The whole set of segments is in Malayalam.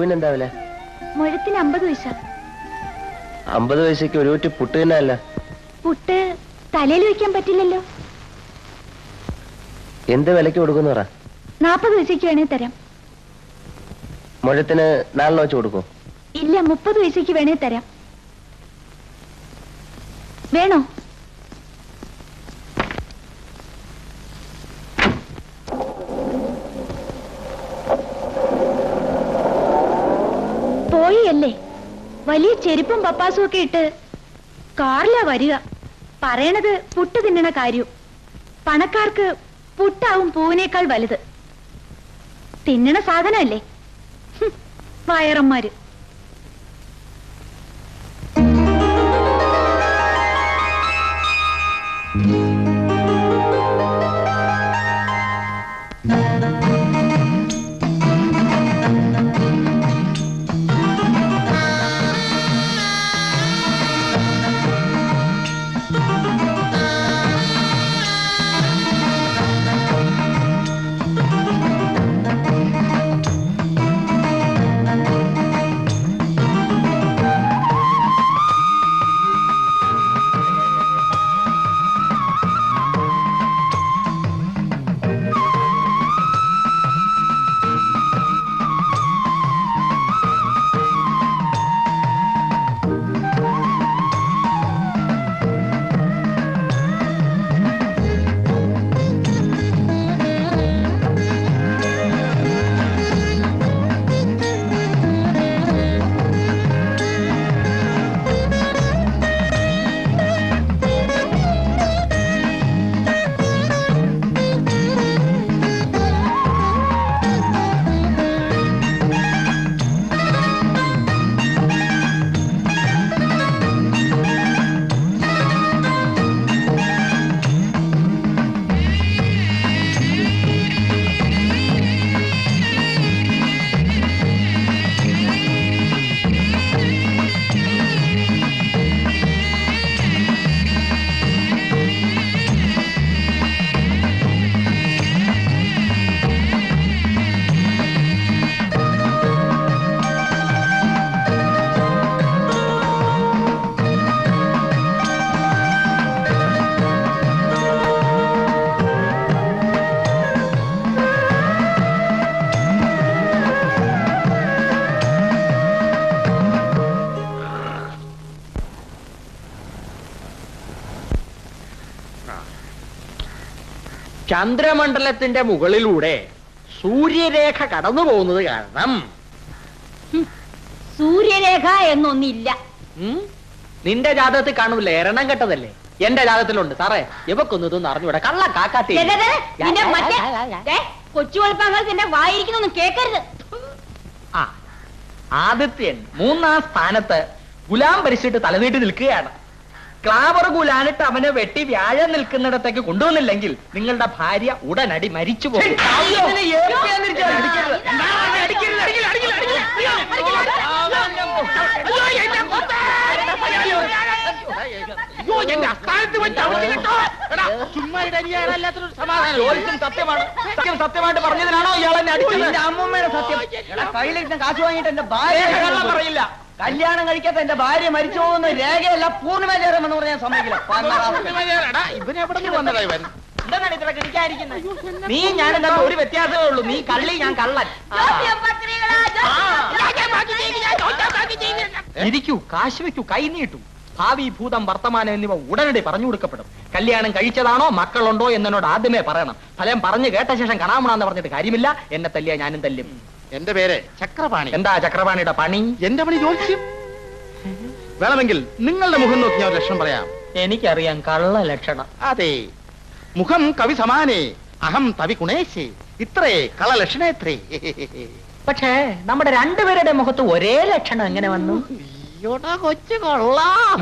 പൂവിന് എന്താ വില? മുഴത്തിന് 50 പൈസ. 50 പൈസക്ക് ഒരു കുറ്റി പുട്ട് തന്നെയല്ല. പുട്ട് തലയിൽ വെക്കാൻ പറ്റില്ലല്ലോ. എന്ത് വിലക്ക് കൊടുക്കുന്നു പറ? 40 പൈസക്ക് വേണേ തരാം. മുഴത്തിന് 4 വെച്ച് കൊടുക്കും? ഇല്ല, 30 പൈസക്ക് വേണേ തരാം. വേണോ? പോയല്ലേ, വലിയ ചെരുപ്പും പപ്പാസും ഒക്കെ ഇട്ട് കാറിലാ വരിക. പറയണത് പുട്ട് തിന്നണ കാര്യം. പണക്കാർക്ക് പുട്ടാവും പൂവിനേക്കാൾ വലുത്. തിന്നണ സാധനമല്ലേ വയറന്മാര്. ചന്ദ്രമണ്ഡലത്തിന്റെ മുകളിലൂടെ സൂര്യരേഖ കടന്നു പോകുന്നത് കാരണം. സൂര്യരേഖ എന്നൊന്നില്ല. നിന്റെ ജാതകത്തിൽ കാണൂല്ലേ, എരണം കെട്ടതല്ലേ. എന്റെ ജാതകത്തിലുണ്ട് സാറേ. ഇവക്കൊന്നും ഇതൊന്നും അറിഞ്ഞൂടെ, കള്ള കാക്കാത്തി. കൊച്ചു വെളുപ്പാങ്ങൾക്ക് വായിരിക്കുന്നൊന്നും കേക്കരുത്. ആദിത്യൻ 3-ാം സ്ഥാനത്ത് ഗുലാം ഭരിച്ചിട്ട് തലനീട്ടി നിൽക്കുകയാണ്. ക്ലാവർ ഗുലാനിട്ട് അവനെ വെട്ടി വ്യാഴം നിൽക്കുന്നിടത്തേക്ക് കൊണ്ടുവന്നില്ലെങ്കിൽ നിങ്ങളുടെ ഭാര്യ ഉടനടി മരിച്ചു പോകും. സത്യമായിട്ട് പറഞ്ഞതിനാണോ ഇയാളെന്നെ അടിച്ചത്? അമ്മൂമ്മയുടെ സത്യം. കയ്യിലിരുന്ന കാശ് വാങ്ങിയിട്ട് എന്റെ ഭാര്യ പറയില്ല. കല്യാണം കഴിക്കാത്ത എന്റെ ഭാര്യ മരിച്ചു പോകുന്ന രേഖയല്ല പൂർണ്ണിമചേരമെന്ന് പറഞ്ഞാൽ സമ്മതിക്കില്ല. നീ ഞാനെന്താ ഒരു വ്യത്യാസമേ ഉള്ളൂ. നീ കള്ളി, ഞാൻ കള്ളൻ. ഇരിക്കൂ, കാശ് വെക്കൂ, കൈ നീട്ടു. ഭാവി, ഭൂതം, വർത്തമാനം എന്നിവ ഉടനടി പറഞ്ഞു കൊടുക്കപ്പെടും. കല്യാണം കഴിച്ചതാണോ മക്കളുണ്ടോ എന്നോട് ആദ്യമേ പറയണം. ഫലം പറഞ്ഞു കേട്ട ശേഷം കാണാമെന്ന് പറഞ്ഞിട്ട് കാര്യമില്ല. എന്നെ തല്ലിയ ഞാനും തല്ലും. എന്റെ പേര് ചക്രപാണി. എന്താ ചക്രപാണിയുടെ പണി? എന്റെ പണി ജോത്സ്യം. വേണമെങ്കിൽ നിങ്ങളുടെ മുഖം നോക്കി ഞാൻ ഒരു ലക്ഷണം പറയാം. എനിക്കറിയാം, കള്ള ലക്ഷണം. അതെ, മുഖം കവി സമാനേ, അഹം തവി ഗുണേശേ, ഇത്രേ കള ലക്ഷണേത്രേ. പക്ഷേ നമ്മുടെ രണ്ടുപേരുടെ മുഖത്ത് ഒരേ ലക്ഷണം എങ്ങനെ വന്നു? കൊച്ചു കൊള്ളാം.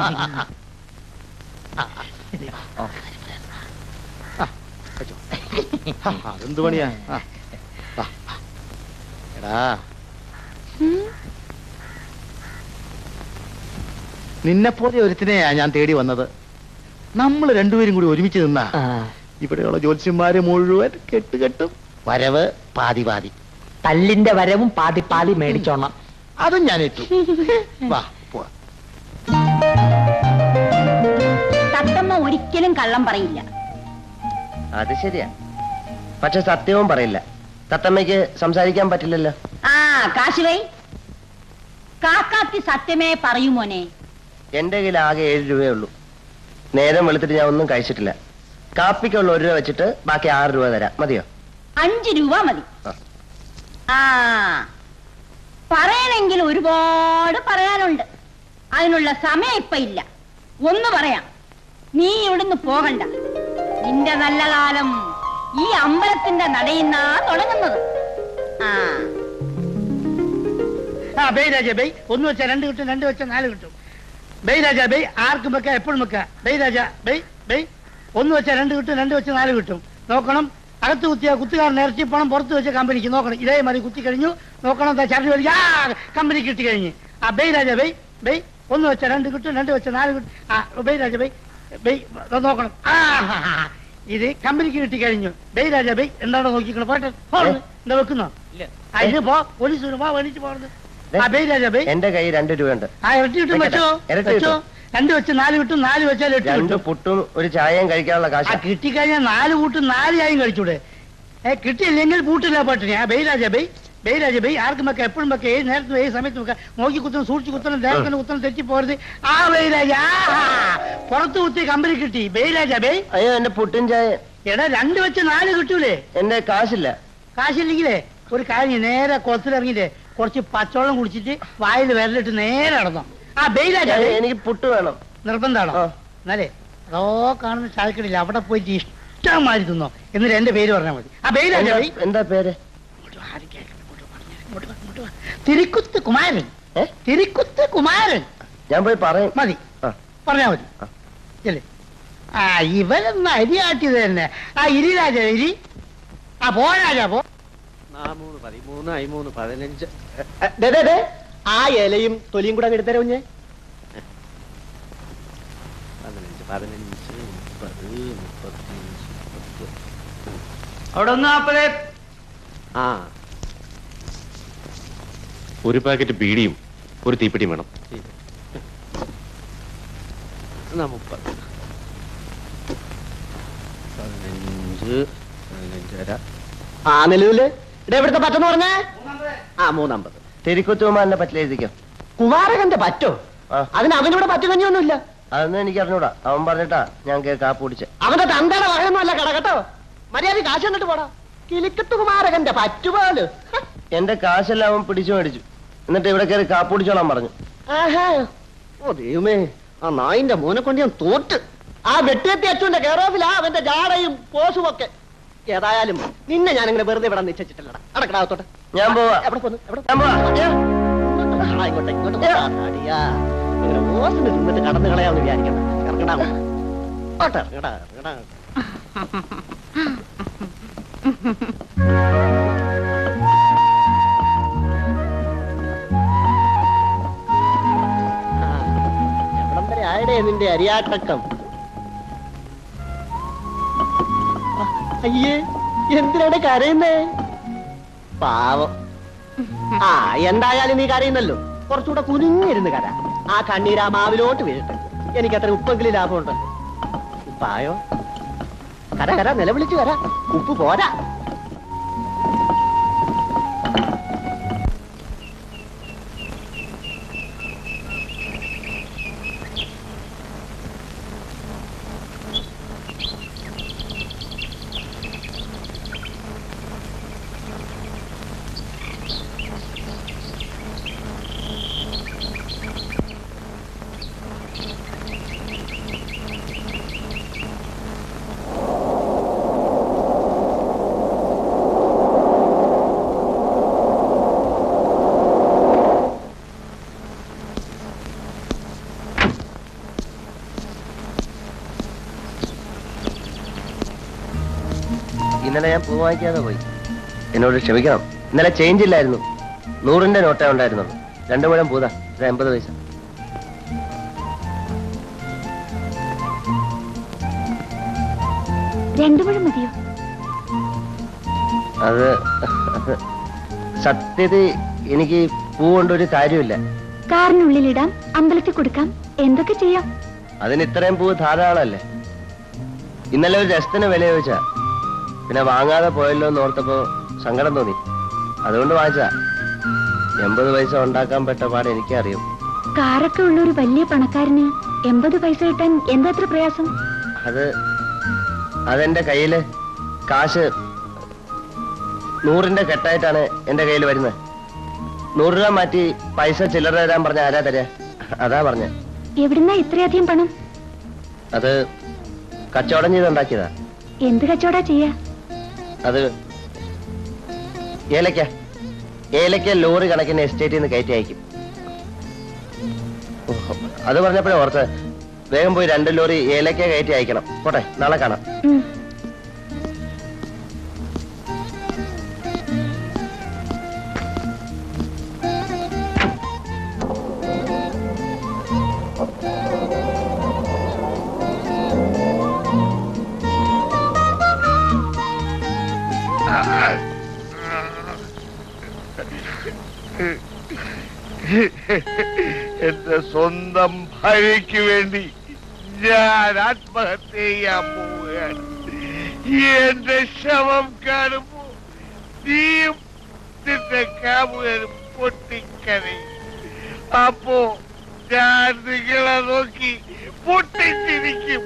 അതെന്ത് പണിയാ? എടാ, നിന്നെപ്പോലെ ഒരുത്തിനെയാ ഞാൻ തേടി വന്നത്. നമ്മൾ രണ്ടുപേരും കൂടി ഒരുമിച്ച് നിന്നാ ഇവിടെയുള്ള ജ്യോത്സ്യന്മാരെ മുഴുവൻ കെട്ടുകെട്ടും. വരവ് പാതി പാതി. തല്ലിന്റെ വരവും പാതി പാതി മേടിച്ചോണം. അതും ഞാൻ ഇട്ടു. വാ പോവാ. തത്തമ്മ ഒരിക്കലും കള്ളം പറയില്ല. അത് ശരിയാ, പക്ഷെ സത്യവും പറയില്ല. തത്തമ്മയ്ക്ക് സംസാരിക്കാൻ പറ്റില്ലല്ലോ. ആ കാശുവൈ, കാക്കാത്തി സത്യമേ പറയൂ മോനെ. എന്റെ കയ്യിൽ ആകെ 7 രൂപയേ ഉള്ളൂ. നേരം വെളുത്തിട്ട് ഞാൻ ഒന്നും കഴിച്ചിട്ടില്ല. കാപ്പിക്കുള്ള 1 രൂപ വെച്ചിട്ട് ബാക്കി 6 രൂപ തരാം. മതിയോ? 5 രൂപ മതി. ആ. ആ പറയണമെങ്കിൽ ഒരുപാട് പറയാനുണ്ട്. അതിനുള്ള സമയം ഇപ്പൊ ഇല്ല. ഒന്ന് പറയാം, നീ ഇവിടുന്ന് പോകണ്ട. നിന്റെ നല്ല കാലം ഈ അമ്പലത്തിന്റെ നടയിന്നാ തുടങ്ങുന്നത്. ആ ബൈ രാജ ബൈ, 1 വെച്ചാൽ 2 കിട്ടും, 2 വെച്ചാൽ 4 കിട്ടും. ബൈ രാജ ബൈ, ആർക്കും വെക്കാം, എപ്പോഴും വെക്കാം. ബൈ രാജ ബൈ ബൈ, 1 വെച്ചാൽ 2 കിട്ടും, 2 വെച്ചാൽ 4 കിട്ടും. നോക്കണം, അകത്ത് കുത്തിയ കുത്തുകാരൻ ഇറച്ചി പണം പുറത്ത് വെച്ച കമ്പനിക്ക് നോക്കണം. ഇതേമാതിരി കുത്തി കഴിഞ്ഞു നോക്കണം. ചരട് വലിയ കമ്പനി കിട്ടി കഴിഞ്ഞ്. ആ ബൈ രാജ ബൈ ബൈ, 1 വെച്ചാൽ 2 കിട്ടും, 2 വെച്ചാൽ 4 കിട്ടും. ആ ബൈ രാജ ബൈ ബൈ, നോക്കണം. ആ ഇത് കമ്പനിക്ക് കിട്ടി കഴിഞ്ഞു. ബൈ രാജ ബൈ, എന്താണോ നോക്കിക്കണം. പോട്ടെ, എന്താ വെക്കുന്നോ? അതിന് പോ, പോലീസ് പോ, വേണിച്ച് പോകരുത്. ആ ബൈ രാജ ബൈ, എന്റെ കൈ 2 രൂപയുണ്ട്. ആ ഇരട്ടി കിട്ടും. വെച്ചോ വെച്ചോ, 2 വെച്ച് 4 കിട്ടും, 4 വെച്ചാൽ 8 2 കിട്ടും. പുട്ടും ഒരു ചായയും കഴിക്കാനുള്ള ആ കാശ്. കിട്ടിക്കഴിഞ്ഞാൽ 4 കൂട്ടും 4 ചായയും കഴിച്ചൂടെ? കിട്ടിയില്ലെങ്കിൽ പൂട്ടില്ല പട്ടിണി. ആ bye Raja bye bye Raja bye, ആർക്കും വെക്കാം, എപ്പോഴും വെക്കാം, ഏത് നേരത്തും ഏത് സമയത്തും വെക്കാം. നോക്കി കുത്തണം, സൂക്ഷിച്ച് കുത്തണം, ദേഹത്തിന് കുത്തണം, തെറ്റി പോരുത്. ആ ബൈ രാജ, പുറത്ത് കുത്തി കമ്പനി കിട്ടി. Bye Raja bye. അയ്യോ, എന്റെ പുട്ടും ചായ. എടാ 2 വെച്ച് 4 കിട്ടൂലേ? എന്റെ കാശില്ല. കാശില്ലെങ്കിലേ ഒരു കാര്യം, നേരെ കുളത്തിലിറങ്ങിയില്ലേ കുറച്ച് പച്ചവെള്ളം കുടിച്ചിട്ട് വായിൽ വിരലിട്ട് നേരെ നടന്നോ. ആ ബൈ രാജ ബൈ. എനിക്ക് പുട്ട് വേണം. നിർബന്ധാണോ? എന്നാലേ അതോ കാണുന്ന ചായക്കടില്ല, അവിടെ പോയിട്ട് ഇഷ്ടമാതിരി തിന്നോ, എന്നിട്ട് എന്റെ പേര് പറഞ്ഞാൽ മതി. ആ ബൈ രാജ ബൈ. എന്താ പേര്? തിരുക്കുത്ത് കുമാരൻ. തിരുക്കുത്ത് കുമാരൻ. ഞാൻ പോയി പറയും. മതി, പറഞ്ഞാ മതി. ചെല്ലേ. ആ ഇവരെന്ന് അരി ആട്ടിയത് തന്നെ. ആ ഇരി രാജ ഇരി. ആ പോ രാജ പോ. 13, 13, 15. ആ ഇലയും തൊലിയും കൂടെ എടുത്തരോ കുഞ്ഞെ. 15, 15, 30, 35. അവിടെ ഒന്ന് 40. ആ ഒരു പാക്കറ്റ് ബീഡിയും ഒരു തീപ്പെട്ടിയും വേണം. 30, 15, 15. ആ നിലവില് ഇവിടുത്തെ പറ്റെന്ന് പറഞ്ഞേ. ആ 350. തിരുക്കുത്തുമാന്റെ പറ്റില്ല എഴുതിക്കോ. കുമാരകന്റെ പറ്റോ? അതിന് അവനിവിടെ പറ്റുകഞ്ഞൊന്നുമില്ല. അതൊന്നും എനിക്ക് അറിഞ്ഞൂടാ. അവൻ പറഞ്ഞിട്ടാ ഞാൻ കാപ്പ് കുടിച്ച്. അവന്റെ തന്തയുടെ വകയൊന്നുമല്ല കട കേട്ടോ. മര്യാദ കാശ് എന്നിട്ട് പോടാ. കിലിക്കത്ത് കുമാരകന്റെ പറ്റുപോല്. എന്റെ കാശെല്ലാം അവൻ പിടിച്ചു മേടിച്ചു. എന്നിട്ട് ഇവിടെ കയറി കാപ്പ് കുടിച്ചോളാൻ പറഞ്ഞു. ഓ ദൈവമേ, ആ നായിന്റെ മോനെ കൊണ്ട് ഞാൻ തോറ്റ്. ആ വെട്ടിയെത്തി അച്ഛന്റെ കെയറോഫിലാ അവന്റെ ജാടയും പോസും ഒക്കെ. ഏതായാലും നിന്നെ ഞാനിങ്ങനെ വെറുതെ ഇവിടെ നിശ്ചയിച്ചിട്ടില്ലടാ. അടക്കടാത്തോട്ടെ. ഞാൻ പോവാ. എവിടെ പോന്നു? ഞാൻ പോവാ. ഇങ്ങോട്ട് ഇങ്ങനെ ഓസിന് തിന്നിട്ട് കടന്നു കളയാന്ന് വിചാരിക്കണ്ട. ഇറങ്ങടാ ഓട്ടെ, ഇറങ്ങടാ ഇറങ്ങടാ. എവിടം വരെ ആയിടേ നിന്റെ അരിയാട്ടക്കം? അയ്യേ, എന്തിനാണ് കരയുന്നേ? പാവം. ആ എന്തായാലും നീ കരയുന്നല്ലോ, കുറച്ചുകൂടെ കുനിഞ്ഞിരുന്ന് കര. ആ കണ്ണീരാ മാവിലോട്ട് വീഴട്ടെ. എനിക്ക് അത്ര ഉപ്പെങ്കിലും ലാഭമുണ്ടല്ലോ. ഉപ്പായോ? കര കര, നിലവിളിച്ചു കര. ഉപ്പ് പോരാ. ഇന്നലെ ഞാൻ പൂ വാങ്ങിക്കാതെ പോയി. എന്നോട് ക്ഷമിക്കണം. ഇന്നലെ ചേഞ്ച് ഇല്ലായിരുന്നു. 100ന്റെ നോട്ടേ ഉണ്ടായിരുന്നുള്ളൂ. 2 മുഴം പൂതാ. 80 പൈസ. രണ്ടു മുഴം മതിയോ? അത് സത്യത്തിൽ എനിക്ക് പൂ കൊണ്ടൊരു കാര്യമില്ല. കാറിനുള്ളിലിടാം, അമ്പലത്തിൽ കൊടുക്കാം, എന്തൊക്കെ ചെയ്യാം. അതിന് ഇത്രയും പൂ ധാരാളല്ലേ. ഇന്നലെ ഒരു രസത്തിന് വില ചോദിച്ചാ, പിന്നെ വാങ്ങാതെ പോയല്ലോ എന്ന് ഓർത്തപ്പോ സങ്കടം തോന്നി, അതുകൊണ്ട് വാങ്ങിച്ചാ. 80 പൈസ ഉണ്ടാക്കാൻ പെട്ട പാട് എനിക്കറിയും. കാറൊക്കെ ഉള്ള ഒരു വലിയ പണക്കാരന് 80 പൈസ കിട്ടാൻ എന്താത്ര പ്രയാസം? അതെന്റെ കയ്യില് കാശ് 100ന്റെ കെട്ടായിട്ടാണ് എന്റെ കയ്യിൽ വരുന്നത്. 100 രൂപ മാറ്റി പൈസ ചില്ലറ തരാൻ പറഞ്ഞ ആരാ തരാ? അതാ പറഞ്ഞ. എവിടുന്നാ ഇത്രയധികം പണം? അത് കച്ചവടം ചെയ്തുണ്ടാക്കിയതാ. എന്ത് കച്ചവടാ ചെയ്യാ? അത് ഏലക്ക ലോറി കണക്കിന് എസ്റ്റേറ്റിൽ നിന്ന് കയറ്റി അയക്കും. അത് പറഞ്ഞപ്പോഴേ ഓർത്ത്, വേഗം പോയി 2 ലോറി ഏലക്ക കയറ്റി അയക്കണം. പോട്ടെ, നാളെ കാണാം. എന്റെ സ്വന്തം ഭാര്യയ്ക്ക് വേണ്ടി ഞാൻ ആത്മഹത്യ ചെയ്യാൻ പോവുകയാണ്. എന്റെ ശവം കാണുമ്പോ നീയും നിന്റെ കാമുകനും പൊട്ടിക്കരയും. അപ്പോ ഞാൻ നിങ്ങളെ നോക്കി പൊട്ടിച്ചിരിക്കും.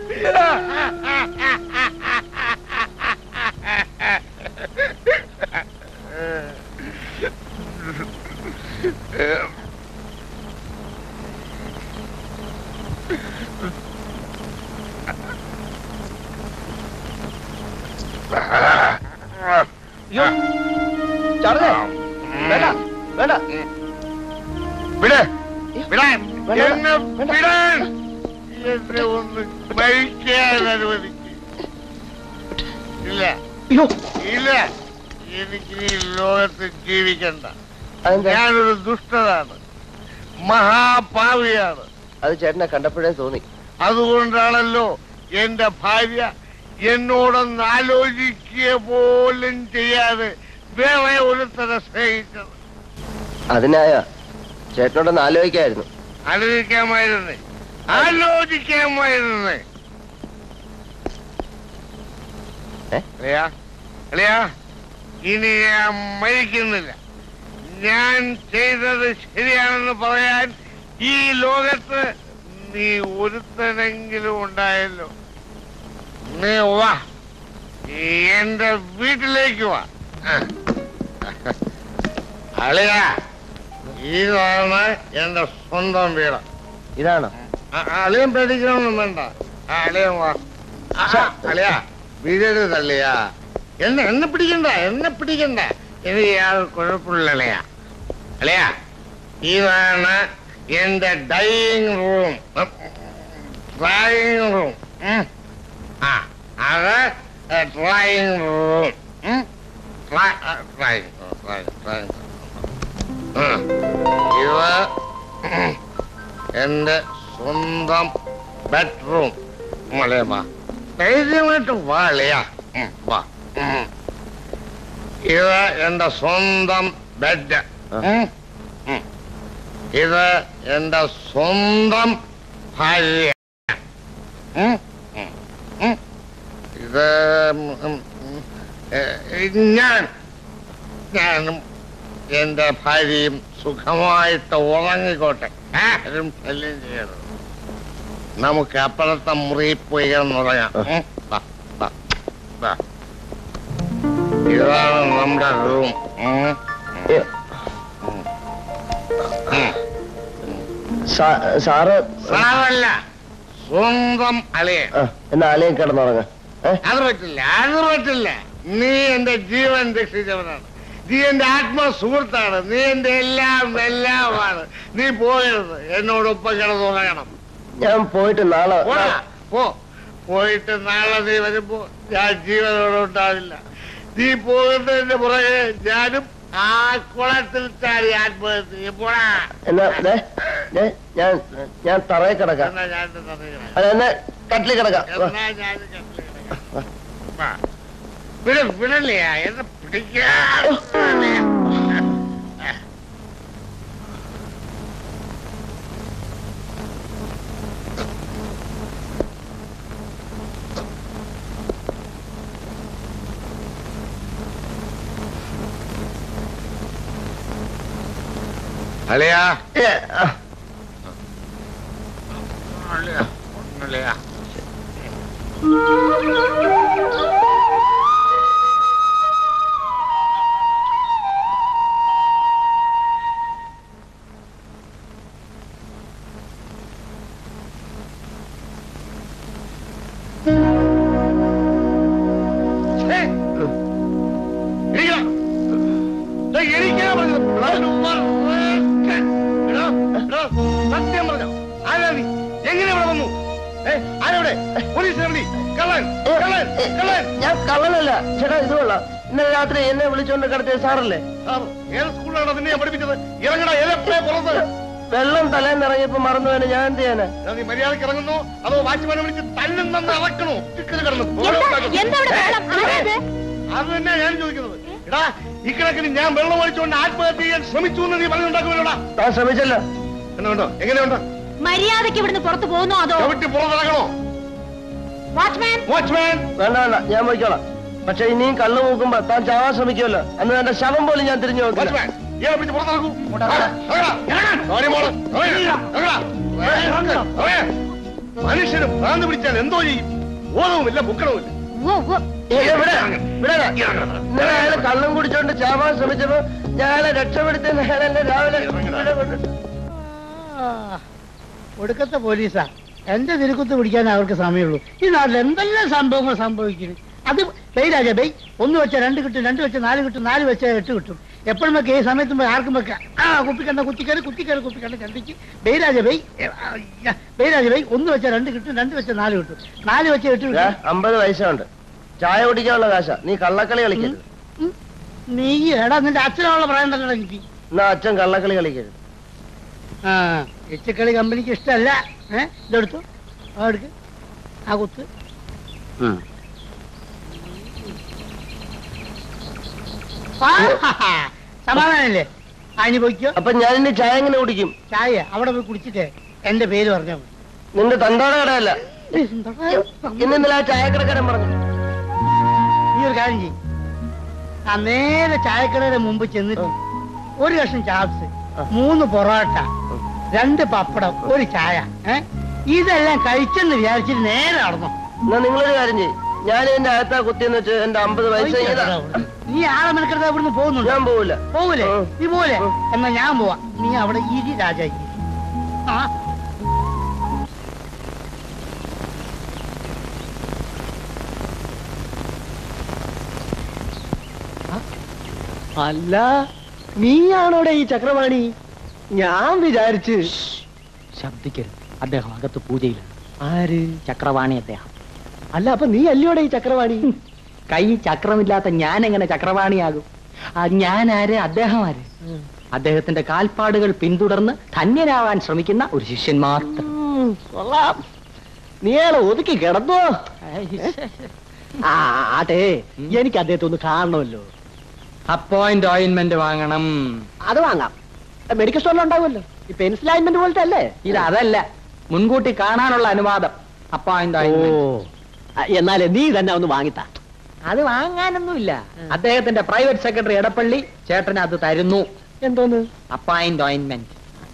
എന്നെ ഒന്ന് മരിക്കാൻ അനുവദിക്കും. ഇല്ല, എനിക്ക് ഈ ലോകത്ത് ജീവിക്കണ്ട. ഞാനൊരു ദുഷ്ടനാണ്, മഹാപാവിയാണ്. അത് ചേട്ടനെ കണ്ടപ്പോഴേ തോന്നി. അതുകൊണ്ടാണല്ലോ എന്റെ ഭാര്യ എന്നോടൊന്ന് ആലോചിക്കുക പോലും ചെയ്യാതെ വേറെ ഒരുത്തരെ സ്നേഹിച്ചത്. അതിനായ ചേട്ടനോടൊന്ന് ആലോചിക്കായിരുന്നു. ആലോചിക്കാമായിരുന്നേ. ഇനി ഞാൻ മരിക്കുന്നില്ല. ഞാൻ ചെയ്തത് ശരിയാണെന്ന് പറയാൻ ഈ ലോകത്ത് നീ ഒരുത്തനെങ്കിലും ഉണ്ടായല്ലോ. നീ വാ, എന്റെ വീട്ടിലേക്ക് വാ. അളിയാ, ഇതാണ് എന്റെ സ്വന്തം വീട്. ഇതാണോ? അളിയൻ പേടിക്കണമെന്നും വേണ്ട. അളിയൻ വാ. അളിയാ, വീട് തള്ളിയാ. എന്നെ പിടിക്കണ്ട. എനിക്ക് യാതൊരു കുഴപ്പമില്ല അളിയാ. അളിയാ, ഇതാണ് എന്റെ ഡൈനിങ് റൂം, ഡ്രോയിങ് റൂം. അത് ഡ്രോയിങ് റൂം. ഇത് എന്റെ സ്വന്തം ബെഡ്റൂം. മലയമ്മ ധൈര്യമായിട്ട് വാളിയാ. വാ. ഇത് എന്റെ സ്വന്തം ബെഡ്. ഇത് എന്റെ സ്വന്തം ഭാര്യ. ഇത് ഞാനും എന്റെ ഭാര്യയും സുഖമായിട്ട് ഉറങ്ങിക്കോട്ടെ. ആരും ശല്യം ചെയ്യരുത്. നമുക്ക് അപ്പുറത്തെ മുറിയിൽ പോയി കിടന്നുറങ്ങാം. ഇതാണ് നമ്മുടെ റൂം. സാറല്ല, സ്വന്തം അളിയൻ. എന്നാ അളിയൻ കിടന്നുറങ്ങ. അത് പറ്റില്ല. നീ എന്റെ ജീവൻ രക്ഷിച്ചവനാണ്. നീ എന്റെ ആത്മസുഹൃത്താണ്. നീ എന്റെ എല്ലാമാണ്. നീ പോകരുത്. എന്നോടൊപ്പം കിടന്നുറങ്ങണം. ഞാൻ പോയിട്ട് നാളെ പോയിട്ട് നാളെ നീ വരുമ്പോ ഞാൻ ജീവനോടെ ഉണ്ടാവില്ല. നീ പോകുന്നതിന്റെ പുറകെ ഞാനും ആ കുളത്തിൽ ചാടി ആത്മഹത്യ. പോടാ. ഞാൻ തറയിൽ കിടക്കാം. എന്നാ കട്ടിൽ കിടക്കാം. വിടല്ലേ എന്നെ പിടിക്കാ. അല്ലയാ സത്യം പറഞ്ഞോ ആരാ നീ എങ്ങനെ ഇവിടെ വന്നു ആരോടെ പോലീസിനെ കള്ളൻ കള്ളൻ കള്ളൻ ഞാൻ കള്ളനല്ല ചേട്ടാ ഇത് കൊള്ളാം ഇന്നലെ രാത്രി എന്നെ വിളിച്ചോണ്ട് കിടത്തിയ സാറല്ലേ ഏത് സ്കൂളിലാണ് നിന്നെ ഞാൻ പഠിപ്പിച്ചത് ഇറങ്ങടാ ഏതെപ്പോഴേ പുറത്ത് വെള്ളം തലേന്ന് ഇറങ്ങിയപ്പോ മറന്നു വേണം ഞാൻ എന്ത് ചെയ്യാനാ നീ മര്യാദക്ക് ഇറങ്ങുന്നു അതോ വാച്ച്മാനെ വിളിച്ച് തല്ലുന്നെന്ന് ഇറക്കണോ ചിക്കന് കിടന്നു അത് തന്നെ ഞാൻ ചോദിക്കുന്നത് എടാ ഇക്കണക്കിന് ഞാൻ വെള്ളം ഒഴിച്ചുകൊണ്ട് ആത്മഹത്യ ചെയ്യാൻ ശ്രമിച്ചു എന്ന് നീ പറഞ്ഞുണ്ടാക്കുമല്ലോടാ ഞാൻ ശ്രമിച്ചല്ലോ എന്നുണ്ടോ എങ്ങനെയുണ്ടോ മര്യാദയ്ക്ക് ഇവിടുന്ന് പുറത്തു പോകുന്നോ അതോ ചവിട്ടി പുറത്തിറങ്ങണോ വാച്ച്മാൻ വാച്ച്മാൻ വേണ്ട വേണ്ട ഞാൻ പോയിക്കോളാം പക്ഷെ ഇനിയും കള്ളു നോക്കുമ്പോ താൻ ചാവാൻ ശ്രമിക്കുമല്ലോ അന്ന് എന്റെ ശവം പോലും ഞാൻ തിരിഞ്ഞു നോക്കില്ല വാച്ച്മാൻ ഇയാളെ പിടിച്ച് പുറത്തിറക്കൂ മനുഷ്യന് ഭ്രാന്ത് പിടിച്ചാൽ എന്തോ ചെയ്യും ഓണവുമില്ല ബുക്കണവുമില്ല ഇന്നലെ അയാളെ കള്ളം കുടിച്ചോണ്ട് ചാവാൻ ശ്രമിച്ചപ്പോ ഞാൻ അയാളെ രക്ഷപ്പെടുത്തിയ അയാളെ രാവിലെ ഒടുക്കത്തെ പോലീസാ എന്റെ തിരുക്കുത്ത് പിടിക്കാൻ അവർക്ക് സമയമുള്ളൂ ഈ നാട്ടിൽ എന്തെല്ലാം സംഭവങ്ങൾ സംഭവിക്കുന്നു അത് ബൈ രാജ ബൈ 1 വെച്ച 2 കിട്ടും 2 വെച്ച 4 കിട്ടും 4 വെച്ച 8 കിട്ടും എപ്പോഴും വെക്ക ഈ സമയത്തും ആർക്കും വെക്കാം കുപ്പിക്കണ്ട കുത്തിക്കറി കുപ്പിക്കണ്ട ചണ്ടിക്ക് ബൈ രാജ ബൈ 1 വെച്ച 2 കിട്ടും 2 വെച്ച 4 കിട്ടും 4 വെച്ച 8 കിട്ടും 50 പൈസയുണ്ട് ചായ കുടിക്കാനുള്ള കാശ നീ കള്ളക്കളി കളിക്കരുത് നീ എടാ നിന്റെ അച്ഛനുള്ള പ്രായം തന്നെ എനിക്ക് എന്നാ അച്ഛൻ കള്ളക്കളി കളിക്കരുത് ആ എച്ചക്കളി കമ്പനിക്ക് ഇഷ്ടമല്ല ഇതെടുത്തു എടുക്ക് ആ കുത്ത് സമാധാനല്ലേ അതിന് പോയിക്കോ അപ്പൊ ഞാൻ ഇനി ചായ എങ്ങനെ കുടിക്കും ചായ അവിടെ പോയി കുടിച്ചിട്ടേ എന്റെ പേര് പറഞ്ഞാൽ മതി നിന്റെ തന്തയുടെ കടയല്ല ഇന്നലെ ആ ചായക്കടക്കാരൻ പറഞ്ഞു നീ ഒരു കാര്യം ചെയ്യും ആ നേരെ ചായക്കടയുടെ മുമ്പ് ചെന്നിട്ട് ഒരു കഷ്ണം ചാപ്സ് 3 പൊറോട്ട 2 പപ്പടം ഒരു ചായ ഇതെല്ലാം കഴിച്ചെന്ന് വിചാരിച്ചിട്ട് നേരെ നടന്നു എന്നാ നിങ്ങളൊരു കാര്യം ചെയ്യും ഞാൻ എന്റെ അകത്താ കുത്തിയെന്ന് വെച്ച് എന്റെ 50 പൈസ നീ ആളെ മെനക്കെടുത്ത ഇവിടുന്ന് പോകുന്നുണ്ട് ഞാൻ പോവില്ല പോകൂലേ നീ പോലെ എന്നാ ഞാൻ പോവാ നീ അവിടെ ഇരി രാജായി അല്ല നീയാണോടെ ഈ ചക്രവാണി ഞാൻ വിചാരിച്ച് ശബ്ദിക്കരുത് അദ്ദേഹം അകത്ത് പൂജയിലാണ് ആര് ചക്രവാണി അദ്ദേഹം അല്ല അപ്പൊ നീ അല്ലയോടെ ഈ ചക്രവാണി കൈ ചക്രമില്ലാത്ത ഞാൻ എങ്ങനെ ചക്രവാണിയാകും ഞാൻ ആര് അദ്ദേഹം ആര് അദ്ദേഹത്തിന്റെ കാൽപ്പാടുകൾ പിന്തുടർന്ന് ധന്യനാവാൻ ശ്രമിക്കുന്ന ഒരു ശിഷ്യൻ മാത്രം കൊള്ളാം നീയാളെ ഒതുക്കി കിടന്നോ ആട്ടെ എനിക്ക് അദ്ദേഹത്തെ ഒന്ന് കാണണമല്ലോ അപ്പോയിന്റ് ഓയിന്റ്മെന്റ് വാങ്ങണം അത് വാങ്ങാം മെഡിക്കൽ സ്റ്റോറിൽ ഉണ്ടാവുമല്ലോ ഈ പെൻസിൽ ഓയിന്റ്മെന്റ് പോലത്തെ അല്ലേ ഇത് അതല്ല മുൻകൂട്ടി കാണാനുള്ള അനുവാദം അപ്പോയിന്റ് ഓയിന്റ്മെന്റ് എന്നാലേ നീ തന്നെ ഒന്ന് വാങ്ങിത്താ അത് വാങ്ങാനൊന്നുമില്ല അദ്ദേഹത്തിന്റെ പ്രൈവറ്റ് സെക്രട്ടറി എടപ്പള്ളി ചേട്ടന് അത് തരുന്നു എന്തോന്ന് അപ്പോയിന്റ് ഓയിന്റ്മെന്റ്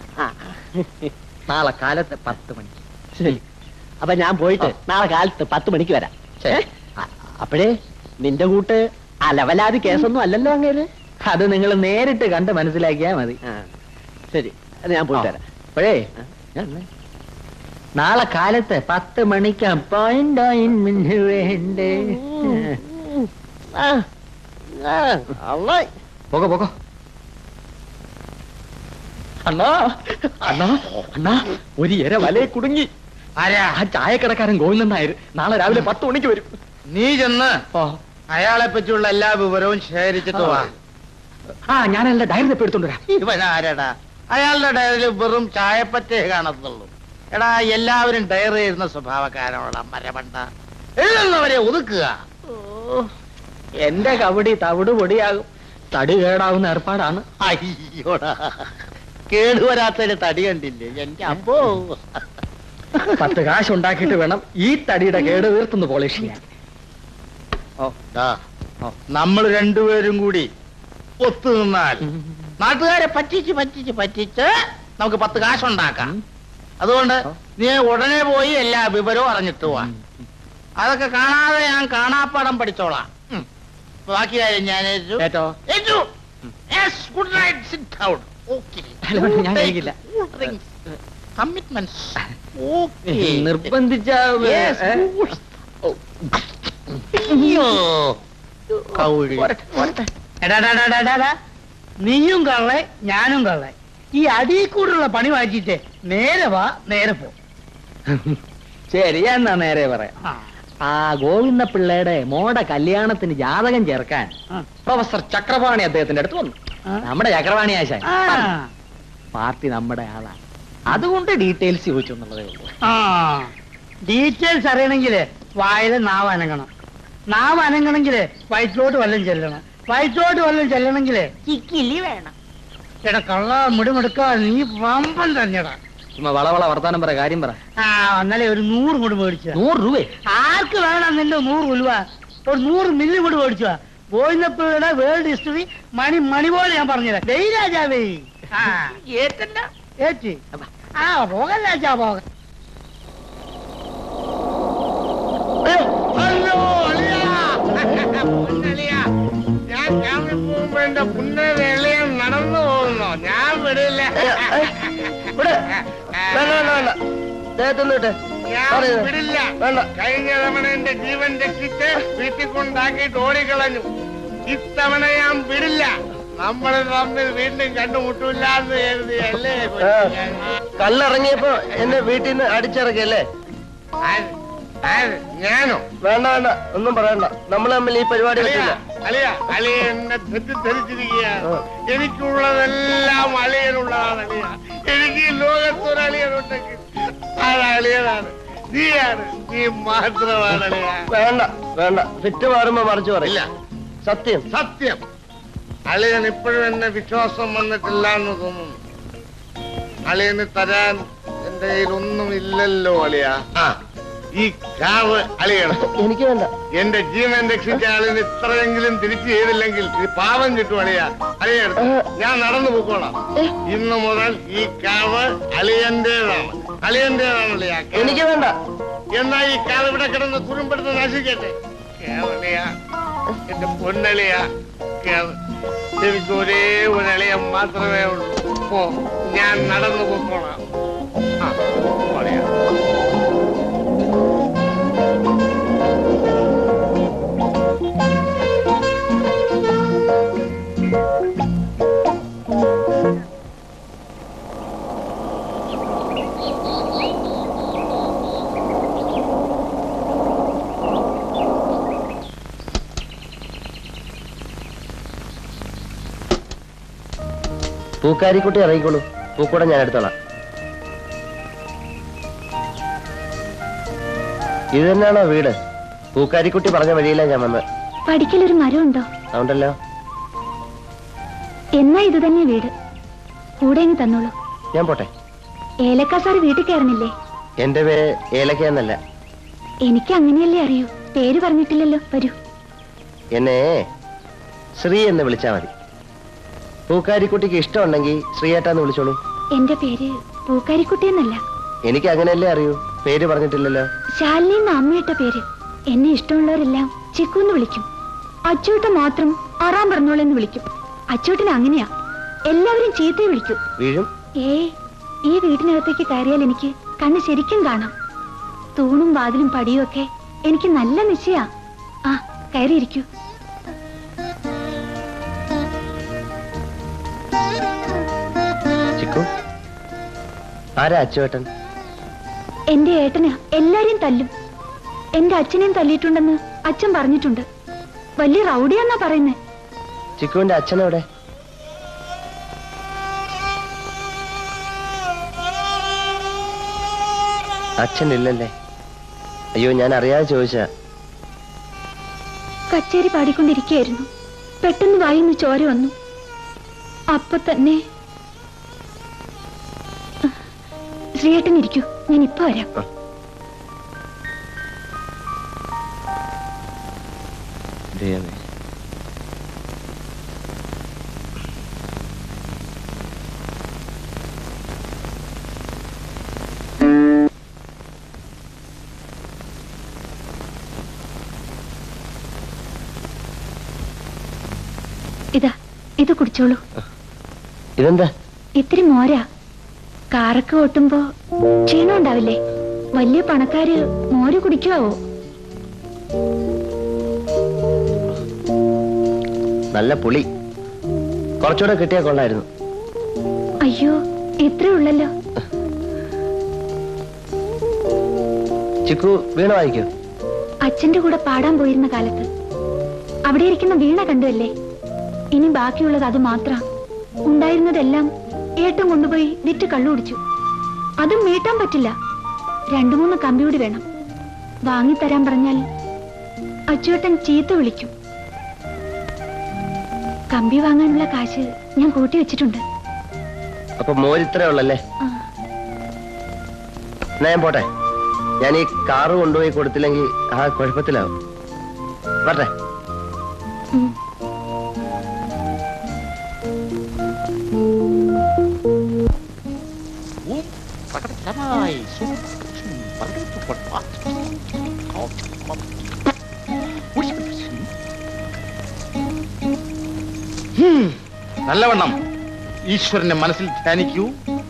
നാളെ കാലത്ത് 10 മണിക്ക് ശരി അപ്പൊ ഞാൻ പോയിട്ട് നാളെ കാലത്ത് 10 മണിക്ക് വരാം അപ്പോഴേ നിന്റെ കൂട്ട് അലവലാതി കേസൊന്നും അല്ലല്ലോ അങ്ങേര് അത് നിങ്ങൾ നേരിട്ട് കണ്ട് മനസ്സിലാക്കിയാ മതി ശരി അത് ഞാൻ പോയിട്ട് വരാം അപ്പോഴേ നാളെ കാലത്ത് 10 മണിക്ക് അപ്പോയിന്റ് ഓയിന്റ്മെന്റ് വേണ്ടേ പോകോ പോകോ അണ്ണാ അണ്ണാ അണ്ണാ ഒരു ഇര വലയെ കുടുങ്ങി ആരാ ആ ചായക്കടക്കാരൻ ഗോവിന്ദൻ നായർ നാളെ രാവിലെ 10 മണിക്ക് വരും നീ ചെന്ന് അയാളെ പറ്റിയുള്ള എല്ലാ വിവരവും ശേഖരിച്ചിട്ട് വാ ഞാനല്ല ഡയറി എടുത്തോണ്ട് വരാം ഇവനാരടാ അയാളുടെ ഡയറിയിൽ വെറും ചായപ്പറ്റേ കാണത്തുള്ളൂ എടാ എല്ലാവരും ഡയറി എഴുതുന്ന സ്വഭാവക്കാരാണോടാ മരമണ്ട എഴുതുന്നവരെ ഒതുക്കുക എന്റെ കബഡി തവിട് പൊടിയാകും തടി കേടാവുന്ന ഏർപ്പാടാണ് അയ്യോടാ കേടുവരാത്തതിന് തടി കണ്ടില്ലേ എന്റെ അപ്പോ 10 കാശ് ഉണ്ടാക്കിയിട്ട് വേണം ഈ തടിയുടെ കേട് തീർത്തുന്നു പോളിഷ് ചെയ്യാൻ നമ്മൾ രണ്ടുപേരും കൂടി ഒത്തുനിന്നാൽ നാട്ടുകാരെ പറ്റിച്ച് നമുക്ക് 10 കാശുണ്ടാക്കാം. അതുകൊണ്ട് നീ ഉടനെ പോയി എല്ലാ വിവരവും അറിഞ്ഞിട്ട് പോവാ. അതൊക്കെ കാണാതെ ഞാൻ കാണാപ്പാടം പഠിച്ചോളാം. ബാക്കി കാര്യം ഞാൻ കേട്ടോ? Good night, sit down. ഞാൻ കഴിക്കില്ല. കമ്മിറ്റ്മെന്റ്സ് നിർബന്ധിച്ച നീയും കള്ളെ ഞാനും കള്ളെ. ഈ അടിയിൽ കൂടുള്ള പണി വായിച്ചിട്ട് നേരെ വാ, നേരെ പോ. ശരി, എന്നാ നേരെ പറയാം. ആ ഗോവിന്ദ പിള്ളയുടെ മോടെ കല്യാണത്തിന് ജാതകം ചേർക്കാൻ പ്രൊഫസർ ചക്രപാണി അദ്ദേഹത്തിന്റെ അടുത്ത് വന്നു. നമ്മുടെ ചക്രപാണി ആശാൻ പാർട്ടി നമ്മുടെ ആളാണ്. അതുകൊണ്ട് ഡീറ്റെയിൽസ് ചോദിച്ചു എന്നുള്ളതേ ഉള്ളൂ. ഡീറ്റെയിൽസ് അറിയണമെങ്കിൽ വായില് നാവ് അനങ്ങണം. നാവ് അനങ്ങണമെങ്കിൽ വയറ്റിലോട്ട് വല്ലം ചെല്ലണം. വയറ്റിലോട്ട് വല്ലം ചെല്ലണമെങ്കിൽ ചിക്കിലി വേണം. എടാ കള്ള മുടിമെടുക്ക, നീ വമ്പൻ തന്നെടാ. വളവള വർത്താനം പറ, കാര്യം പറ. അന്നലെ ഒരു 100 മുടി മേടിച്ചു. 100 രൂപ? ആർക്ക് വേണം നിന്റെ 100 ഉലുവ? ഒരു 100 മില്ലി മുടി മേടിച്ചു. ഗോവിന്ദപ്പിള്ളയുടെ വേൾഡ് ഹിസ്റ്ററി മണി പോലെ ഞാൻ പറഞ്ഞുതരാം. ഡെയ് രാജാവേ. ഏറ്റി പോകാൻ രാജാ, പോകാൻ. ഞാൻ ക്യാമ്പിൽ പോകുമ്പോ എന്റെ പുണ്യതയും നടന്നു പോകുന്നു. ഞാൻ വിടില്ല. ഞാൻ വിടില്ല. കഴിഞ്ഞ തവണ എന്റെ ജീവൻ രക്ഷിച്ച് വീട്ടിൽ കൊണ്ടാക്കിയിട്ട് ഓടിക്കളഞ്ഞു. ഇത്തവണ ഞാൻ വിടില്ല. നമ്മൾ തമ്മിൽ വീണ്ടും കണ്ടുമുട്ടില്ല എന്ന് കരുതിയല്ലേ? കല്ലിറങ്ങിയപ്പോ എന്നെ വീട്ടിൽ നിന്ന് അടിച്ചിറക്കിയല്ലേ? ഞാനോ? വേണ്ട വേണ്ട, ഒന്നും പറയണ്ട. നമ്മൾ തമ്മിൽ ഈ പരിപാടി പറ്റില്ല. അളിയ എന്നെ തെറ്റിദ്ധരിച്ചിരിക്കുകയാണ്. എനിക്കുള്ളതെല്ലാം അളിയനുള്ളതാണ്. അളിയ, എനിക്ക് ഈ ലോകത്തൊരു അളിയനുണ്ടെങ്കിൽ അത് അളിയനാണ്. നീയാണ്, നീ മാത്രമാണ് അളിയ. വേണ്ട വേണ്ട, ഫിറ്റ് മാറുമ്പോ മറിച്ചു പറയില്ല. സത്യം സത്യം. അളിയൻ ഇപ്പോഴും എന്നെ വിശ്വാസം വന്നിട്ടില്ല എന്ന് തോന്നുന്നു. അളിയന് തരാൻ എന്റെ കയ്യിൽ ഒന്നും ഇല്ലല്ലോ അളിയ. ഈ കാവ് അളിയണം. എനിക്ക് വേണ്ട. എന്റെ ജീവൻ രക്ഷിച്ച ആളിന് ഇത്രയെങ്കിലും തിരിച്ചു ചെയ്തില്ലെങ്കിൽ ഈ പാവം കിട്ടും അളിയ. അളിയെടുത്ത് ഞാൻ നടന്നു പോയിക്കോളാം. ഇന്നു മുതൽ ഈ കാവ് അളിയന്റേതാണ്. അളിയന്റേതാണ് അളിയ. എനിക്ക് വേണ്ട. എന്നാ ഈ കാവ് ഇവിടെ കിടന്ന് കുറുമ്പെടുത്ത് നശിക്കട്ടെ. കേവളിയ, എന്റെ പൊന്നളിയ, എനിക്ക് ഒരേ ഒരു അളിയ മാത്രമേ ഉള്ളൂ. ഞാൻ നടന്നു പോയിക്കോളാം. അളിയ, പൂക്കാരിക്കുട്ടി ഇറങ്ങിക്കോളൂ. പൂക്കൂടെ ഞാൻ എടുത്തോളാം. ഇത് തന്നെയാണോ വീട്? പൂക്കാരിക്കുട്ടി പറഞ്ഞ വഴിയില്ല ഞാൻ വന്ന്. പഠിക്കലൊരു മരം ഉണ്ടോ? അതുണ്ടല്ലോ. എന്നാ ഇത് തന്നെ വീട്. കൂടെ ഇങ്ങ് തന്നോളൂ. ഞാൻ പോട്ടെ. ഏലക്ക സാർ വീട്ടിൽ കയറുന്നില്ലേ? എന്റെ പേര് ഏലക്ക എന്നല്ല. എനിക്ക് അങ്ങനെയല്ലേ അറിയൂ. പേര് പറഞ്ഞിട്ടില്ലല്ലോ. വരൂ. എന്നെ ശ്രീ എന്ന് വിളിച്ചാ മതി. പൂക്കാരിക്കുട്ടിക്ക് ഇഷ്ടമുണ്ടെങ്കിൽ ശ്രീയേട്ടാന്ന് വിളിച്ചോളൂ. എന്റെ പേര് പൂക്കാരിക്കുട്ടി എന്നല്ല. എനിക്ക് അങ്ങനെയല്ലേ അറിയൂ. പേര് പറഞ്ഞിട്ടില്ലല്ലോ. ശാലിനി എന്ന അമ്മയിട്ട പേര്. എന്നെ ഇഷ്ടമുള്ളവരെല്ലാം ചിക്കൂന്ന് വിളിക്കും. അച്ചൂട്ട മാത്രം ആറാം പറഞ്ഞോളെന്ന് വിളിക്കും. അച്ചൂട്ടിന് അങ്ങനെയാ. എല്ലാവരും ചീത്തയെ വിളിക്കും. വീഴും. ഈ വീടിനകത്തേക്ക് കയറിയാൽ എനിക്ക് കണ്ണ് ശരിക്കും കാണാം. തൂണും വാതിലും പടിയും ഒക്കെ എനിക്ക് നല്ല നിശ്ചയാ. ആ, കയറിയിരിക്കൂ. ചിക്കു, ആരാ അച്ചുവേട്ടൻ? എന്റെ ഏട്ടന് എല്ലാരെയും തല്ലും. എന്റെ അച്ഛനെയും തല്ലിയിട്ടുണ്ടെന്ന് അച്ഛൻ പറഞ്ഞിട്ടുണ്ട്. വലിയ റൗഡിയാന്നാ പറയുന്നേ. ചിക്കുവിന്റെ അച്ഛനെവിടെ? അച്ഛനില്ലല്ലേ? അയ്യോ, ഞാൻ അറിയാതെ ചോദിച്ചാ. കച്ചേരി പാടിക്കൊണ്ടിരിക്കുകയായിരുന്നു. പെട്ടെന്ന് വായിന്ന് ചോര വന്നു. അപ്പൊ തന്നെ ശ്രീയേട്ടൻ ഇരിക്കൂ, ഞാൻ ഇപ്പൊ വരാം. ഇതാ ഇത് കുടിച്ചോളൂ. ഇതെന്താ? ഇത്തിരി മോരാ. കാറൊക്കെ ഓട്ടുമ്പോ ക്ഷീണം ഉണ്ടാവില്ലേ? വലിയ പണക്കാര് മോര് കുടിക്കുവോ? നല്ല പുളി. കുറച്ചുകൂടെ കിട്ടിയാ കൊള്ളായിരുന്നു. അയ്യോ, ഇത്രേ ഉള്ളല്ലോ. ചിക്കു വീണ വായിക്കോ? അച്ഛന്റെ കൂടെ പാടാൻ പോയിരുന്ന കാലത്ത് അവിടെ ഇരിക്കുന്ന വീണ കണ്ടുവല്ലേ? ഇനി ബാക്കിയുള്ളത് അത് മാത്രം. ഉണ്ടായിരുന്നതെല്ലാം ഏട്ടം കൊണ്ടുപോയി വിറ്റ് കള്ളുടിച്ചു. അതും മീട്ടാൻ പറ്റില്ല. 2-3 കമ്പിയൂടി വേണം. വാങ്ങിത്തരാൻ പറഞ്ഞാൽ അച്ചുവേട്ടൻ ചീത്ത വിളിക്കും. കമ്പി വാങ്ങാനുള്ള കാശ് ഞാൻ കൂട്ടി വെച്ചിട്ടുണ്ട്. അപ്പൊ മോരിത്രേ ഉള്ളല്ലേ? ഞാൻ പോട്ടെ. ഞാൻ ഈ കാറ് കൊണ്ടുപോയി കൊടുത്തില്ലെങ്കിൽ ആ കുഴപ്പത്തിലാവും. വരട്ടെ. നല്ലവണ്ണം ഈശ്വരനെ മനസ്സിൽ ധ്യാനിക്കൂ.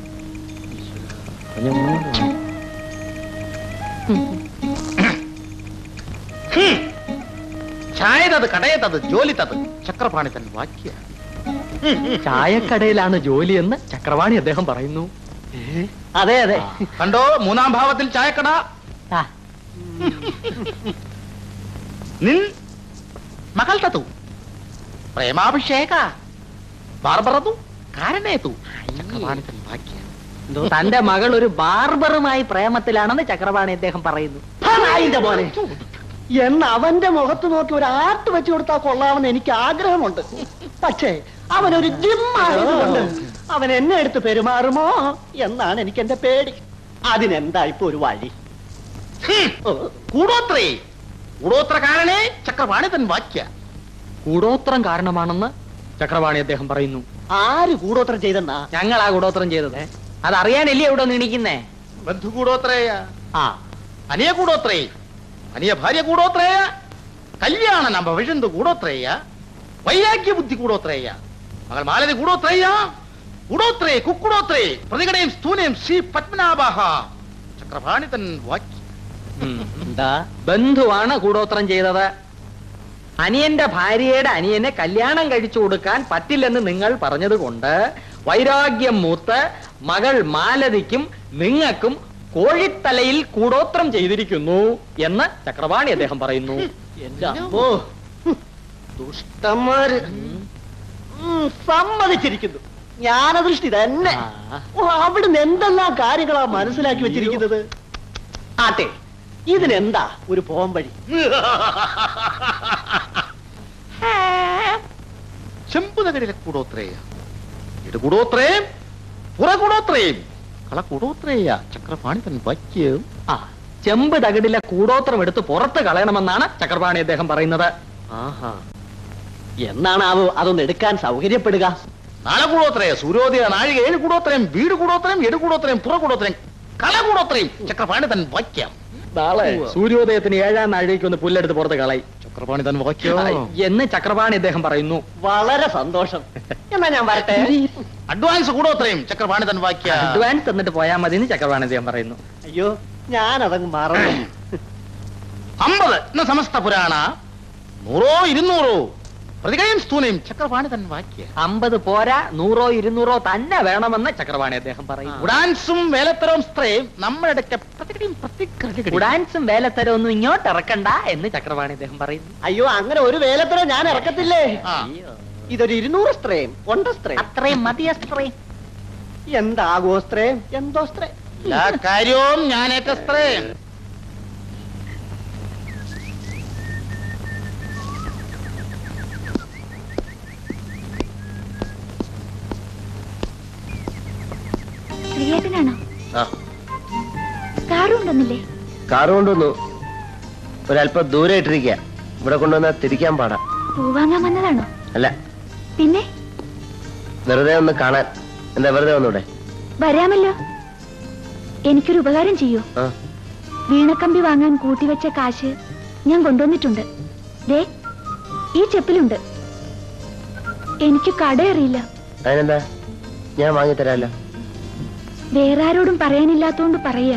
ചായതത് കടയതത് ജോലിത്തത് ചക്രപാണി തൻ വാക്യ. ചായക്കടയിലാണ് ജോലി എന്ന് ചക്രവാണി അദ്ദേഹം പറയുന്നു. അതെ അതെ. കണ്ടോ, 3-ാം ഭാവത്തിൽ ചായക്കട. നിൻ മകൾ തതു പ്രേമാഭിഷേക ബാർബറതു കാരണേതു ചക്രപാണി തൻ വാക്യ. തന്റെ മകൾ ഒരു ബാർബറുമായി പ്രേമത്തിലാണെന്ന് ചക്രപാണി അദ്ദേഹം പറയുന്നു. പോലെ എന്ന് അവന്റെ മുഖത്ത് നോക്കി ഒരു ആർട്ട് വെച്ചു കൊടുത്താൽ കൊള്ളാമെന്ന് എനിക്ക് ആഗ്രഹമുണ്ട്. പക്ഷേ അവനൊരു ജിമ്മായതുകൊണ്ട് അവൻ എന്നെ എടുത്ത് പെരുമാറുമോ എന്നാണ് എനിക്ക് എന്റെ പേടി. അതിനെന്താ ഇപ്പൊ ഒരു വഴി? കൂടോത്രേ കൂടോത്ര കാരണേ ചക്രപാണി തൻ വാക്യ. കൂടോത്രം കാരണമാണെന്ന് ചക്രവാണി അദ്ദേഹം പറയുന്നു. ആര് കൂടോത്രം ചെയ്തെന്നാ? ഞങ്ങളാ കൂടോത്രം ചെയ്തത്. അതറിയാനല്ലേ ഇവിടെ നീണിക്കുന്നേ? ബന്ധു കൂടോത്രേയ, അനിയ കൂടോത്രേ, അനിയ ഭാര്യ കൂടോത്രേയ, കല്യാണ നമ്പ വിഷന്തു കൂടോത്രേയ, വൈരാഗ്യ ബുദ്ധി കൂടോത്രേയ, മകൾ മാലതി കൂടോത്രേയ, കൂടോത്രേ കുക്കുടോത്രേ പ്രതികടയും സ്ഥൂനയും ശ്രീ പത്മനാഭ ചക്രപാണി തൻ വാക്യ. എന്താ? ബന്ധുവാണ് കൂടോത്രം ചെയ്തത്. അനിയന്റെ ഭാര്യയുടെ അനിയനെ കല്യാണം കഴിച്ചു കൊടുക്കാൻ പറ്റില്ലെന്ന് നിങ്ങൾ പറഞ്ഞത് കൊണ്ട് വൈരാഗ്യം മൂത്ത് മകൾ മാലതിക്കും നിങ്ങൾക്കും കോഴിത്തലയിൽ കൂടോത്രം ചെയ്തിരിക്കുന്നു എന്ന് ചക്രപാണി അദ്ദേഹം പറയുന്നു. ദുഷ്ടന്മാര് സമ്മതിച്ചിരിക്കുന്നു. ജ്ഞാനദൃഷ്ടി തന്നെ. അവിടുന്ന് എന്തെല്ലാം കാര്യങ്ങളാ മനസ്സിലാക്കി വെച്ചിരിക്കുന്നത്. ആട്ടെ, ഇതിനെന്താ ഒരു പോംവഴി? ചെമ്പുനഗരിലെ കൂടോത്രേയ, ഇടുകൂടോത്രേ പുറകൂടോത്രേയും കളകൂടോത്രേയ ചക്രപാണി തൻ വാക്യം. ചെമ്പ് തകിടിലെ കൂടോത്രം എടുത്ത് പുറത്ത് കളയണമെന്നാണ് ചക്രപാണി അദ്ദേഹം പറയുന്നത്. എന്നാണ് അതൊന്ന് എടുക്കാൻ സൗകര്യപ്പെടുക? നാളെ കൂടോത്രേ സൂര്യോദയ നാഴിക 7 കൂടോത്രയും വീട് കൂടോത്രയും എടുകൂടോത്രയും പുറകൂടോത്രയും കളകൂടോത്രയും ചക്രപാണി തൻ വാക്യം. നാളെ സൂര്യോദയത്തിന് 7-ാം നാഴികയ്ക്ക് ഒന്ന് പുല്ലെടുത്ത് പുറത്ത് കളയും ചക്രപാണി തൻ വാക്യം എന്ന് ചക്രപാണി അദ്ദേഹം പറയുന്നു. വളരെ സന്തോഷം. എന്നാ ഞാൻ വരട്ടെ. അഡ്വാൻസ് കൂടോത്രയും ചക്രപാണി തൻ വാക്യം. അഡ്വാൻസ് തന്നിട്ട് പോയാൽ മതി എന്ന് ചക്രപാണി അദ്ദേഹം പറയുന്നു. അയ്യോ, ഞാനതങ്ങ് മറന്നു. 50 എന്ന സമസ്ത പുരാണ 100-200 പ്രതികയും സ്ഥൂനയും ചക്രപാണി തൻ വാക്യ. 50 പോരാ, 100-200 തന്നെ വേണമെന്ന് ചക്രപാണി അദ്ദേഹം പറയും. ഉഡാൻസും വേലത്തരവും സ്ത്രയും നമ്മുടെ ഉഡാൻസും വേലത്തരവും ഒന്നും ഇങ്ങോട്ട് ഇറക്കണ്ട എന്ന് ചക്രപാണി അദ്ദേഹം പറയുന്നു. അയ്യോ, അങ്ങനെ ഒരു വേലത്തരം ഞാൻ ഇറക്കത്തില്ലേ. ഇതൊരു 200 സ്ത്രയും കൊണ്ടസ്ത്രയും അത്രയും മതിയസ്ത്രയും. എന്താകോ സ്ത്രയും എന്തോ സ്ത്രയും എല്ലാ കാര്യവും ഞാൻ ഏറ്റ സ്ത്രയും. ശ്രീയേട്ടനാണോ? കാറ് കൊണ്ടുവന്നില്ലേ? കാറ് കൊണ്ടുവന്നു. ഒരല്പം ദൂരെ ഇട്ടിരിക്കുക. ഇവിടെ കൊണ്ടുവന്നാ തിരിക്കാൻ പാടാ. പൂ വാങ്ങാൻ വന്നതാണോ? അല്ല, പിന്നെ വെറുതെ ഒന്ന് കാണാൻ. എന്താ വെറുതെ വന്നൂടെ? വരാമല്ലോ. എനിക്കൊരു ഉപകാരം ചെയ്യൂ. വീണക്കമ്പി വാങ്ങാൻ കൂട്ടിവെച്ച കാശ് ഞാൻ കൊണ്ടുവന്നിട്ടുണ്ട്. ദേ, ഈ ചെപ്പിലുണ്ട്. എനിക്ക് കട അറിയില്ല. അതിനെന്താ, ഞാൻ വാങ്ങിത്തരാമല്ലോ. വേറെ ആരോടും പറയാനില്ലാത്തോണ്ട് പറയാ.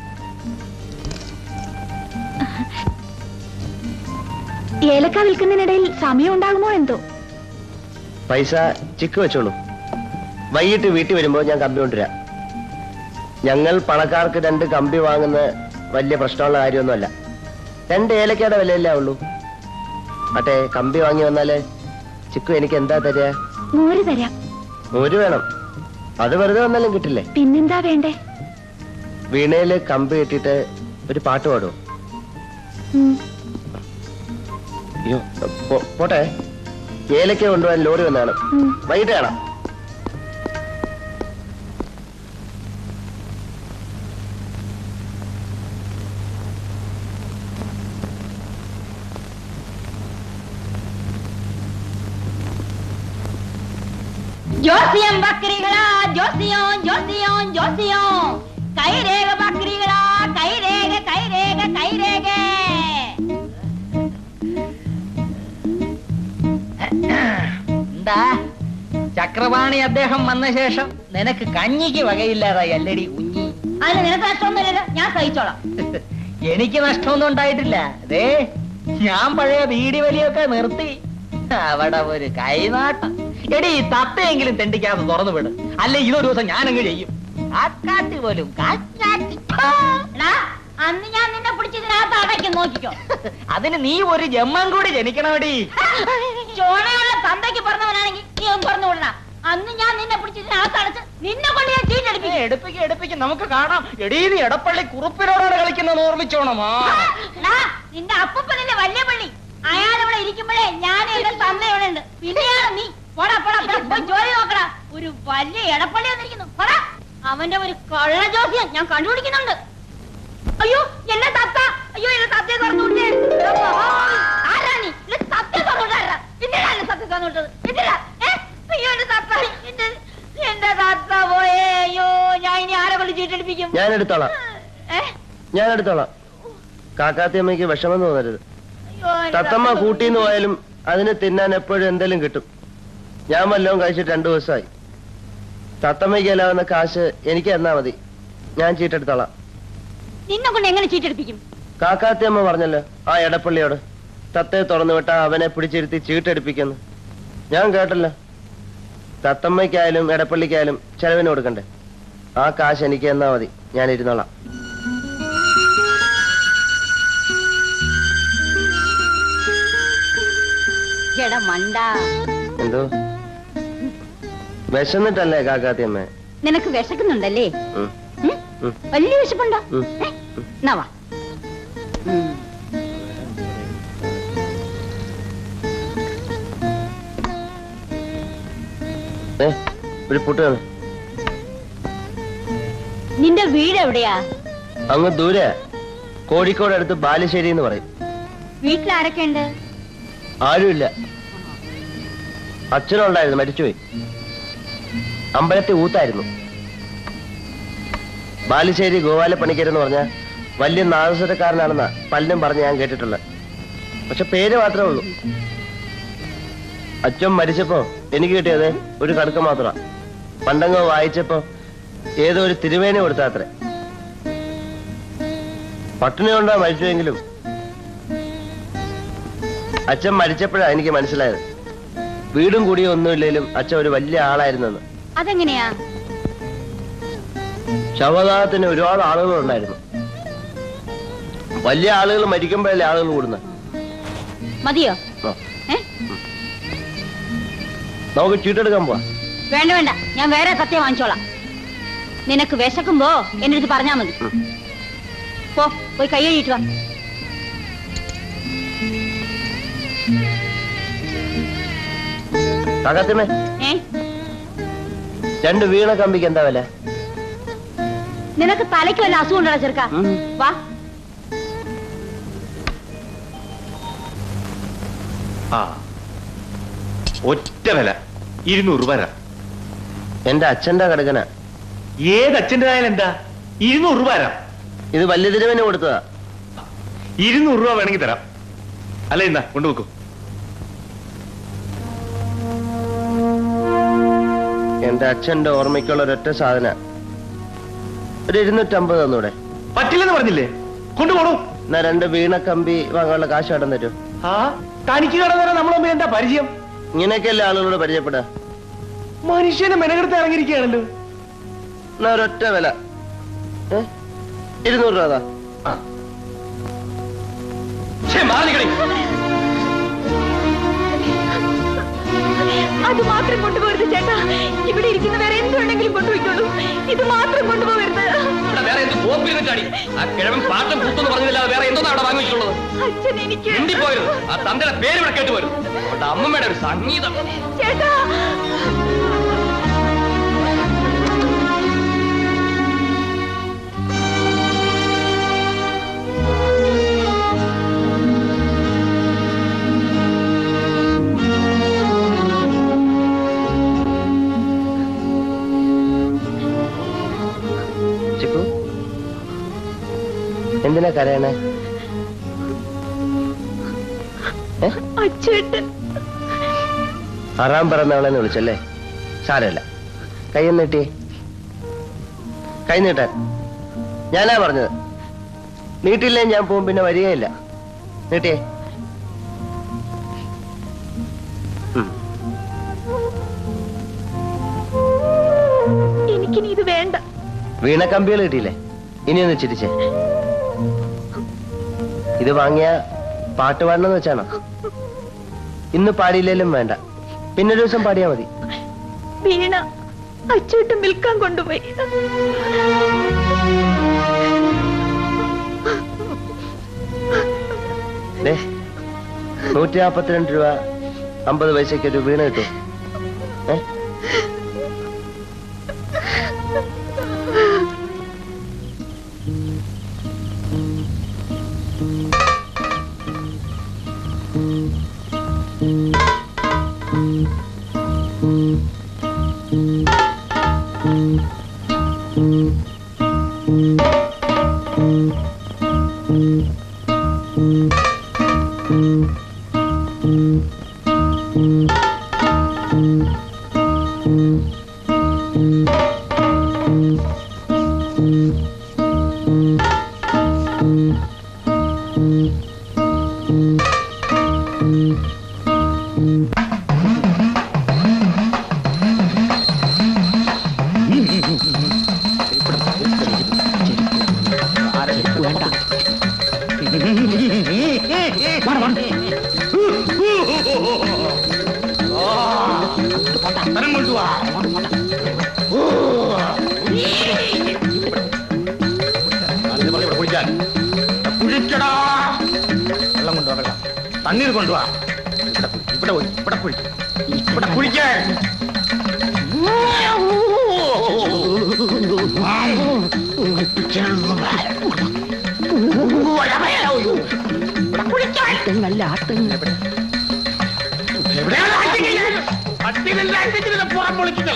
ഏലക്ക വിൽക്കുന്നതിനിടയിൽ സമയം ഉണ്ടാകുമോ എന്തോ. പൈസ ചിക്ക് വെച്ചോളൂ. വൈകിട്ട് വീട്ടിൽ വരുമ്പോ ഞാൻ കമ്പി കൊണ്ടുവരാം. ഞങ്ങൾ പണക്കാർക്ക് 2 കമ്പി വാങ്ങുന്ന വലിയ പ്രശ്നമുള്ള കാര്യമൊന്നുമല്ല. 2 ഏലക്കയുടെ വിലയല്ലേ ഉള്ളൂ. മറ്റേ കമ്പി വാങ്ങി വന്നാല് ചിക്കു എനിക്ക് എന്താ തരിക? മോര് തരാം. മോര് വേണം. അത് വെറുതെ വന്നാലും കിട്ടില്ലേ? പിന്നെന്താ വേണ്ടേ? വീണയില് കമ്പി കെട്ടിട്ട് ഒരു പാട്ട് പാടുമോ? അയ്യോ, പോട്ടെ. ഏലക്ക കൊണ്ടുപോകാൻ ലോറി വന്നാണ്. വൈകിട്ട് കാണാം. ஜோசியம் பக்ரிகளா, ஜோசியம் ஜோசியம் ஜோசியம், கைரேக பக்ரிகளா, கைரேக கைரேக கைரேக. എന്താ ചക്രപാണി അദ്ദേഹം വന്ന ശേഷം നിനക്ക് കഞ്ഞിക്ക് വകയില്ലാതായി അല്ലടി കുഞ്ഞി? അതിന് നിനക്ക് നഷ്ടമൊന്നുമില്ലല്ലോ, ഞാൻ സഹിച്ചോളാം. എനിക്ക് നഷ്ടമൊന്നും ഉണ്ടായിട്ടില്ല. അതേ ഞാൻ പഴയ ബീഡി വലിയൊക്കെ നിർത്തി. അവിടെ ഒരു കൈനാട്ടം. എടി തത്തയെങ്കിലും തെണ്ടിക്കാതെ തുറന്നു വിട്, അല്ലെ ഇതൊരു ദിവസം ഞാനങ്ങ് ചെയ്യും. കാക്കാട്ടി പോലും അന്ന് ഞാൻ നിന്നെ പിടിച്ചതിനകത്ത് അടയ്ക്കും, നോക്കിക്കോ. അതിന് നീ ഒരു ജന്മം കൂടി ജനിക്കണമടി. ചോണയുള്ള തന്തയ്ക്ക് പറഞ്ഞവനാണെങ്കിൽ നീ ഒന്ന് പറഞ്ഞു വിടണ. അന്ന് ഞാൻ നിന്നെ പിടിച്ചതിനകത്ത് അടച്ച് നിന്നെ കൊണ്ട് ഞാൻ ചീട്ടെടുപ്പിക്കും. എടുപ്പിക്കും, നമുക്ക് കാണാം. എടീ നീ എടപ്പള്ളി കുറുപ്പിനോടാണ് കളിക്കുന്നത്, ഓർമ്മിച്ചോണമാ. നിന്റെ അപ്പൂപ്പനല്ലേ വലിയ പള്ളി, അയാളിവിടെ ഇരിക്കുമ്പോഴേ ഞാൻ എന്റെ തന്തയോടെ ഉണ്ട്. പിന്നെയാണ് നീ പോടാ പോടാ പോയി ജോലി നോക്കടാ. ഒരു വലിയ എടപ്പള്ളി വന്നിരിക്കുന്നു. പോടാ, അവന്റെ ഒരു കള്ള ജോസിയം ഞാൻ കണ്ടുപിടിക്കുന്നുണ്ട്. അയ്യോ എന്നെ തത്ത, അയ്യോ എന്നെ തത്തയെ തുറന്നുവിട്ടേ. ആരാ നീ? സത്യം തുറന്നുവിട്ടാ. പിന്നീടാ സത്യം തുറന്നുവിട്ടത്. പിന്നീടാ അയ്യോ എന്റെ തത്ത, എന്റെ തത്ത പോയേ. അയ്യോ ഞാൻ ഇനി ആരെ കൊണ്ട് ചീട്ടെടുപ്പിക്കും? ഞാൻ എടുത്തോളാം. കാക്കാത്തിയമ്മയ്ക്ക് വിഷമം തോന്നരുത്. തത്തമ്മ കൂട്ടിന്ന് പോയാലും അതിന് തിന്നാൻ എപ്പോഴും എന്തെങ്കിലും കിട്ടും. ഞാൻ വല്ലതും കഴിച്ചിട്ട് 2 ദിവസമായി. തത്തമ്മയ്ക്ക് അല്ലാവുന്ന കാശ് എനിക്ക് തന്നാ മതി, ഞാൻ ചീട്ടെടുത്തോളാം. നിന്നെ കൊണ്ട് എങ്ങനെ ചീട്ടെടുപ്പിക്കും? കാക്കാത്തിയമ്മ പറഞ്ഞല്ലോ ആ എടപ്പള്ളിയോട്, തത്തയെ തുറന്നു വിട്ടാ അവനെ പിടിച്ചിരുത്തി ചീട്ടെടുപ്പിക്കുന്നു. ഞാൻ കേട്ടല്ലോ. തത്തമ്മയ്ക്കായാലും എടപ്പള്ളിക്കായാലും ചെലവിന് കൊടുക്കണ്ടേ? ആ കാശ് എനിക്ക് തന്നാ മതി, ഞാൻ ഇരുന്നോളാം. എന്തോ വിശന്നിട്ടല്ലേ കാക്കാത്തിയമ്മ? നിനക്ക് വിശക്കുന്നുണ്ടല്ലേ? വലിയ വിശപ്പുണ്ടോ? എന്നാ ഒരു പുട്ട്. നിന്റെ വീട് എവിടെയാ? അങ്ങ് ദൂരെ, കോഴിക്കോട് അടുത്ത് ബാലുശ്ശേരി എന്ന് പറയും. വീട്ടിലാരൊക്കെ ഉണ്ട്? ആരുമില്ല. അച്ഛനുണ്ടായിരുന്നു, മരിച്ചുപോയി. അമ്പലത്തിൽ ഊത്തായിരുന്നു. ബാലുശ്ശേരി ഗോപാല പണിക്കരെന്ന് പറഞ്ഞ വലിയ നാദസ്വരക്കാരനാണെന്നാ പലരും പറഞ്ഞ് ഞാൻ കേട്ടിട്ടുള്ളത്. പക്ഷെ പേര് മാത്രമേ ഉള്ളൂ. അച്ഛൻ മരിച്ചപ്പോ എനിക്ക് കിട്ടിയത് ഒരു കടുക്ക മാത്രമാ. പണ്ടങ്ങ് വായിച്ചപ്പോ ഏതോ ഒരു തിരുവേന കൊടുത്താത്രേ. പട്ടിണി കൊണ്ടാ മരിച്ചുവെങ്കിലും അച്ഛൻ മരിച്ചപ്പോഴാ എനിക്ക് മനസ്സിലായത് വീടും കൂടിയും ഒന്നുമില്ലെങ്കിലും അച്ഛൻ ഒരു വലിയ ആളായിരുന്നെന്ന്. അതെങ്ങനെയാ? ശവദാഹത്തിന് ഒരുപാട് ആളുകൾ ഉണ്ടായിരുന്നു. വലിയ ആളുകൾ മരിക്കുമ്പോഴല്ലേ ആളുകൾ കൂടുന്ന. മതിയോ? നമുക്ക് ചീട്ടെടുക്കാൻ പോവാ. വേണ്ട വേണ്ട, ഞാൻ വേറെ സത്യം വാങ്ങിച്ചോളാം. നിനക്ക് വിശക്കുമ്പോ എന്റെ അടുത്ത് പറഞ്ഞാ മതി. പോയി കൈ കഴുകിട്ട് വാ. കാക്കാത്തിയമ്മേ, 2 വീണ കമ്പിക്ക് എന്താ വില? നിനക്ക് തലയ്ക്ക് വല്ല അസുഖം ഉണ്ടോ ചെറുക്ക? വാ. ഒറ്റ വില 200 രൂപ. എന്റെ അച്ഛന്റെ കടകന. ഏത് അച്ഛന്റെ ആയാലും എന്താ 200 രൂപ? ഇത് വലിയ തിരുവന് കൊടുത്തതാ. 200 രൂപ വേണമെങ്കിൽ തരാം. അല്ല, എന്താ കൊണ്ടുവെക്കൂ. എന്റെ അച്ഛന്റെ ഓർമ്മയ്ക്കുള്ള ഒരൊറ്റ സാധന. ഒരു 250 തന്നൂടെ? പറ്റില്ലെന്ന് പറഞ്ഞില്ലേ? കൊണ്ടുപോണു. എന്നാ 2 വീണ കമ്പി വാങ്ങാനുള്ള കാശ് കടം തരൂ. ആ തനിക്ക് കടന്നേരം നമ്മളെ എന്താ പരിചയം? ഇങ്ങനെയൊക്കെയല്ലേ ആളുകളോട് പരിചയപ്പെടാ. മനുഷ്യനെ മെനകെടുത്ത് ഇറങ്ങിയിരിക്കുകയാണല്ലോ. എന്നാ ഒരൊറ്റ വില 200 രൂപ. അത് മാത്രം കൊണ്ടുപോകരുത് ചേട്ടാ. ഇവിടെ ഇരിക്കുന്ന വേറെ എന്തുണ്ടെങ്കിലും കൊണ്ടുപോയിക്കോളൂ. ഇത് മാത്രം കൊണ്ടുപോകരുത്. അച്ഛൻ എനിക്ക് പേര് ഇവിടെ കേട്ടുപോരും. അമ്മമ്മയുടെ ഒരു സംഗീതം. ചേട്ടാ എന്തിനാ കരയണേ? അച്ഛേട്ടൻ ആറാം പിറന്നാളെന്ന് വിളിച്ചല്ലേ? സാരമില്ല, കൈ നീട്ടിയേ. കൈ നീട്ടാൻ ഞാനാ പറഞ്ഞത്. നീട്ടില്ലേ ഞാൻ പോകും, പിന്നെ വരികയില്ല. നീട്ടിയേ. എനിക്കിനി ഇത് വേണ്ട. വീണ കമ്പികൾ കിട്ടിയില്ലേ? ഇനിയൊന്ന് ചിരിച്ചേ. ഇത് വാങ്ങിയ പാട്ട് പാടണമെന്ന് വെച്ചാണോ? ഇന്ന് പാടിയില്ലേലും വേണ്ട, പിന്നൊരു ദിവസം പാടിയാ മതി. വീണ അച്ചൂട്ട് വിൽക്കാൻ കൊണ്ടുപോയി. 142 രൂപ 50 പൈസയ്ക്ക് ഒരു വീണ കിട്ടും. തണ്ണീർ കൊണ്ടുവാ. ഇവിടെ കുഴിക്കാൻ. പുറം പൊളിക്കുന്നത്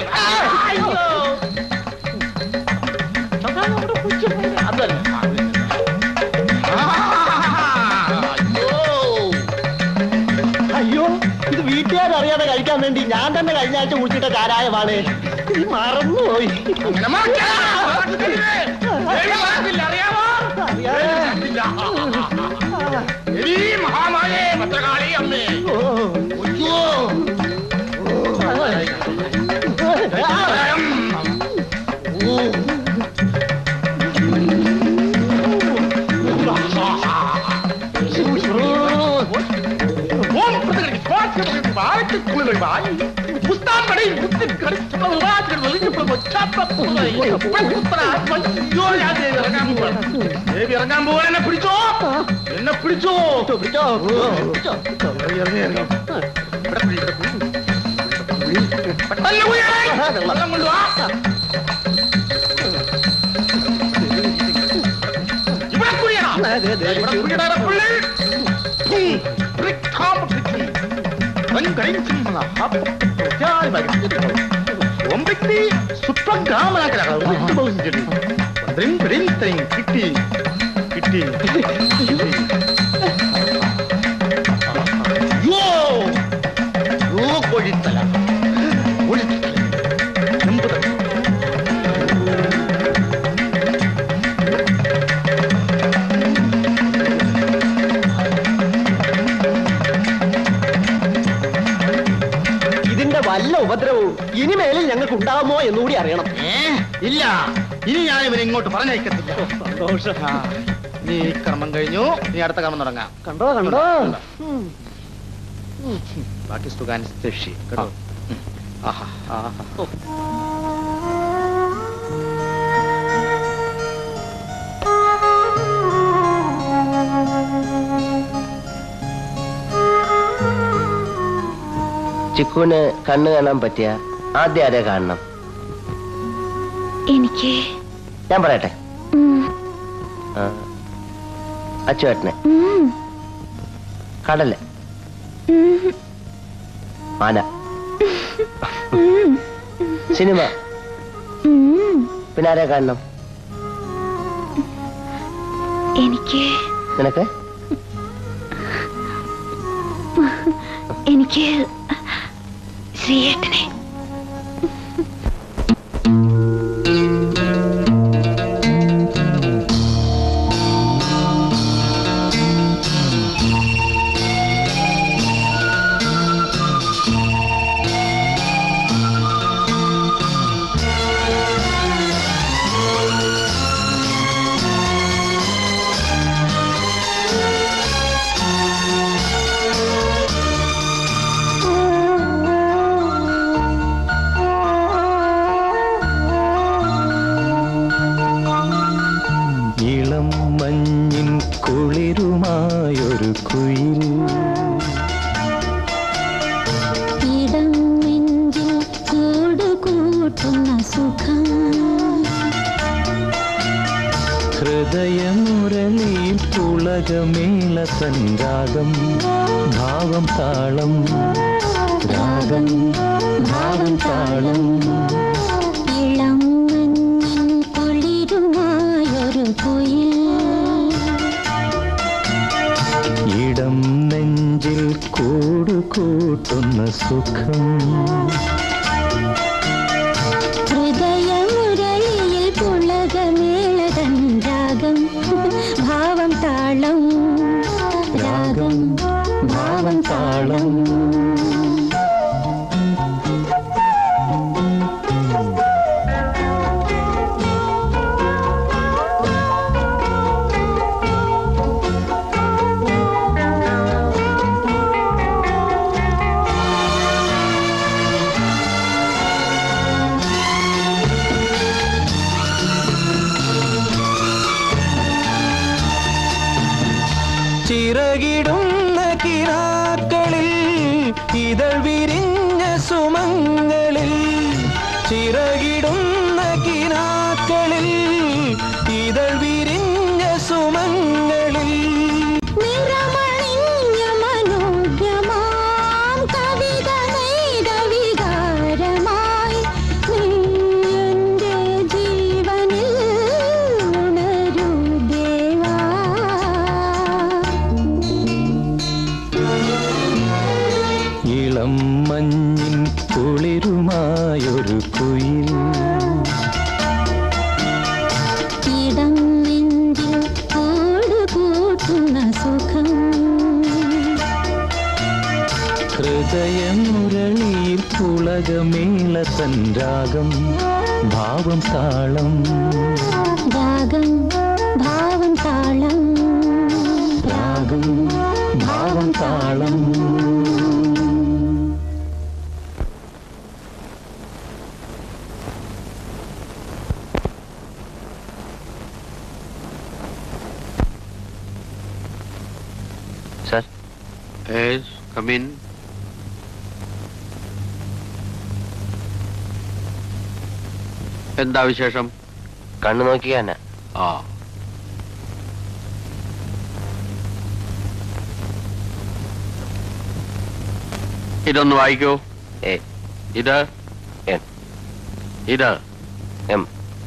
അയ്യോ, ഇത് വീട്ടുകാരറിയാതെ കഴിക്കാൻ വേണ്ടി ഞാൻ തന്നെ കഴിഞ്ഞ ആഴ്ച കുടിച്ചിട്ട ചാരായമാണ്. മറന്നുപോയി. മഹാമായേ ഭദ്രകാളി അമ്മേ. ഇറങ്ങാൻ പോവാൻ എന്നെ പിടിച്ചോ, എന്നെ പിടിച്ചോ. വെള്ളം കൊണ്ടുവാ. ഇവിടെ കുഴിയടാ പുള്ളി. കിട്ടി കിട്ടി. കൊഴിത്തല ഇനിമേലിൽ ഞങ്ങൾക്ക് ഉണ്ടാകുമോ എന്നുകൂടി അറിയണം. ഇല്ല, ഇനി ഞാൻ ഇവനെ ഇങ്ങോട്ട് പറഞ്ഞയക്കത്തില്ല. സന്തോഷം. നീ കർമ്മം കഴിഞ്ഞു, നീ അടുത്ത കർമ്മം തുടങ്ങാം. കണ്ടോ കണ്ടോ. ബാക്കി സുഖാൻ കേട്ടോ. ആഹാ ആഹാ. ചിക്കുവിന് കണ്ണ് കാണാൻ പറ്റിയ ആദ്യം ആരെ കാണണം? എനിക്ക് ഞാൻ പറയട്ടെ, അച്ചുവേട്ടനെ, കടല്, ആന, സിനിമ, പിന്നെ ആരെ കാണണം? എനിക്ക് നിനക്ക് എനിക്ക് ശ്രീയേട്ടനെ. ഹൃദയമുരളിയിൽ പുളകമേള സംരാഗം ഭാവം താളം രാഗം ഭാവം താളം ഇളം കുളിരുമായൊരു കുയിൽ ഇടം നെഞ്ചിൽ കൂടുകൂട്ടുന്ന സുഖം ഹൃദയമുരളിയിൽ പുളകമേളതൻ രാഗം ഭാവം താളം രാഗം ഭാവം താളം ചിറകിടുന്ന കിനാക്കളിൽ ഇതൾ വിരിഞ്ഞ സുമങ്ങളിൽ ചിറകിടുന്ന കിനാക്കളിൽ ഇതൾ വിരിഞ്ഞ സുമങ്ങളിൽ നിറമണിഞ്ഞ മനോജ്ഞമാം കവിത നെയ്ത വികാരമായി നീ എൻ്റെ ജീവനിൽ ഉണരൂ ദേവാ ഇളം മഞ്ഞിൻ കുളിരുമായൊരു കുയിൽ ഇടം നെഞ്ചിൽ കൂടുകൂട്ടുന്ന സുഖം ഹൃദയമുരളിയിൽ പുളകമേള സംരാഗം ഭാവം താളം രാഗം ഭാവം താളം രാഗം ഭാവം താളം സർ, come in. എന്താ വിശേഷം? കണ്ണു നോക്കിയാന. ആ, ഇതൊന്ന് വായിക്കൂ. എ ഇത് എൻ ഇത് എം.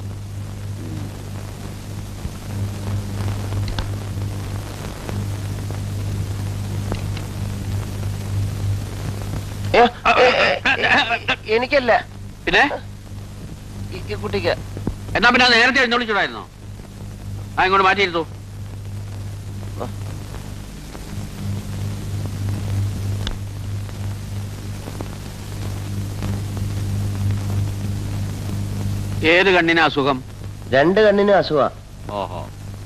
എനിക്കല്ല, പിന്നെ ഈ കുട്ടിക്ക്. എന്നാ പിന്നെ നേരത്തെ എഴുന്നള്ളിച്ചൂടായിരുന്നോ? ആ, ഇങ്ങോട്ട് മാറ്റിയിരുത്തൂ. ഏത് കണ്ണിന് അസുഖം? 2 കണ്ണിനും അസുഖ. ഓഹോ.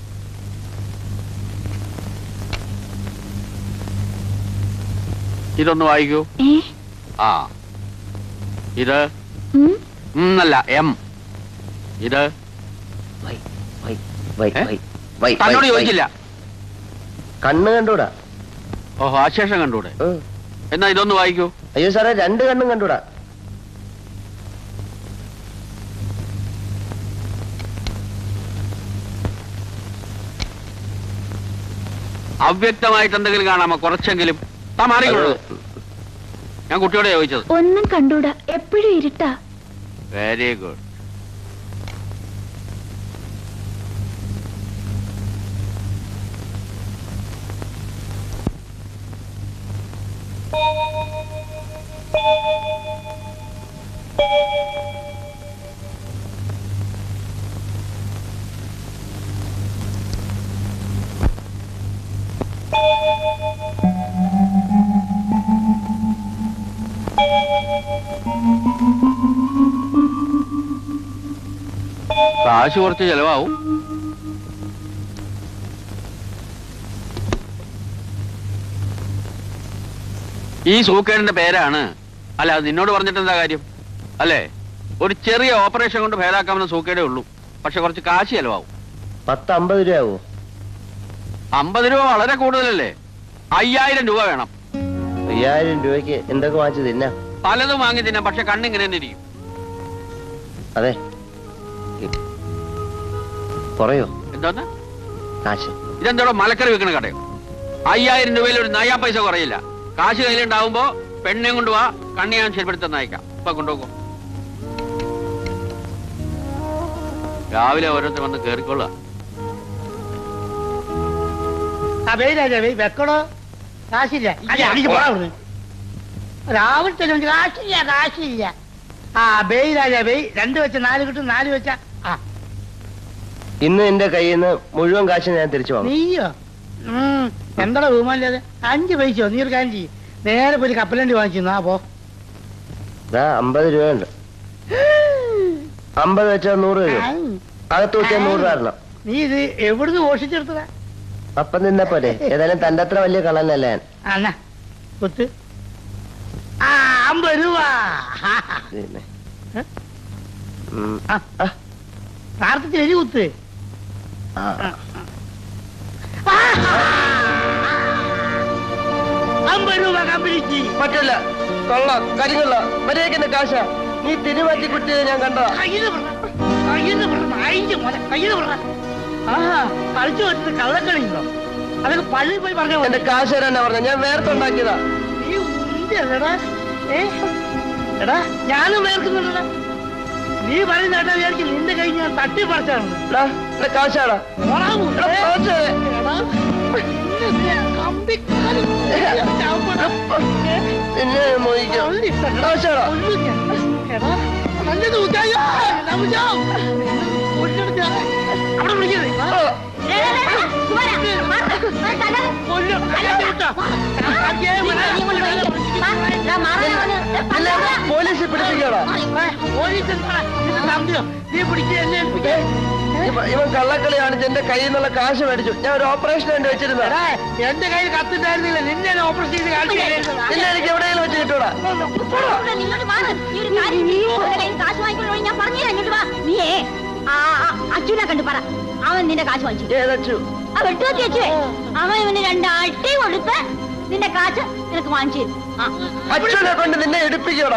ഇതൊന്ന് വായിക്കൂ. ആ, ഇത് അല്ല എം. ഇത് തന്നോട് ചോദിച്ചില്ല. കണ്ണ് കണ്ടൂടാ. ഓഹോ, അശേഷം കണ്ടൂടെ? എന്നാ ഇതൊന്ന് വായിക്കൂ. അയ്യോ സാറേ, 2 കണ്ണും കണ്ടൂടാ. അവ്യക്തമായിട്ട് എന്തെങ്കിലും കാണാമോ? കുറച്ചെങ്കിലും. മാറിക്കൊള്ളു. ഞാൻ കുട്ടിയോടെ ചോദിച്ചത്. ഒന്നും കണ്ടൂടാ, എപ്പോഴും ഇരുട്ടാ. Very good. കാശ് കുറച്ച് ചെലവാവും. ഈ സൂക്കേടിന്റെ പേരാണ്. അല്ല, അത് നിന്നോട് പറഞ്ഞിട്ട് എന്താ കാര്യം? അല്ലേ, ഒരു ചെറിയ ഓപ്പറേഷൻ കൊണ്ട് ഭേദാക്കാമെന്ന സൂക്കേടേ ഉള്ളൂ. പക്ഷെ കുറച്ച് കാശ് ചെലവാവും. 10-50 രൂപയാവോ? 50 രൂപ വളരെ കൂടുതലല്ലേ? 5000 രൂപ വേണം. 5000 രൂപയ്ക്ക് എന്തൊക്കെ വാങ്ങിച്ചു തിന്നാ? പലതും വാങ്ങി തിന്നാം, പക്ഷെ കണ്ണിങ്ങനെ തന്നെ ഇരിക്കും. അതെ, കുറയോ? എന്താ കാശ്? ഇതെന്തോടോ മലക്കറി വെക്കണ കടയോ? 5000 രൂപയിൽ ഒരു നയാ പൈസ കുറയില്ല. കാശ് കയ്യിലുണ്ടാവുമ്പോ പെണ്ണെ കൊണ്ടുപോവാ, കണ്ണി ഞാൻ ശരിപ്പെടുത്തി നയിക്കാം. ഇപ്പൊ കൊണ്ടുപോകും. രാവിലെ ഓരോരുത്തർ വന്ന് കേറിക്കൊള്ളുക. വെക്കടോ, കാശില്ല. രാവിലെ തന്നെ കാശില്ല, കാശില്ല. ആ ബേയ് രാജാ ബേയ്. 2 വെച്ച 4 കിട്ടും, 4 വെച്ച. ഇന്ന് എന്റെ കയ്യിൽ നിന്ന് മുഴുവൻ കാശ് ഞാൻ തിരിച്ചു വാങ്ങും. നീയോ? എന്താടാ ബഹുമാനില്ലാതെ? 5 പൈസയോ? നീ ഒരു കാര്യം ചെയ്യും, നേരെ പോയി കപ്പലണ്ടി വാങ്ങിച്ചു. ആ പോ. 50 രൂപയുണ്ട്. 50 വെച്ചാൽ 100 രൂപ. അകത്ത് വെച്ചാൽ 100 തരണം. നീ ഇത് എവിടുന്ന് മോഷിച്ചെടുത്തതാ? അപ്പം നിന്നെ പോലെ. ഏതായാലും തന്റെ അത്ര വലിയ കള്ളനല്ല ഞാൻ. അണ്ണ കുത്ത്. 50 രൂപ. പ്രാർത്ഥിച്ച് എരി കുത്ത്. പറ്റില്ല, കൊള്ള കരികൊള്ള മര്യാദ കാശ. നീ തിരുമാറ്റി കുട്ടിയെ ഞാൻ കണ്ടതാ. കളിച്ചു വെച്ചിട്ട് കള്ളക്കളിയുണ്ടോ? അതൊക്കെ പള്ളിയിൽ പോയി പറഞ്ഞ എന്റെ കാശ് തരാനാ പറഞ്ഞ. ഞാൻ വേർത്തുണ്ടാക്കിയതാ. നീ ഉണ്ടെടാ. എടാ, ഞാനും വേർക്കുന്നുണ്ടടാ. നീ പറയുന്ന കേട്ടാ വിചാരിക്കും നിന്റെ കൈ ഞാൻ തട്ടിപ്പറിച്ചാണ്. കാശാടാ. പോലീസ് പിടിപ്പിക്കടാ. ഇവൻ കള്ളക്കളി കാണിച്ച് എന്റെ കയ്യിൽ നിന്നുള്ള കാശ് മേടിച്ചു. ഞാൻ ഒരു ഓപ്പറേഷൻ വേണ്ടി വെച്ചിരുന്ന. എന്റെ കയ്യിൽ കത്തിട്ടായിരുന്നില്ല, നിന്നെ ഓപ്പറേഷൻ ചെയ്ത് കാണിച്ചു. പിന്നെ എനിക്ക് എവിടെയെങ്കിലും വെച്ച് കിട്ടൂടാ. നീയേ അച്ഛനെ കണ്ടു പറ, അവൻ നിന്റെ കാശ് വാങ്ങിച്ചു. ഏതച്ചു? അവൻ ഇവന് 2 അടി കൊടുത്ത് നിന്റെ കാശ് നിനക്ക് വാങ്ങിച്ചു. അച്ഛനെ കൊണ്ട് നിന്നെ എടുപ്പിക്കോടാ.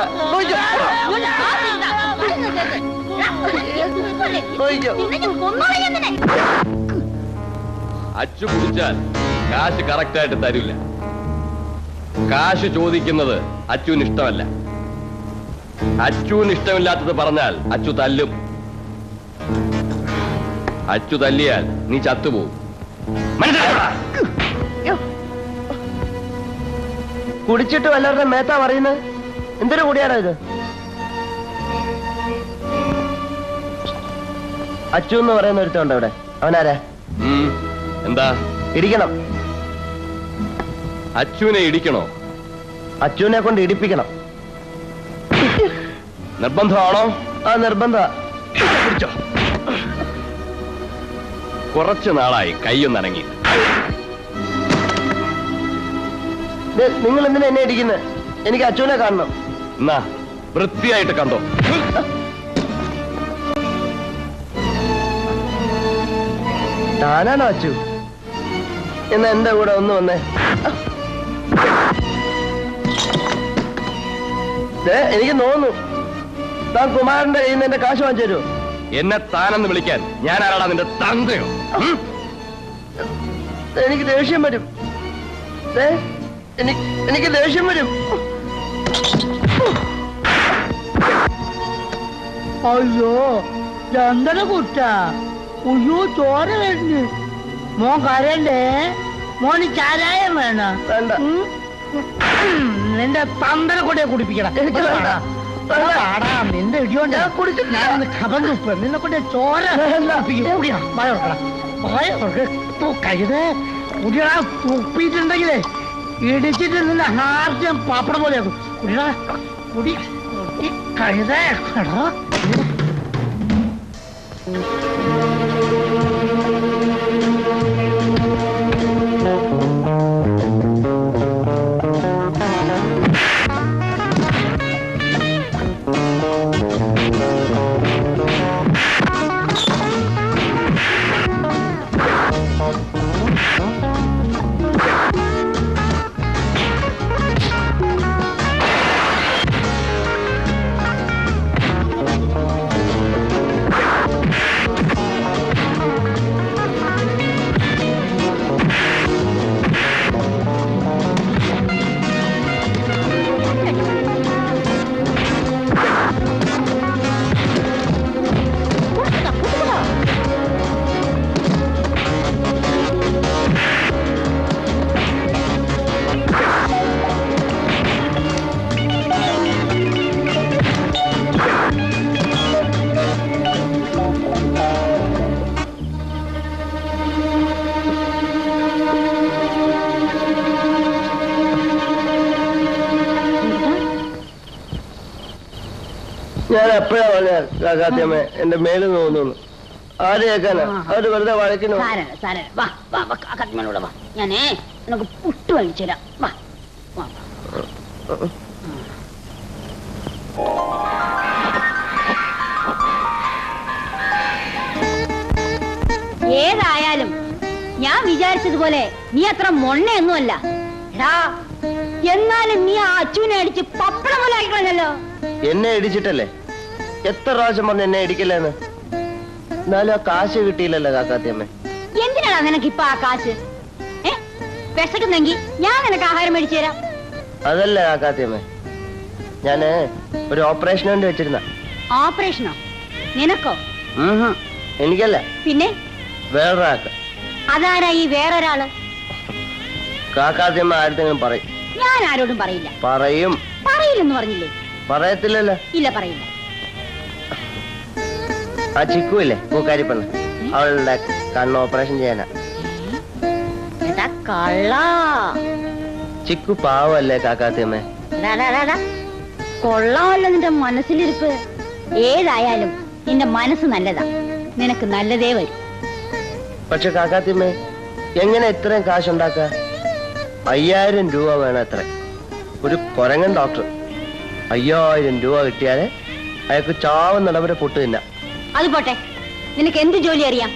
അച്ചു കുടിച്ചാൽ കാശ് കറക്റ്റായിട്ട് തരില്ല. കാശ് ചോദിക്കുന്നത് അച്ചുവിന് ഇഷ്ടമല്ല. അച്ചുവിന് ഇഷ്ടമില്ലാത്തത് പറഞ്ഞാൽ അച്ചു തല്ലും. അച്ചു തല്ലിയാൽ നീ ചത്തുപോകും. കുടിച്ചിട്ട് വല്ലവരുടെ മേത്താ പറയുന്നത്? എന്തൊരു കൂടിയാണോ ഇത്? അച്ചു എന്ന് പറയുന്ന ഒരുത്തമുണ്ട് അവിടെ. അവനാരാ? എന്താ? ഇടിക്കണം. അച്ചുവിനെ ഇടിക്കണോ? അച്ചുവിനെ കൊണ്ട് ഇടിപ്പിക്കണം. നിർബന്ധമാണോ? ആ, നിർബന്ധ. പിടിച്ചോ. കുറച്ചു നാളായി കൈയൊന്നടങ്ങി. നിങ്ങൾ എന്തിനാ എന്നെ ഇടിക്കുന്നത്? എനിക്ക് അച്ഛനെ കാണണം. എന്നാ വൃത്തിയായിട്ട് കണ്ടോ. താനാണോ അച്ചു? എന്നാ എന്റെ കൂടെ ഒന്ന് വന്നേ. എനിക്ക് തോന്നുന്നു താൻ കുമാരന്റെ കയ്യിൽ നിന്ന് എന്റെ കാശ് വാങ്ങിച്ചു തരുമോ? എന്നെ താനെന്ന് വിളിക്കാൻ ഞാൻ ആരാടാ, നിന്റെ തന്തയോ? എനിക്ക് ദേഷ്യം വരും. എനിക്ക് ദേഷ്യം വരും. അയ്യോ ചന്ദന കുട്ട, അയ്യോ ചോര വരുന്നു. മോൻ കരണ്ടേ? മോന് ചാരായം വേണം? നിന്റെ തന്തനെ കൊണ്ടേ കുടിപ്പിക്കണം. നിന്റെ ഇടിയോണ്ട് ഞാനൊന്ന് കപം തുപ്പ്. നിന്നെ കൊണ്ട് ചോര കഴുത് കുടിയാ. തുപ്പിയിട്ടുണ്ടെങ്കിലേ ഇടിച്ചിട്ട് നിന്റെ ഹാർജം പാപ്പടം പോലെയാക്കും. കുടിയാ കുടി കുടി കഴുതേ. ഞാൻ എപ്പോഴാ പറഞ്ഞാൽ കാക്കാത്തിയമ്മ എന്റെ മേല് തോന്നുന്നു. ആര് കേൾക്കാനാ? അവര് വെറുതെ വഴക്കിനോ? ഞാനേ നിനക്ക് പുട്ട് വാങ്ങിച്ചു തരാം. വാ വാ. ഏതായാലും ഞാൻ വിചാരിച്ചതുപോലെ നീ അത്ര മൊണ്ണയൊന്നുമല്ല. എടാ എന്നാലും നീ ആ അച്ഛനെ അടിച്ച് പപ്പടം പോലെ ആയിക്കളഞ്ഞല്ലോ. എന്നെ ഇടിച്ചിട്ടല്ലേ? എത്ര പ്രാവശ്യം പറഞ്ഞ് എന്നെ ഇടിക്കില്ലെന്ന്? എന്നാലും ആ കാശ് കിട്ടിയില്ലല്ലോ കാക്കാത്തിയമ്മ. എന്തിനാണ് നിനക്ക് ഇപ്പൊ ആ കാശ്? വിശക്കുന്നെങ്കിൽ ഞാൻ നിനക്ക് ആഹാരം മേടിച്ചു തരാം. അതല്ല കാക്കാത്തിയമ്മ, ഞാന് ഒരു ഓപ്പറേഷൻ വേണ്ടി വെച്ചിരുന്ന. ഓപ്പറേഷനോ? നിനക്കോ? എനിക്കല്ല, പിന്നെ വേറൊരാൾക്ക്. അതാരാ ഈ വേറൊരാള്? കാക്കാത്തിയമ്മ ആരുടെങ്കിലും പറയും. ഞാൻ ആരോടും പറയില്ല. പറയും. പറയില്ലെന്ന് പറഞ്ഞില്ലേ? പറയത്തില്ലല്ലോ. ഇല്ല, പറയില്ല. ആ ചിക്കു ഇല്ലേ, പൂക്കാരിപ്പെണ്ണ്, അവളുടെ കണ്ണ് ഓപ്പറേഷൻ ചെയ്യാനാ. ചിക്കു പാവല്ലേ കാക്കാത്തിയമ്മേ? കൊള്ളാമല്ലോ നിന്റെ മനസ്സിലിരിപ്പ്. ഏതായാലും നിന്റെ മനസ്സ് നല്ലതാ, നിനക്ക് നല്ലതേ വരും. പക്ഷെ കാക്കാത്തിയമ്മേ, എങ്ങനെ ഇത്രയും കാശുണ്ടാക്ക? 5000 രൂപ വേണം എത്ര? ഒരു കൊരങ്ങൻ ഡോക്ടർ 5000 രൂപ കിട്ടിയാലേ അയാൾക്ക് ചാവുന്നിടം വരെ പൊട്ട് തിന്ന. അത് പോട്ടെ, നിനക്ക് എന്ത് ജോലി അറിയാം?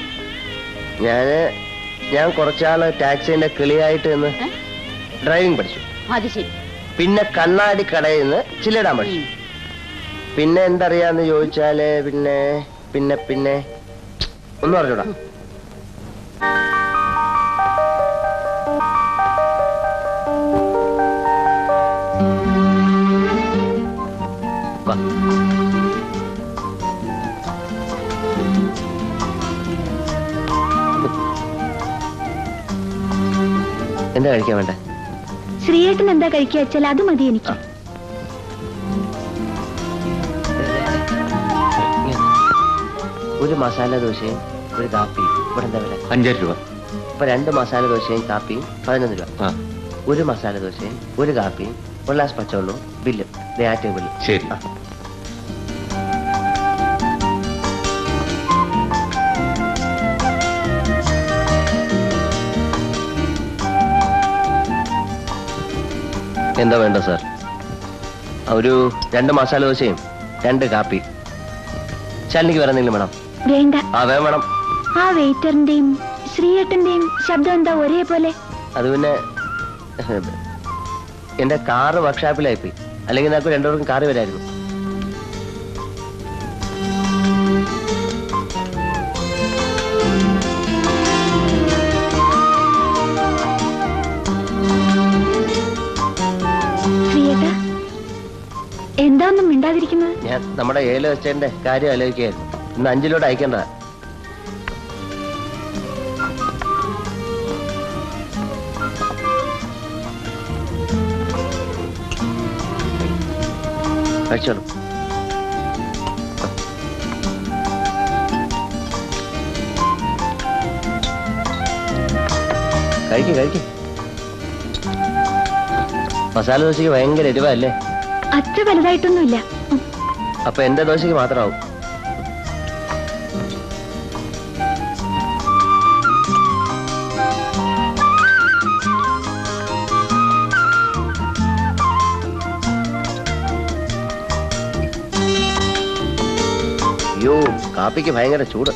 ഞാൻ കുറച്ചാള് ടാക്സിന്റെ കിളിയായിട്ട് നിന്ന് ഡ്രൈവിംഗ് പഠിച്ചു. അത് ശരി. പിന്നെ കണ്ണാടി കടയിൽ നിന്ന് ചില്ലിടാൻ പഠിച്ചു. പിന്നെ എന്തറിയാന്ന് ചോദിച്ചാല് പിന്നെ പിന്നെ പിന്നെ ഒന്നും അറിഞ്ഞൂടാ. എന്താ കഴിക്കാൻ വേണ്ട? ശ്രീയേട്ടൻ എന്താ കഴിക്കുക വെച്ചാൽ അത് മതി എനിക്ക്. ഒരു മസാല ദോശയും ഒരു കാപ്പിയും ഇവിടെ എന്താ വില? 5 രൂപ. ഇപ്പൊ 2 മസാല ദോശയും കാപ്പിയും 11 രൂപ. ഒരു മസാല ദോശയും ഒരു കാപ്പിയും ഒരു ഗ്ലാസ് പച്ചവെള്ളവും ബില്ലും. ആ ടേബിളിൽ. ശരി. എന്താ വേണ്ട സാർ? ഒരു 2 മസാല ദോശയും 2 കാപ്പി. ശാലിനിക്ക് വേറെ എന്തെങ്കിലും വേണം? വേണ്ട. വേണം. ആ വെയിറ്ററിന്റെയും ശ്രീയേട്ടന്റെയും ശബ്ദം എന്താ ഒരേപോലെ? അത് പിന്നെ എന്റെ കാറ് വർക്ക്ഷോപ്പിലായിപ്പോയി. അല്ലെങ്കിൽ നമുക്ക് 2 പേർക്കും കാറ് വരായിരുന്നു. എന്താ ഒന്നും മിണ്ടാതിരിക്കുന്നത്? ഞാൻ നമ്മുടെ ഏല വെച്ചതിന്റെ കാര്യം ആലോചിക്കുകയായിരുന്നു. ഇന്ന് 5 ലോഡ് അയക്കണ്ട. കഴിച്ചോളൂ. കഴിക്കും. മസാല ദോശയ്ക്ക് ഭയങ്കര എരിവല്ലേ? അത്ര വലുതായിട്ടൊന്നുമില്ല. അപ്പൊ എന്റെ ദോശയ്ക്ക് മാത്രമാവും. അയ്യോ, കാപ്പിക്ക് ഭയങ്കര ചൂട്.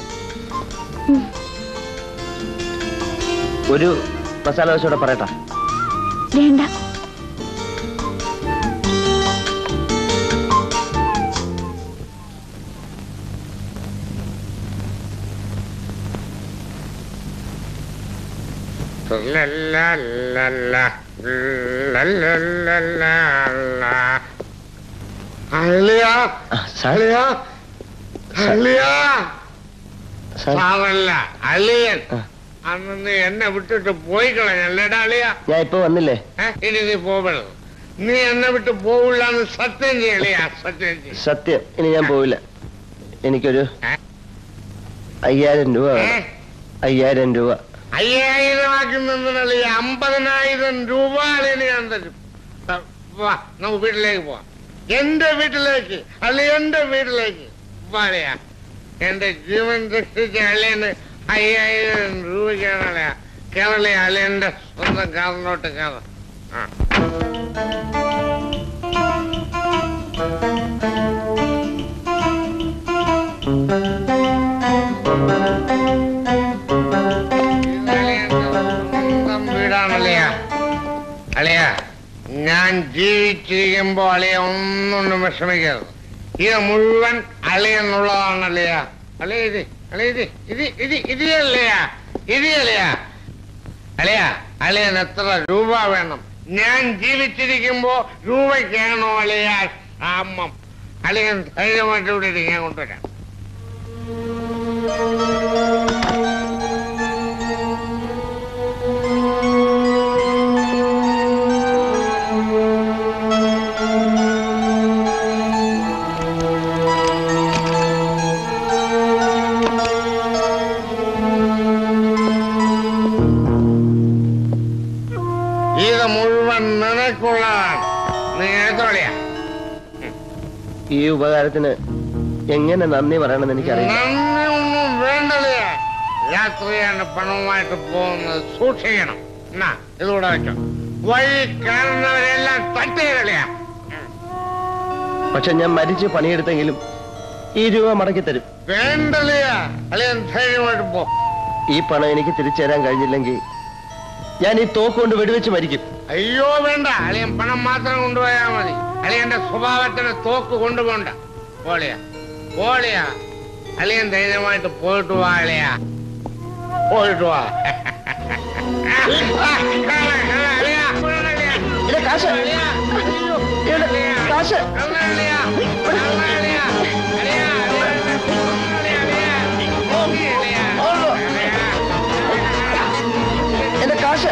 ഒരു മസാല ദോശ കൂടെ പറയട്ടാ? വേണ്ട. അളിയൻ അന്ന് നീ എന്നെ വിട്ടിട്ട് പോയി കളഞ്ഞല്ലേടാ അളിയ? ഞാൻ ഇപ്പൊ വന്നില്ലേ? ഇനി നീ പോവണം. നീ എന്നെ വിട്ട് പോവില്ലാന്ന് സത്യം ചെയ്യളിയാ. സത്യം. ഇനി ഞാൻ പോവില്ല. എനിക്കൊരു 5000 രൂപ വേണം. 5000 രൂപ. 5000 ആക്കി നിന്നളിയ 50,000 രൂപ അളിയന് ഞാൻ തരും. വാ, നമുക്ക് വീട്ടിലേക്ക് പോവാം. എന്റെ വീട്ടിലേക്ക്. അളിയന്റെ വീട്ടിലേക്ക് വാളിയ. എന്റെ ജീവൻ രക്ഷിച്ച അളിയന് 5000 രൂപയ്ക്കാണ് അളിയ. കേരളീയ അളിയന്റെ സ്വന്തം കാറിലോട്ട് കയറാം. വീടാണല്ലയാ അളിയ. ഞാൻ ജീവിച്ചിരിക്കുമ്പോ അളിയ ഒന്നും വിഷമിക്കരുത്. ഇത് മുഴുവൻ അളിയെന്നുള്ളതാണല്ലയാ. അളിയ ഇത് അളിയ അളിയ. അളിയൻ എത്ര രൂപ വേണം? ഞാൻ ജീവിച്ചിരിക്കുമ്പോ രൂപയ്ക്കാണോ അളിയ ക്ഷാമം? അളിയൻ ധൈര്യമായിട്ട് ഇവിടെ ഞാൻ കൊണ്ടുവരാം. ഇത് മുഴുവൻ നിനക്കുള്ളതാണ്. നീ എടുത്തോളിയാ. ഈ ഉപകാരത്തിന് എങ്ങനെ നന്ദി പറയണമെന്ന് എനിക്കറിയാം. നന്ദി ഒന്നും വേണ്ടല്ലേ. രാത്രിയാണ് പണവുമായിട്ട് പോകുന്നത്. സൂക്ഷിക്കണം. എന്നാ ഇതുകൂടെ വെച്ചോ. വഴി കാണുന്നവരെല്ലാം തട്ടിയതല്ലയാ. പക്ഷെ ഞാൻ മരിച്ച് പണിയെടുത്തെങ്കിലും ഈ രൂപ മടക്കി തരും. വേണ്ടല്ലയാ. അളിയൻ ധൈര്യമായിട്ട് പോ. ഈ പണം എനിക്ക് തിരിച്ചു തരാൻ കഴിഞ്ഞില്ലെങ്കിൽ ഞാൻ ഈ തോക്ക് കൊണ്ട് വെടിവെച്ച് മരിക്കും. അയ്യോ വേണ്ട. അളിയൻ പണം മാത്രം കൊണ്ടുപോയാൽ മതി. അളിയന്റെ സ്വഭാവത്തിന് തോക്ക് കൊണ്ടുപോണ്ട. പോളിയാ. അളിയൻ ധൈര്യമായിട്ട് പോയിട്ട് വാ അളിയാ. പോയിട്ട് വാ. എന്റെ കാശ്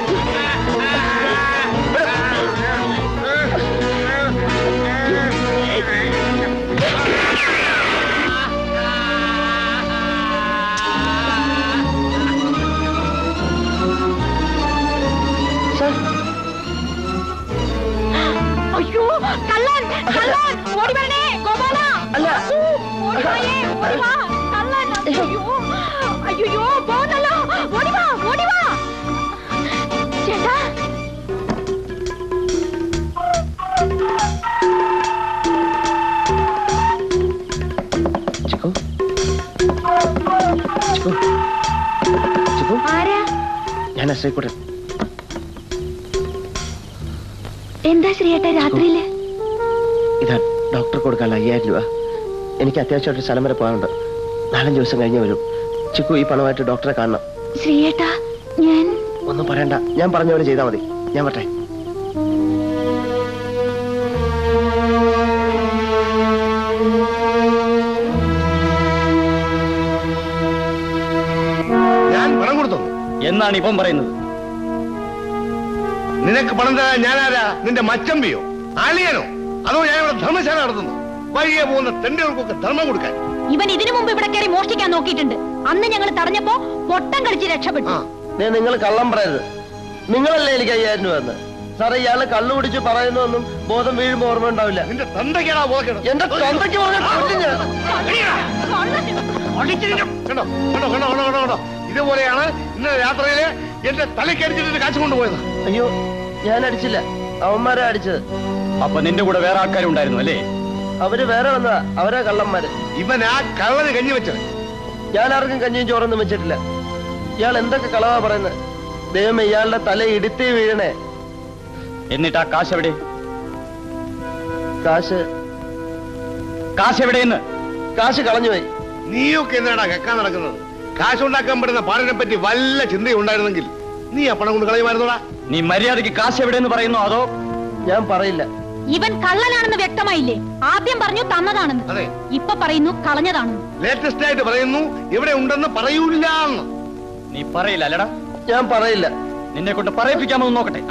അയ്യോ, കള്ളൻ ഓടി വരണേ. ഗോപാല ഓടി വായേ, ഓടി വാ. കള്ളൻ. അയ്യോ പോകുന്നല്ലോ. ഓടി വാ. ചേട്ടാ ഞാൻ ശ്രീകുട്ടൻ. എന്താ ശ്രീയേട്ട രാത്രിയില്? ഇതാ ഡോക്ടർ കൊടുക്കാനുള്ള 5000 രൂപ. എനിക്ക് അത്യാവശ്യമായിട്ട് സ്ഥലം വരെ പോകാനുണ്ട്. 4-5 ദിവസം കഴിഞ്ഞ് വരും. ചിക്കു ഈ പണമായിട്ട് ഡോക്ടറെ കാണണം. ശ്രീയേട്ട ഞാൻ ഒന്നും പറയണ്ട, ഞാൻ പറഞ്ഞ പോലെ ചെയ്താൽ മതി. ഞാൻ പറ്റേ. ഞാൻ പണം കൊടുത്തു എന്നാണ് ഇപ്പം പറയുന്നത്? നിനക്ക് പണം തരാൻ ഞാനാരാ? നിന്റെ മച്ചമ്പിയോ ആലിയനോ? അതോ ഞാൻ ഇവിടെ ധർമ്മശാല നടത്തുന്നു? വഴിയെ പോകുന്ന തെണ്ടുകൾക്കൊക്കെ ധർമ്മം കൊടുക്കാൻ. ഇവൻ ഇതിനു മുമ്പ് ഇവിടെ കയറി മോഷ്ടിക്കാൻ നോക്കിയിട്ടുണ്ട്. അന്ന് ഞങ്ങൾ തടഞ്ഞപ്പോ പൊട്ടം കളിച്ച് രക്ഷപ്പെട്ടു. നിങ്ങൾ കള്ളം പറയരുത്. നിങ്ങളല്ലേ എനിക്ക് 5000 രൂപ എന്ന്. സാറേ, ഇയാള് കള്ളു കുടിച്ച് പറയുന്നൊന്നും ബോധം വീഴുമ്പോ ഓർമ്മ ഉണ്ടാവില്ല. നിന്റെ തന്തയ്ക്കാണോ ബോധം? എന്റെ തന്തയ്ക്ക് കണ്ടോ കണ്ടോ കണ്ടോ കണ്ടോ കണ്ടോ കണ്ടോ. ഇതുപോലെയാണ് ഇന്നലെ രാത്രിയില് എന്റെ തലക്കടിച്ചിട്ട് കാശ് കൊണ്ടുപോയത്. അയ്യോ, ഞാൻ അടിച്ചില്ല, അവന്മാരാ അടിച്ചത്. അപ്പൊ നിന്റെ കൂടെ വേറെ ആൾക്കാരും ഉണ്ടായിരുന്നു അല്ലേ? അവര് വേറെ വന്നതാ, അവരാ കള്ളന്മാര്. ഇവൻ ആ കള്ളന് കഞ്ഞി വെച്ചത്. ഞാൻ ആർക്കും കഞ്ഞിയും ചോറൊന്നും വെച്ചിട്ടില്ല. ഇയാൾ എന്തൊക്കെ കളവാ പറയുന്നത്? ദൈവം ഇയാളുടെ തല ഇടുത്തി വീഴണേ. എന്നിട്ട് ആ കാശ് എവിടെ? കാശ് എവിടെയെന്ന്? കാശ് കളഞ്ഞുപോയി. നീയൊക്കെ എന്നാടാ കേൾക്കാൻ നടക്കുന്നത്? കാശുണ്ടാക്കാൻ പറ്റുന്ന പാടിനെ പറ്റി വല്ല ചിന്തയുണ്ടായിരുന്നെങ്കിൽ നീ ആ പണം കൊണ്ട് കളയുമായിരുന്നോടാ. നീ മര്യാദയ്ക്ക് കാശ് എവിടെയെന്ന് പറയുന്നു അതോ? ഞാൻ പറയില്ല. ഇവൻ കള്ളനാണെന്ന് വ്യക്തമായില്ലേ? ആദ്യം പറഞ്ഞു തന്നതാണെന്ന്, അതെ. ഇപ്പൊ പറയുന്നു കളഞ്ഞതാണെന്ന്. ലേറ്റസ്റ്റ് ആയിട്ട് പറയുന്നു എവിടെ ഉണ്ടെന്ന് പറയൂല. നീ പറയില്ല അല്ലടാ? ഞാൻ പറയില്ല. നിന്നെ കൊണ്ട് പറയിപ്പിക്കാമെന്ന് നോക്കട്ടെ.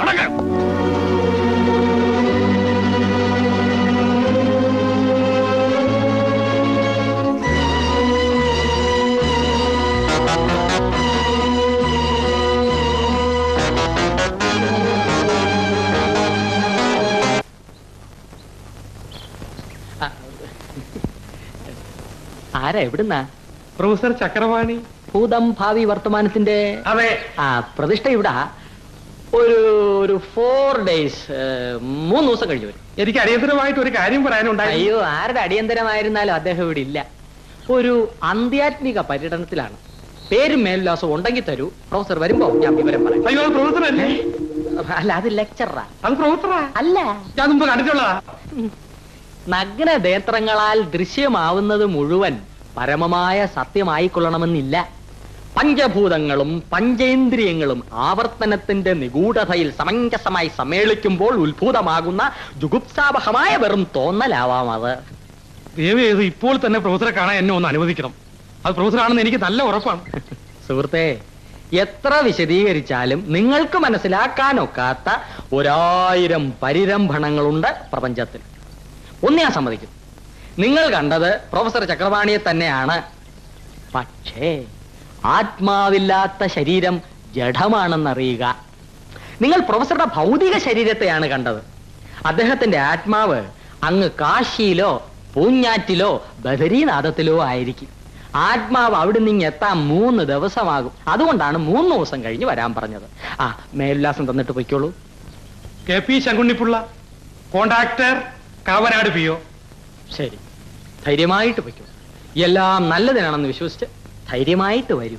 ആരാ എവിടുന്നാ? പ്രൊഫസർ ചക്രവാണി. ഭൂതം ഭാവി വർത്തമാനത്തിന്റെ അതെ. പ്രതിഷ്ഠ ഇവിടെ ഒരു 4 days 3 ദിവസം കഴിഞ്ഞു വരും. എനിക്ക് അടിയന്തരമായിട്ട് ഒരു കാര്യം പറയാനുണ്ടായി. അയ്യോ, ആരുടെ അടിയന്തരമായിരുന്നാലും അദ്ദേഹം ഇവിടെ ഇല്ല. ഒരു ആധ്യാത്മിക പര്യടനത്തിലാണ്. പേരും മേൽവിലാസവും ഉണ്ടെങ്കിൽ തരൂ, പ്രൊഫസർ വരുമ്പോ ഞാൻ വിവരം പറയാം. അയ്യോ, അത് പ്രൊഫസർ അല്ലേ? അല്ല, അത് ലെക്ചറാ. അത് പ്രൊഫസറാ? അല്ല, ഞാൻ മുമ്പ് കണ്ടിട്ടുള്ളതാ. നഗ്നനേത്രങ്ങളാൽ ദൃശ്യമാവുന്നത് മുഴുവൻ പരമമായ സത്യമായിക്കൊള്ളണമെന്നില്ല. പഞ്ചഭൂതങ്ങളും പഞ്ചേന്ദ്രിയങ്ങളും ആവർത്തനത്തിന്റെ നിഗൂഢതയിൽ സമഞ്ജസമായി സമ്മേളിക്കുമ്പോൾ ഉത്ഭൂതമാകുന്ന ജുഗുപ്സാവഹമായ വെറും തോന്നലാവാം അത്. ദൈവം, ഇപ്പോൾ തന്നെ പ്രൊഫസറെ കാണാൻ എന്നെ ഒന്ന് അനുവദിക്കണം. അത് പ്രൊഫസറാണെന്ന് എനിക്ക് നല്ല ഉറപ്പാണ്. സുഹൃത്തെ, എത്ര വിശദീകരിച്ചാലും നിങ്ങൾക്ക് മനസ്സിലാക്കാനൊക്കാത്ത 1000 പരിരംഭണങ്ങളുണ്ട് പ്രപഞ്ചത്തിൽ. ഒന്ന് ഞാൻ സമ്മതിക്കും, നിങ്ങൾ കണ്ടത് പ്രൊഫസർ ചക്രവാണിയെ തന്നെയാണ്. പക്ഷേ ആത്മാവില്ലാത്ത ശരീരം ജഡമാണെന്നറിയുക. നിങ്ങൾ പ്രൊഫസറുടെ ഭൗതിക ശരീരത്തെയാണ് കണ്ടത്. അദ്ദേഹത്തിന്റെ ആത്മാവ് അങ്ങ് കാശിയിലോ പൂഞ്ഞാറ്റിലോ ബദരീനാഥത്തിലോ ആയിരിക്കും. ആത്മാവ് അവിടെ നിന്ന് എത്താൻ 3 ദിവസമാകും. അതുകൊണ്ടാണ് 3 ദിവസം കഴിഞ്ഞ് വരാൻ പറഞ്ഞത്. മേൽവിലാസം തന്നിട്ട് പൊയ്ക്കോളൂ. KP Shankunnipillai, contractor, Kavanad PO. ശരി, ധൈര്യമായിട്ട് പൊയ്ക്കോ. എല്ലാം നല്ലതിനാണെന്ന് വിശ്വസിച്ച് ധൈര്യമായിട്ട് വരൂ.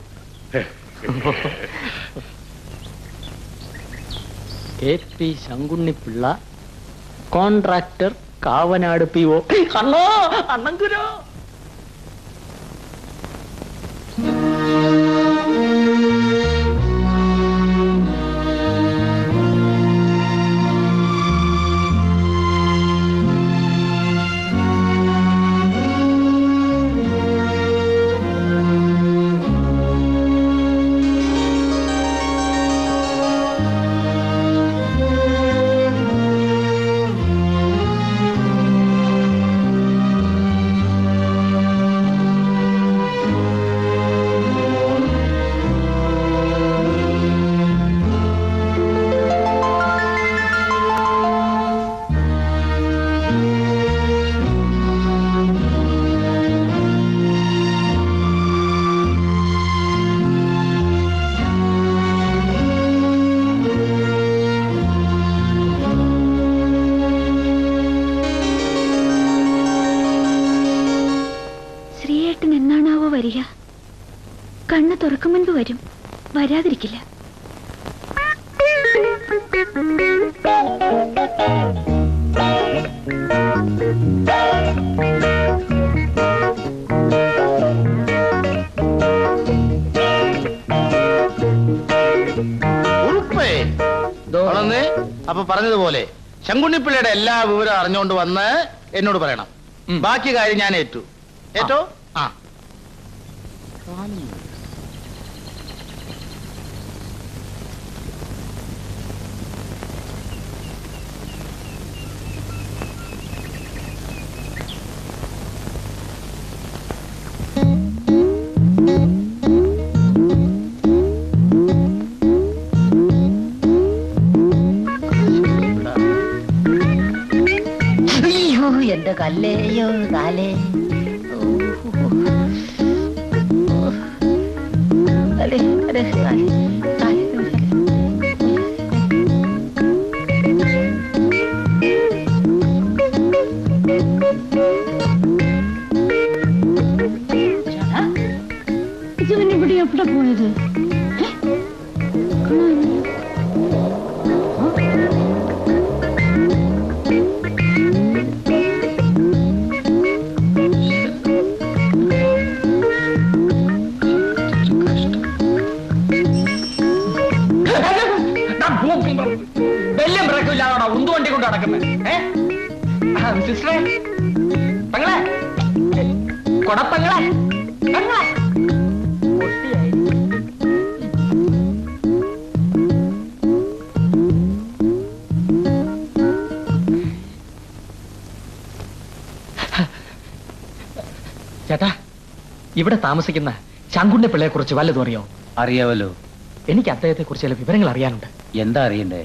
KP Shankunnipillai, contractor, Kavanad PO. അണ്ണോ, അണ്ണങ്കുരോ. കണ്ണ് തുറക്കും മുൻപ് വരും, വരാതിരിക്കില്ല. അപ്പൊ പറഞ്ഞതുപോലെ ശങ്കുണ്ണിപ്പിള്ളയുടെ എല്ലാ വിവരം അറിഞ്ഞുകൊണ്ട് വന്ന് എന്നോട് പറയണം. ബാക്കി കാര്യം ഞാൻ ഏറ്റോ? ആ. എന്റെ കല്ലേയോ കാലേ ഇവിടെ എവിടെ പോയത്? വെല്ലും ബ്രേക്കില്ലാതാണോ ഉന്തുവണ്ടി കൊണ്ട് നടക്കുന്നത്? സിസ്റ്ററെ, പെങ്ങളെ, കൊടപ്പെങ്ങളെ, പെങ്ങളെ. ചേട്ടാ, ഇവിടെ താമസിക്കുന്ന ശങ്കുണ്ടെ പിള്ളയെ കുറിച്ച് വല്ലതും അറിയോ? അറിയാവല്ലോ. എനിക്ക് അദ്ദേഹത്തെ കുറിച്ച് ചില വിവരങ്ങൾ അറിയാനുണ്ട്. എന്താ അറിയണ്ടേ?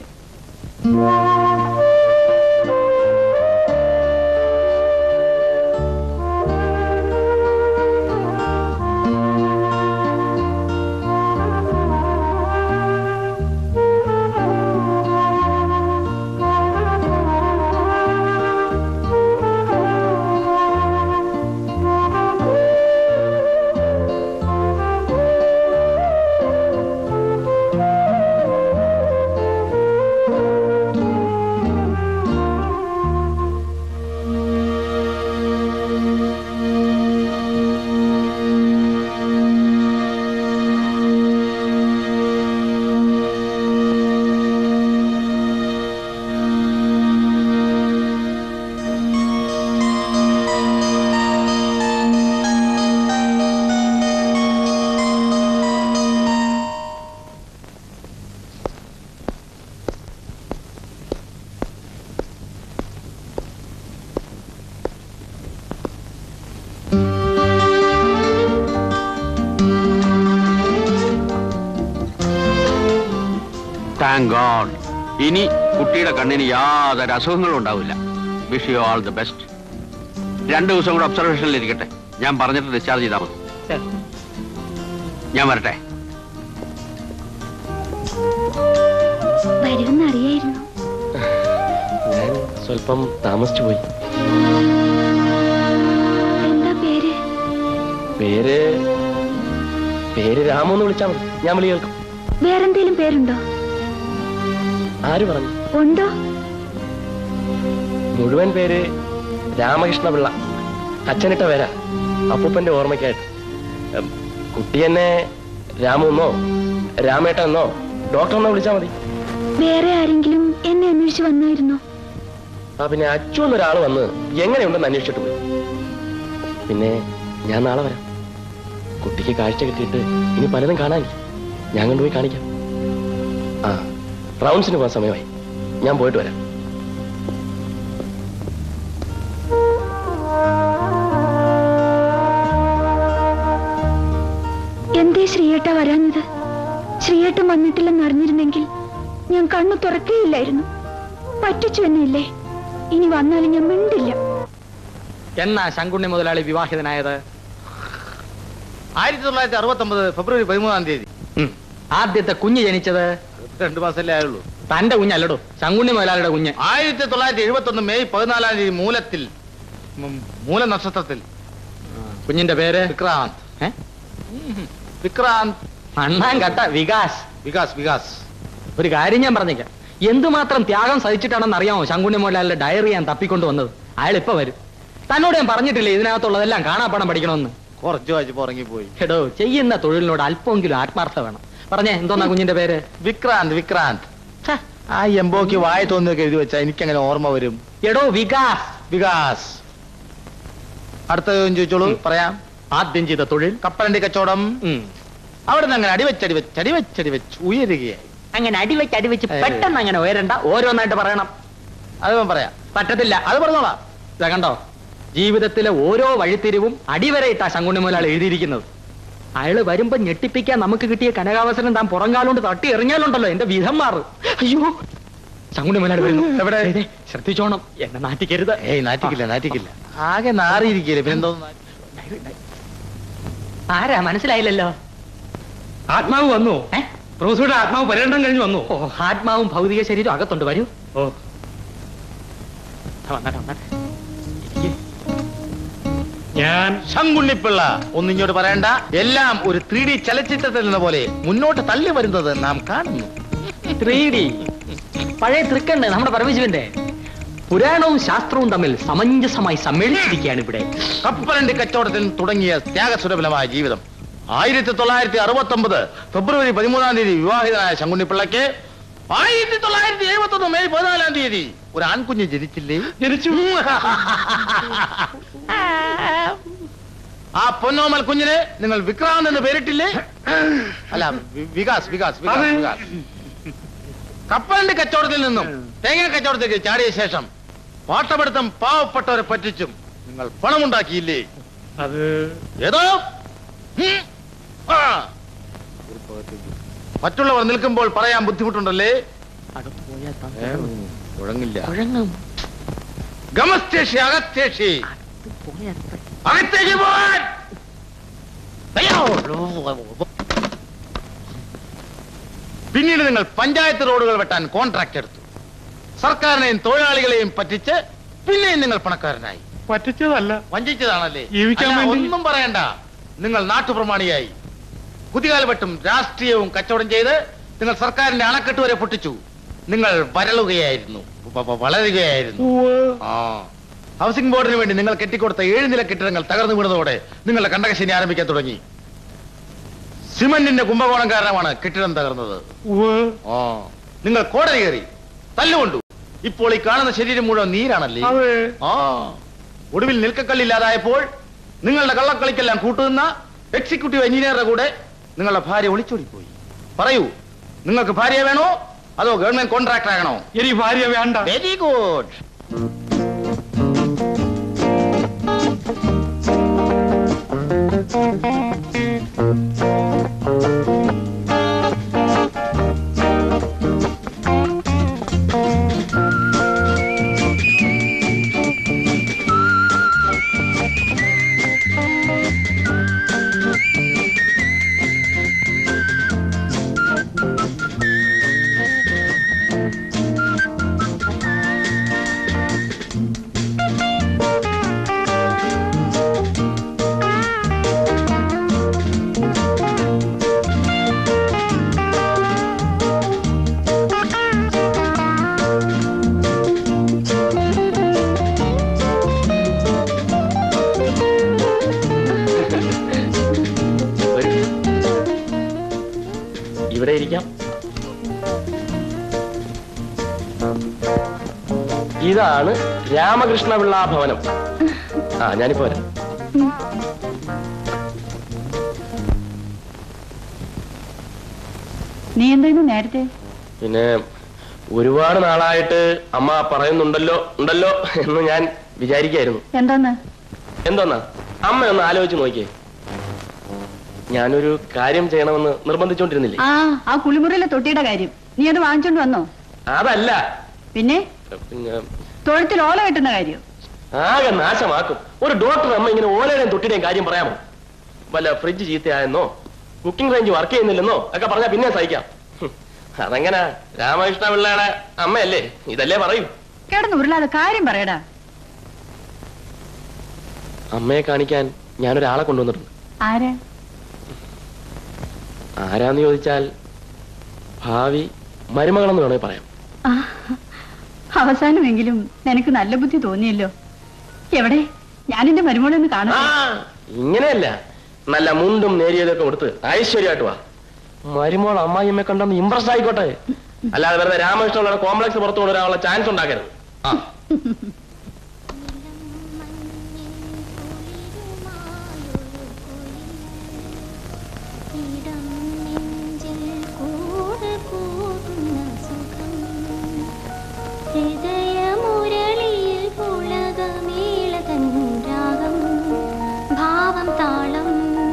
Thank God. ഇനി കുട്ടിയുടെ കണ്ണിന് യാതൊരു അസുഖങ്ങളും ഉണ്ടാവില്ല. Wish you all the best. 2 ദിവസം കൂടെ ഒബ്സർവേഷനിൽ ഇരിക്കട്ടെ. ഞാൻ പറഞ്ഞിട്ട് ഡിസ്ചാർജ് ചെയ്താൽ മതി. ഞാൻ വരട്ടെ. വരുമെന്നറിയായിരുന്നു. ഞാൻ സ്വല്പം താമസിച്ചു പോയി. എന്താ പേര്? പേര് രാമു എന്ന് വിളിച്ചാൽ മതി. ഞാൻ വിളി കേൾക്കും. വേറെന്തേലും പേരുണ്ടോ? ആര് പറഞ്ഞു? ഉണ്ടോ? മുഴുവൻ പേര് രാമകൃഷ്ണപിള്ള. അച്ഛനിട്ട പേരാ, അപ്പൂപ്പന്റെ ഓർമ്മയ്ക്കായിട്ട്. കുട്ടി എന്നെ രാമു എന്നോ രാമേട്ട എന്നോ ഡോക്ടർ എന്നോ വിളിച്ചാൽ മതി. വേറെ ആരെങ്കിലും എന്നെ അന്വേഷിച്ച് വന്നായിരുന്നോ? പിന്നെ അച്ചു എന്നൊരാൾ വന്ന് എങ്ങനെയുണ്ടെന്ന് അന്വേഷിച്ചിട്ട് പോയി. പിന്നെ ഞാൻ നാളെ വരാം. കുട്ടിക്ക് കാഴ്ച കിട്ടിയിട്ട് ഇനി പലതും കാണാനില്ല. ഞാൻ കൊണ്ടുപോയി കാണിക്കാം. റൗണ്ട്സിന് പോകാൻ സമയമായി. ഞാൻ പോയിട്ട് വരാം. എന്തേ ശ്രീയേട്ട വരാഞ്ഞത്? ശ്രീയേട്ടൻ വന്നിട്ടില്ലെന്ന് അറിഞ്ഞിരുന്നെങ്കിൽ ഞാൻ കണ്ണു തുറക്കുകയില്ലായിരുന്നു. പറ്റിച്ചു എന്നില്ലേ? ഇനി വന്നാലും ഞാൻ മിണ്ടില്ല. എന്നാ ശങ്കുണ്ണി മുതലാളി വിവാഹിതനായത്? 1969 ഫെബ്രുവരി 13 ആദ്യത്തെ കുഞ്ഞ് ജനിച്ചത് 2 മാസമല്ലേ ആയുള്ളൂ. തന്റെ കുഞ്ഞല്ലടോ, ശങ്കുണ്ണി മുതലാളിയുടെ കുഞ്ഞ്. 1971 മെയ് 14 മൂലത്തിൽ, മൂല നക്ഷത്രത്തിൽ. കുഞ്ഞിന്റെ പേര് വിക്രാന്ത്. വിക്രാന്ത്. അണ്ണാൻ കട്ട വികാസ്. വികാസ്. ഒരു കാര്യം ഞാൻ പറഞ്ഞേക്കാം. എന്തുമാത്രം ത്യാഗം സഹിച്ചിട്ടാണെന്ന് അറിയാമോ ശങ്കുണ്ണി മുതലാളിയുടെ ഡയറി ഞാൻ തപ്പിക്കൊണ്ട് വന്നത്? അയാൾ ഇപ്പൊ വരും. തന്നോട് ഞാൻ പറഞ്ഞിട്ടില്ലേ ഇതിനകത്തുള്ളതെല്ലാം കാണാപ്പാടം പഠിക്കണമെന്ന്? കുറച്ചു വായിച്ചപ്പോ ഉറങ്ങിപ്പോയി. എടോ, ചെയ്യുന്ന തൊഴിലിനോട് അല്പമെങ്കിലും ആത്മാർത്ഥ വേണം. പറഞ്ഞേ, എന്തോന്നാ കുഞ്ഞിന്റെ പേര്? വിക്രാന്ത്. ആ എംബോക്ക് വായ തോന്നിയൊക്കെ എഴുതി വെച്ചാ എനിക്കങ്ങനെ ഓർമ്മ വരും. എടോ വികാസ്. വികാസ്. അടുത്ത ചോദിച്ചോളൂ, പറയാം. ആദ്യം ചെയ്ത തൊഴിൽ കപ്പലണ്ടി കച്ചവടം. അവിടെ നിന്ന് അങ്ങനെ അടിവെച്ച് ഉയരുകയായി. അങ്ങനെ അടിവെച്ച് പെട്ടെന്ന് അങ്ങനെ ഉയരണ്ട, ഓരോന്നായിട്ട് പറയണം. അത് പറയാം. പറ്റത്തില്ല, അത് പറഞ്ഞോളാം. ഇതാ കണ്ടോ, ജീവിതത്തിലെ ഓരോ വഴിത്തിരിവും അടിവരയിട്ടാ ശങ്കുണ്ണി മുതലാളി എഴുതിയിരിക്കുന്നത്. അയാള് വരുമ്പോ ഞെട്ടിപ്പിക്കാൻ നമുക്ക് കിട്ടിയ കനകാവസരം താൻ പുറങ്കാലുകൊണ്ട് തട്ടി എറിഞ്ഞാലുണ്ടല്ലോ എന്റെ വിധം മാറും. അയ്യോ, ശങ്കുണ്ണി മുതലാളി വരുന്നു. എവിടെ? ശ്രദ്ധിച്ചോണം, എന്നെ നാറ്റിക്കരുത്. ഏയ് നാറ്റിക്കില്ല. ആകെ നാറിയിരിക്കില്ലേ, പിന്നെന്തോ. ആരാ മനസ്സിലായില്ലല്ലോ? ആത്മാവ് വന്നു. പ്രൊഫസറുടെ ആത്മാവ് പര്യടനം കഴിഞ്ഞു വന്നു. ഓ, ആത്മാവും ഭൗതിക ശരീരം അകത്തുണ്ട്. വരൂ. ഓ, ഞാൻ ശങ്കുണ്ണിപ്പിള്ള ഒന്നിങ്ങോട്ട് പറയണ്ട. എല്ലാം ഒരു 3D ചലച്ചിത്രത്തിൽ എന്ന പോലെ മുന്നോട്ട് തള്ളി വരുന്നത് നാം കാണുന്നു. 3D പഴയ തൃക്കണ്ട് നമ്മുടെ പരമശിവന്റെ. പുരാണവും ശാസ്ത്രവും തമ്മിൽ സമഞ്ജസമായി സമ്മേളിച്ചിരിക്കുകയാണ് ഇവിടെ. കപ്പലണ്ടി കച്ചവടത്തിൽ തുടങ്ങിയ ത്യാഗസുരഭലമായ ജീവിതം 1969 ഫെബ്രുവരി 13 വിവാഹിതനായ ശങ്കുണ്ണിപ്പിള്ളയ്ക്ക് 1971 മെയ് 14 ഒരു ആൺകുഞ്ഞ് ജനിച്ചില്ലേ? ജനിച്ചു. ആ പൊന്നോമൽ കുഞ്ഞിനെ നിങ്ങൾ വിക്രാന്ത് എന്ന് പേരിട്ടില്ലേ? അല്ല, വികാസ്. കപ്പലണ്ടി കച്ചവടത്തിൽ നിന്നും തേങ്ങ കച്ചവടത്തേക്ക് ചാടിയ ശേഷം പാട്ടപ്പെടുത്തം പാവപ്പെട്ടവരെ പറ്റിച്ചും നിങ്ങൾ പണമുണ്ടാക്കിയില്ലേ? അത് ഏതോ മറ്റുള്ളവർ നിൽക്കുമ്പോൾ പറയാൻ ബുദ്ധിമുട്ടുണ്ടല്ലേ? കുഴങ്ങില്ല. ഗമസ്തേഷി അകത്തേഷി അകത്തേക്ക് പോകാൻ. പിന്നീട് നിങ്ങൾ പഞ്ചായത്ത് റോഡുകൾ വെട്ടാൻ കോൺട്രാക്ട് എടുത്തു. സർക്കാരിനെയും തൊഴിലാളികളെയും പറ്റിച്ച് പിന്നെയും നിങ്ങൾ പണക്കാരനായി. പറ്റിച്ചതല്ല, വഞ്ചിച്ചതാണല്ലേ? ജീവിക്കാൻ വേണ്ടി. ഒന്നും പറയണ്ട. നിങ്ങൾ നാട്ടുപ്രമാണിയായി. കുതികാൽവെട്ടും രാഷ്ട്രീയവും കച്ചവടം ചെയ്ത് നിങ്ങൾ സർക്കാരിന്റെ അണക്കെട്ട് വരെ പൊട്ടിച്ചു. നിങ്ങൾ വളരുകയായിരുന്നു. ഹൗസിംഗ് ബോർഡിന് വേണ്ടി നിങ്ങൾ കെട്ടിക്കൊടുത്ത 7 നില കെട്ടിടങ്ങൾ തകർന്നു വീണതോടെ നിങ്ങളുടെ കണ്ടകശനി ആരംഭിക്കാൻ തുടങ്ങി. സിമന്റിന്റെ കുംഭകോണം കാരണമാണ് കെട്ടിടം തകർന്നത്. നിങ്ങൾ കോടതി കയറി, തല്ലുകൊണ്ടു. ഇപ്പോൾ ഈ കാണുന്ന ശരീരം മുഴുവൻ നീരാണല്ലേ? ഒടുവിൽ നിൽക്കക്കല്ലില്ലാതായപ്പോൾ നിങ്ങളുടെ കള്ളക്കളിക്കെല്ലാം കൂട്ടുനിന്ന എക്സിക്യൂട്ടീവ് എഞ്ചിനീയറുടെ കൂടെ നിങ്ങളുടെ ഭാര്യ ഒളിച്ചോടിപ്പോയി. പറയൂ, നിങ്ങൾക്ക് ഭാര്യ വേണോ അതോ ഗവൺമെന്റ് കോൺട്രാക്ടർ ആകണോ? എനിക്ക് ഭാര്യ വേണ്ട. Very good. ഇവിടെ ഇരിക്കാം. ഇതാണ് രാമകൃഷ്ണപിള്ള ഭവനം. ഞാനിപ്പോ വരാം. നീ എന്തായിരുന്നു നേരത്തെ? പിന്നെ ഒരുപാട് നാളായിട്ട് അമ്മ പറയുന്നുണ്ടല്ലോ എന്ന് ഞാൻ വിചാരിക്കായിരുന്നു. എന്തോന്നാ അമ്മ ഒന്ന് ആലോചിച്ച് നോക്കിയേ. ഞാനൊരു കാര്യം ചെയ്യണമെന്ന് നിർബന്ധിച്ചോണ്ടിരുന്നില്ലേ? ആ കുളിമുറിയിലെ തൊട്ടിയുടെ കാര്യം നീ അത് വാങ്ങിച്ചോണ്ട് വന്നോ? അതല്ല. പിന്നെ തൊഴുത്തിൽ ഓല കെട്ടുന്ന കാര്യം ആകെ നാശമാക്കും. ഒരു ഡോക്ടർ അമ്മ ഇങ്ങനെ ഓലയുടെയും തൊട്ടിയുടെയും കാര്യം പറയാമോ? വല്ല ഫ്രിഡ്ജ് ചീത്തയായെന്നോ കുക്കിംഗ് റേഞ്ച് വർക്ക് ചെയ്യുന്നില്ലെന്നോ ഒക്കെ പറഞ്ഞാൽ പിന്നെ സഹിക്കാം. അതെങ്ങനെ രാമകൃഷ്ണപിള്ളയുടെ അമ്മയല്ലേ, ഇതല്ലേ പറയൂ. കിടന്ന് ഉരുളാതെ കാര്യം പറയടാ. അമ്മയെ കാണിക്കാൻ ഞാനൊരാളെ കൊണ്ടുവന്നിട്ടുണ്ട്. ആരാന്ന് ചോദിച്ചാൽ ഭാവി മരുമകളെന്ന് വേണേ പറയാം. അവസാനമെങ്കിലും നിനക്ക് നല്ല ബുദ്ധി തോന്നിയല്ലോ. എവിടെ ഞാനെന്റെ മരുമകളെന്ന് കാണാം. ഇങ്ങനെയല്ല, നല്ല മുണ്ടും നേരിയതൊക്കെ കൊടുത്ത് ഐശ്വര്യമായിട്ട് വാ. മരുമോൾ അമ്മായിയമ്മയെ കണ്ടൊന്ന് ഇംപ്രസ് ആയിക്കോട്ടെ. അല്ലാതെ വെറുതെ രാമകൃഷ്ണനുള്ള കോംപ്ലക്സ് പുറത്തു കൊണ്ടുവരാനുള്ള ചാൻസ് ഉണ്ടാക്കരുത്. ആ ഹൃദയമുരളിയിൽ പുളകമേളതൻ രാഗം ഭാവം താളം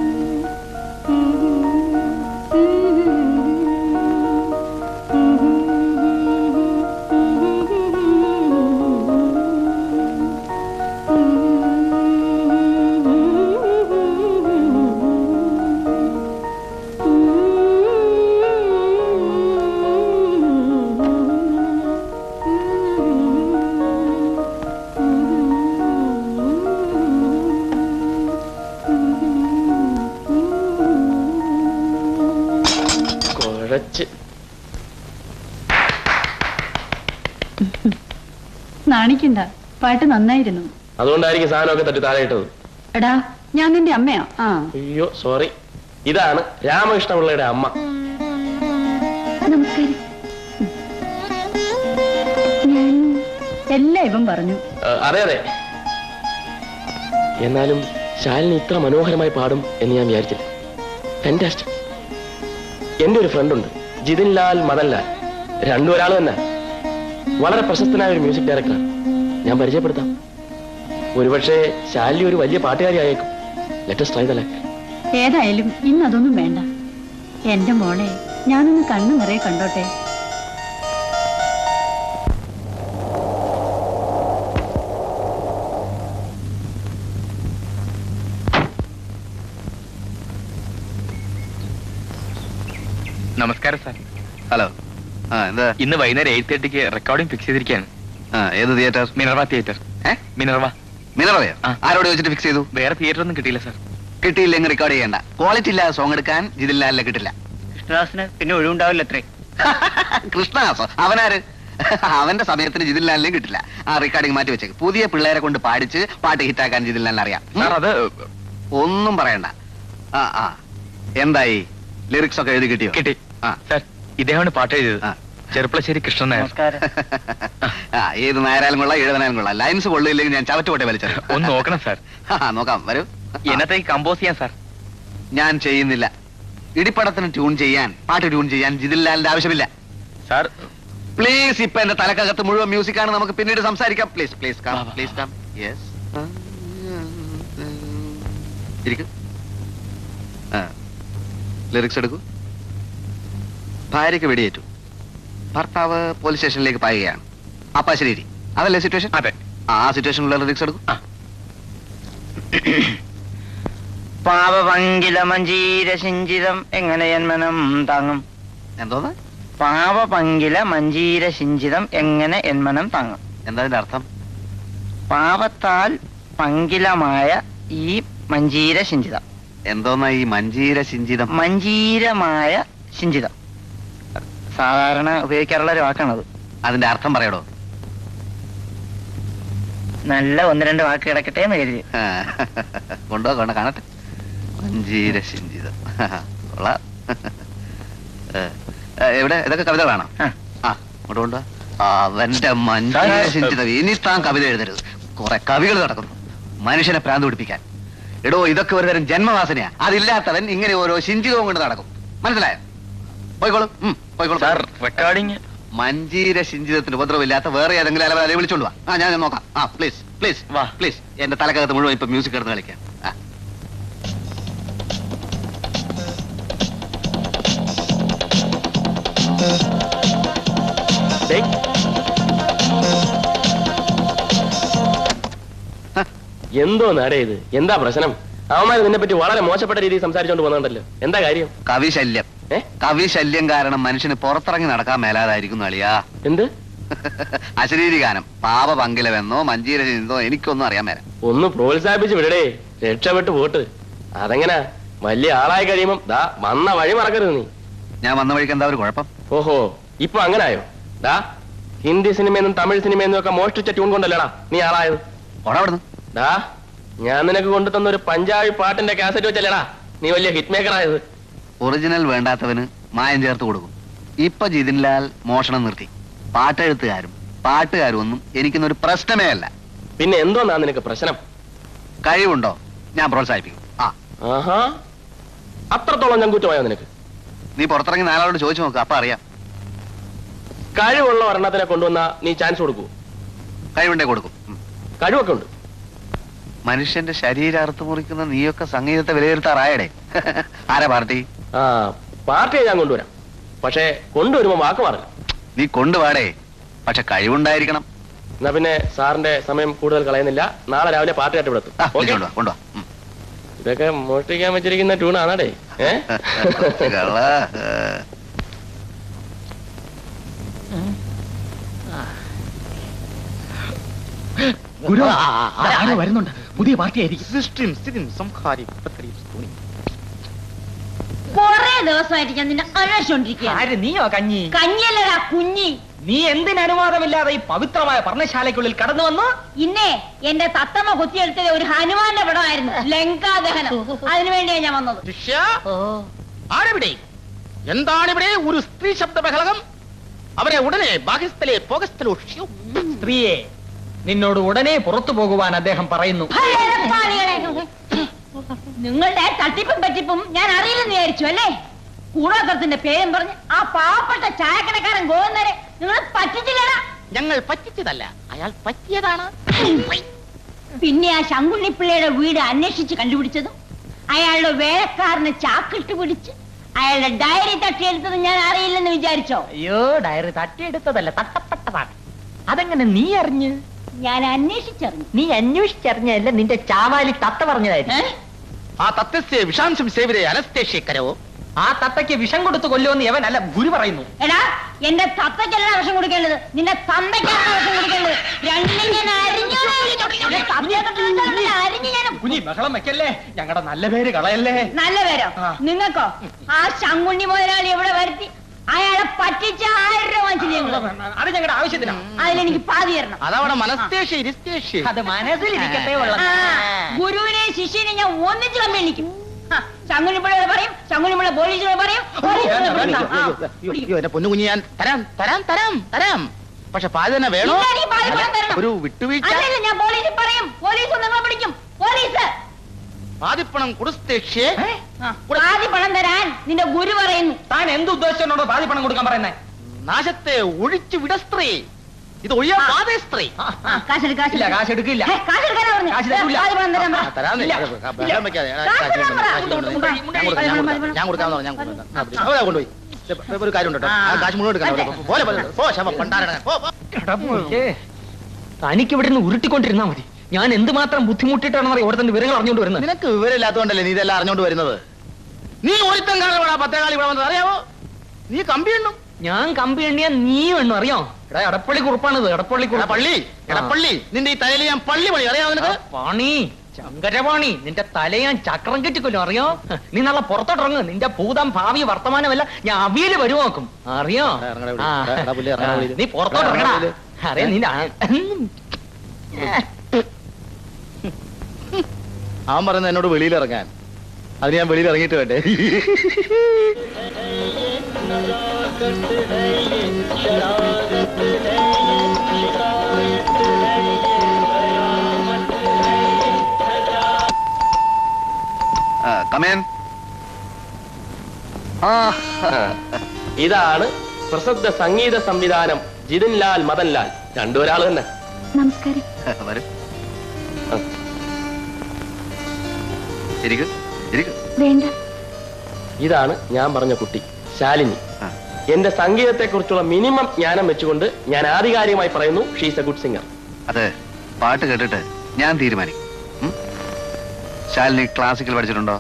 നാണിക്കണ്ട, പാട്ട് നന്നായിരുന്നു. അതുകൊണ്ടായിരിക്കും സാധനമൊക്കെ തട്ടി താഴെ ഇട്ടത്. എടാ, ഞാൻ നിന്റെ അമ്മയാ. അയ്യോ സോറി, ഇതാണ് രാമകൃഷ്ണപിള്ളയുടെ അമ്മ. നമസ്കാരം. ഞാൻ എല്ലാം ഇവൻ പറഞ്ഞു. അതെ അതെ, എന്നാലും ശാലിനി ഇത്ര മനോഹരമായി പാടും എന്ന് ഞാൻ വിചാരിച്ചില്ല. ഫാന്റാസ്റ്റിക്. എന്റെ ഒരു ഫ്രണ്ടുണ്ട്, ജിതിൻ ലാൽ, മദൻ ലാൽ, രണ്ടും ഒരാൾ തന്നെ. വളരെ പ്രശസ്തനായ ഒരു മ്യൂസിക് ഡയറക്ടറാണ്. ഞാൻ പരിചയപ്പെടുത്താം. ഒരുപക്ഷെ ശാലിനി ഒരു വലിയ പാട്ടുകാരി ആയേക്കും. Let us try the luck. ഏതായാലും ഇന്ന് അതൊന്നും വേണ്ട. എന്റെ മോളെ ഞാനൊന്ന് കണ്ണു നിറയെ കണ്ടോട്ടെ. നമസ്കാരം സാർ. ഹലോ. എന്താ? ഇന്ന് വൈകുന്നേരം 8:30 റെക്കോർഡിംഗ് ഫിക്സ് ചെയ്തിരിക്കുകയാണ്. ഏത് തിയേറ്റർ? Minerva theatre. മിനർവ. മിനർവയോ? ആരോട് വെച്ചിട്ട് ഫിക്സ് ചെയ്തു? വേറെ തിയേറ്റർ ഒന്നും കിട്ടിയില്ല സാർ. കിട്ടിയില്ലെങ്കിൽ റെക്കോർഡ് ചെയ്യണ്ട. ക്വാളിറ്റി ഇല്ലാതെ സോങ് എടുക്കാൻ ജിതിൻ ലാലിനെ കിട്ടില്ല. കൃഷ്ണദാസിന് പിന്നെ ഒഴിവുണ്ടാവില്ല അത്രേ. കൃഷ്ണദാസോ? അവനാര്? അവന്റെ സമയത്തിന് ജിതിൻ ലാലിനെ കിട്ടില്ല. ആ റെക്കോർഡിംഗ് മാറ്റി വെച്ചേക്ക്. പുതിയ പിള്ളേരെ കൊണ്ട് പാടിച്ച് പാട്ട് ഹിറ്റാക്കാൻ ജിതിൻ ലാലിനെ അറിയാം. അത് ഒന്നും പറയണ്ട. എന്തായി? ലിറിക്സ് ഒക്കെ എഴുതി കിട്ടിയോ? കിട്ടി സാർ. ഇദ്ദേഹമാണ് പാട്ട് എഴുതിയത്. ചെറുപ്പളശ്ശേരി കൃഷ്ണൻ നായർ. ഏത് നായരാലും കൊള്ളാം, എഴുതനാലും കൊള്ളാം. ലൈൻസ് കൊള്ളില്ലെങ്കിൽ ഞാൻ ചവറ്റുകൊട്ടെ വലിച്ചത്. ഒന്ന് നോക്കണം സാർ. നോക്കാം, വരൂ. എന്നത്തേക്ക് കമ്പോസ് ചെയ്യാൻ സാർ? ഞാൻ ചെയ്യുന്നില്ല. ഇടിപ്പടത്തിന് ട്യൂൺ ചെയ്യാൻ, പാട്ട് ട്യൂൺ ചെയ്യാൻ ജിതിൻ ലാലിന്റെ ആവശ്യമില്ല സാർ. പ്ലീസ്. ഇപ്പൊ എന്റെ തലക്കകത്ത് മുഴുവൻ മ്യൂസിക് ആണ്. നമുക്ക് പിന്നീട് സംസാരിക്കാം. Please please come, please come. Yes, ഇരിക്കൂ. ലിറിക്സ് എടുക്കൂ. ഭാര്യയ്ക്ക് വെടിയേറ്റു. ഭർത്താവ് പോലീസ് സ്റ്റേഷനിലേക്ക് പായുകയാണ്. അപ്പാ ശരി, അതല്ലേ സിറ്റുവേഷൻ? അതെ. ആ സിറ്റുവേഷനിലുള്ള ലിറിക്സ് എടുക്കൂ. പാവപങ്കില മഞ്ജീര സിഞ്ചിതം എങ്ങനെ എന്മനം താങ്ങും? എന്തോന്ന്? പാവപങ്കില മഞ്ജീര സിഞ്ചിതം എങ്ങനെ എന്മനം താങ്ങും? എന്താ അതിന്റെ അർത്ഥം? പാവത്താൽ പങ്കിലമായ ഈ മഞ്ജീര സിഞ്ചിതം. എന്തോന്നാ ഈ മഞ്ജീര സിഞ്ചിതം? മഞ്ജീരമായ സിഞ്ചിതം സാധാരണ ഉപയോഗിക്കാറുള്ള ഒരു വാക്കാണത്. അതിന്റെ അർത്ഥം പറയടോ. നല്ല ഒന്ന് രണ്ട് വാക്ക് കിടക്കട്ടെ എന്ന് കരുതി. കൊണ്ടുപോകണ്ട, കാണട്ടെ. മഞ്ജീര സിഞ്ചിതം കൊള്ളാം. എവിടെ? ഇതൊക്കെ കവിതകളാണോ? അങ്ങോട്ട് കൊണ്ടുവാ. അവന്റെ മഞ്ജീര സിഞ്ചിതം. ഇനി താൻ കവിത എഴുതരുത്. കുറെ കവികൾ നടക്കുന്നു മനുഷ്യനെ പ്രാന്ത് പിടിപ്പിക്കാൻ. എടോ, ഇതൊക്കെ ഒരു തരം ജന്മവാസനയാ. അതില്ലാത്തവൻ ഇങ്ങനെ ഓരോ സിഞ്ചിതവും കൊണ്ട് നടക്കും. മനസ്സിലായോ? പോയിക്കോളും, പോയിക്കോളും. റെക്കോർഡിങ് മഞ്ജീര സിഞ്ചിതത്തിന് ഉപദ്രവമില്ലാത്ത വേറെ ഏതെങ്കിലും അലവരെ വിളിച്ചോണ്ട് വാ. ഞാൻ നോക്കാം. പ്ലീസ് പ്ലീസ് വാ, പ്ലീസ്. എന്റെ തലക്കകത്ത് മുഴുവൻ ഇപ്പൊ മ്യൂസിക് എടുത്ത് കളിക്കാം. എന്തോ നാടേ ഇത്? എന്താ പ്രശ്നം? അവന്മാര് നിന്നെ പറ്റി വളരെ മോശപ്പെട്ട രീതിയിൽ സംസാരിച്ചോണ്ട് പോകുന്നുണ്ടല്ലോ. എന്താ കാര്യം? കവിശല്യം. കവിശല്യം കാരണം മനുഷ്യന് പുറത്തിറങ്ങി നടക്കാൻ മേലാതായിരിക്കുന്നു അളിയാ. എന്ത് അശരീരി ഗാനം? പാപ പങ്കിലമെന്നോ മഞ്ജീര സിഞ്ചിതോ എനിക്കൊന്നും അറിയാൻ മേല. ഒന്ന് പ്രോത്സാഹിപ്പിച്ച് വിടടേ, രക്ഷപ്പെട്ടു പോട്ട്. അതെങ്ങനാ? വലിയ ആളായി കഴിയുമ്പം ദാ വന്ന വഴി മറക്കരുത് നീ. ഞാൻ വന്ന വഴിക്ക് എന്താ ഒരു കുഴപ്പം? ഓഹോ, ഇപ്പൊ അങ്ങനായോ? ദാ ഹിന്ദി സിനിമയെന്നും തമിഴ് സിനിമയെന്നും ഒക്കെ മോഷ്ടിച്ച ട്യൂൺ കൊണ്ടല്ലേടാ നീ ആളായത്. ഓടാവിടുന്നു. ദാ ഞാൻ നിനക്ക് കൊണ്ടു തന്ന ഒരു പഞ്ചാബി പാട്ടിന്റെ കാസറ്റ് വെച്ചല്ലേടാ നീ വലിയ ഹിറ്റ് മേക്കർ ആയത്. ഒറിജിനൽ വേണ്ടാത്തവന് മായം ചേർത്ത് കൊടുക്കും. ഇപ്പൊ ജിതിൻലാൽ മോഷണം നിർത്തി. പാട്ടെഴുത്തുകാരും പാട്ടുകാരും ഒന്നും എനിക്കൊന്നൊരു പ്രശ്നമേ അല്ല. പിന്നെ എന്തോന്നാ നിനക്ക് പ്രശ്നം? കഴിവുണ്ടോ ഞാൻ പ്രോത്സാഹിപ്പിക്കും. ആഹാ, അത്രത്തോളം ഞാൻ കുറ്റമായോ നിനക്ക്? നീ പുറത്തിറങ്ങി നാളോട് ചോദിച്ചു നോക്ക്, അപ്പൊ അറിയാം. കഴിവുള്ള ഒരെണ്ണത്തിനെ കൊണ്ടുവന്ന നീ ചാൻസ് കൊടുക്കൂ? കഴിവുണ്ടേ കൊടുക്കും. കഴിവൊക്കെ ഉണ്ട്. മനുഷ്യന്റെ ശരീരം അറുത്ത് മുറിക്കുന്ന നീയൊക്കെ സംഗീതത്തെ വിലയിരുത്താറായടേ. ആരാ പാർട്ടി? പാർട്ടിയെ ഞാൻ കൊണ്ടുവരാം, പക്ഷേ കൊണ്ടുവരുമ്പോ വാക്ക് മാറില്ല. നീ കൊണ്ടുവാടേ, പക്ഷെ കഴിവുണ്ടായിരിക്കണം. എന്നാ പിന്നെ സാറിന്റെ സമയം കൂടുതൽ കളയുന്നില്ല, നാളെ രാവിലെ പാർട്ടിയായിട്ട് ഇവിടെ എത്തും. കൊണ്ടുവാ. ഇതൊക്കെ മോഷ്ടിക്കാൻ വെച്ചിരിക്കുന്ന ട്യൂണാണേ. വരുന്നുണ്ട്, പുതിയ പാർട്ടി ആയിരിക്കും. കൊറേ ദിവസമായിട്ട് ഞാൻ നിന്നെ അന്വേഷിച്ചോണ്ടിരിക്കുകയാണ്. നീയോ കഞ്ഞി? കഞ്ഞിയല്ലടാ കുഞ്ഞി. നീ എന്തിന് അനുവാദമില്ലാതെ ഈ പവിത്രമായ പർണശാലയ്ക്കുള്ളിൽ കടന്നു വന്നു? ഇന്നേ എന്റെ തത്തമ്മ കുത്തിയെടുത്തത് ഒരു ഹനുമാന്റെ പടമായിരുന്നു, ലങ്കാദഹനം. അതിനുവേണ്ടിയാ ഞാൻ വന്നത്. ആരെവിടെ? എന്താണിവിടെ ഒരു സ്ത്രീ ശബ്ദ ബഹളം? അവരെ ഉടനെ ബാഹ്യസ്ഥലെ പോകസ്ഥലോ. സ്ത്രീയെ, നിന്നോട് ഉടനെ പുറത്തു പോകുവാൻ അദ്ദേഹം പറയുന്നു. നിങ്ങളുടെ തട്ടിപ്പും പറ്റിപ്പും ഞാൻ അറിയില്ലെന്ന് വിചാരിച്ചു അല്ലേ? കൂടാത്തത്തിന്റെ പേരും പറഞ്ഞ് ആ പാവപ്പെട്ട ചായക്കടക്കാരൻ ഗോവിന്ദനെ നിങ്ങൾ പറ്റിച്ചില്ലടാ. ഞങ്ങൾ പറ്റിച്ചതല്ല, അയാൾ പറ്റിയതാണ്. പിന്നെ ആ ശങ്കുണ്ണിപ്പിള്ളയുടെ വീട് അന്വേഷിച്ച് കണ്ടുപിടിച്ചതും അയാളുടെ വേലക്കാരനെ ചാക്കിട്ട് പിടിച്ച് അയാളുടെ ഡയറി തട്ടിയെടുത്തതും ഞാൻ അറിയില്ലെന്ന് വിചാരിച്ചോ? അയ്യോ, ഡയറി തട്ടിയെടുത്തതല്ല, തട്ടപ്പെട്ടതാണ്. അതെങ്ങനെ നീ അറിഞ്ഞ്? ഞാൻ അന്വേഷിച്ചറിഞ്ഞു. നീ അന്വേഷിച്ചറിഞ്ഞല്ല, നിന്റെ ചാവാലി തത്ത പറഞ്ഞതായിരുന്നു. ആ തത്തസ്യ വിഷാംശം സേവരെ അനസ്തേഷ്യക്കരവോ? ആ തത്തയ്ക്ക് വിഷം കൊടുത്ത് കൊല്ലുമെന്ന് യവൻ അല്ല ഗുരു പറയുന്നു. എടാ, എന്റെ തത്തയ്ക്കല്ല വിഷം കൊടുക്കേണ്ടത്, നിന്റെ തന്തയ്ക്കാണ് വിഷം കൊടുക്കേണ്ടത്. രണ്ടും ഞാൻ അരിഞ്ഞു. കുഞ്ഞി ബഹളം വെക്കല്ലേ, ഞങ്ങളുടെ നല്ല പേര് കളയല്ലേ. നല്ല പേരോ നിങ്ങൾക്കോ? ആ ശങ്കുണ്ണി മുതലാളി എവിടെ വരുത്തി അയാളെ പറ്റിച്ച 1000 രൂപ വാങ്ങിച്ചില്ലേ? അത് ഞങ്ങളുടെ ആവശ്യത്തിനാണ്. അതിലെനിക്ക് പാതി തരണം. അതവിടെ അത് മനസ്സിലിരിക്കത്തേ ഉള്ളത്. ഗുരുവിനെയും ശിഷ്യനെയും ഞാൻ ഒന്നിച്ച് കമ്മിണിക്കും. ശങ്കുണ്ണിപ്പിള്ളയോട് പറയും, ശങ്കുണ്ണിപ്പിള്ള പോലീസിനോട് പറയും. എന്റെ പൊന്നു കുഞ്ഞി, ഞാൻ തരാം തരാം തരാം തരാം, പക്ഷെ പാതി തന്നെ വേണോ? ഒരു വിട്ടുവീഴ്ച. ഞാൻ പോലീസിൽ പറയും, പോലീസ് നിങ്ങളെ പിടിക്കും. പോലീസ് പാതിപ്പണം കൊടുത്തേഷ്യേ. പാതി പണം തരാൻ നിന്റെ ഗുരു പറയുന്നു. താൻ എന്ത് ഉദ്ദേശിച്ചോണ്ടോ പാതി പണം കൊടുക്കാൻ പറയുന്നേ? നാശത്തെ ഒഴിച്ചു വിട സ്ത്രീ, ഇത് ഒഴിയാ പാതേ സ്ത്രീ. കാശെടുക്കില്ല. ഞാൻ കൊടുക്കാമെന്ന് ഞാൻ കൊണ്ടുപോയി. ഒരു കാര്യം ഉണ്ടോ, കാശ് മുഴുവൻ എടുക്കണം. തനിക്ക് ഇവിടെ നിന്ന് ഉരുട്ടിക്കൊണ്ടിരുന്നാ മതി. ഞാൻ എന്തുമാത്രം ബുദ്ധിമുട്ടിട്ടാണെന്ന് ഇവിടെ തന്നെ വിവരങ്ങൾ അറിഞ്ഞുകൊണ്ട് വരുന്നത്. നിനക്ക് വിവരമില്ലാത്തതുകൊണ്ടല്ലേ നീ ഇതെല്ലാം അറിഞ്ഞോണ്ട് വരുന്നത്. നീ ഒരുത്തം കാലം 10 കാലം ഇവിടെ വന്നത് അറിയാവോ? നീ കമ്പി എണ്ണും. ഞാൻ കമ്പി എണ്ണിയാ നീ എണ്ണും അറിയോ? എടപ്പള്ളി കുറുപ്പാണിത്, എടപ്പള്ളി എടപ്പള്ളി. നിന്റെ ഈ തലയിൽ ഞാൻ പള്ളി പണി അറിയാവോ നിനക്ക്? പണി ശങ്കരപാണി, നിന്റെ തല ഞാൻ ചക്രം കെട്ടിക്കൊല്ലും അറിയോ? നീ നാളെ പുറത്തോട്ടിറങ്ങ്. നിന്റെ ഭൂതം ഭാവി വർത്തമാനമല്ല ഞാൻ അവിയല് വരുവാക്കും അറിയോ? നീ പുറത്തോട്ടിറങ്ങണ അറിയാം. നിന്റെ അവൻ പറയുന്നത് എന്നോട് വെളിയിൽ ഇറങ്ങാൻ. അതിന് ഞാൻ വെളിയിൽ ഇറങ്ങിയിട്ട് വേണ്ടേ? ഇതാണ് പ്രസിദ്ധ സംഗീത സംവിധാനം ജിതിൻലാൽ മദൻലാൽ. രണ്ടുപേരാൾ തന്നെ. നമസ്കാരം. വേണ്ട. ഇതാണ് ഞാൻ പറഞ്ഞ കുട്ടി ശാലിനി. എന്റെ സംഗീതത്തെ കുറിച്ചുള്ള മിനിമം ജ്ഞാനം വെച്ചുകൊണ്ട് ഞാൻ ആധികാരികമായി പറയുന്നു, ഷീസ് എ ഗുഡ് സിംഗർ. അതെ, പാട്ട് കേട്ടിട്ട് ഞാൻ തീരുമാനിക്കും. ശാലിനി ക്ലാസിക്കൽ പഠിച്ചിട്ടുണ്ടോ?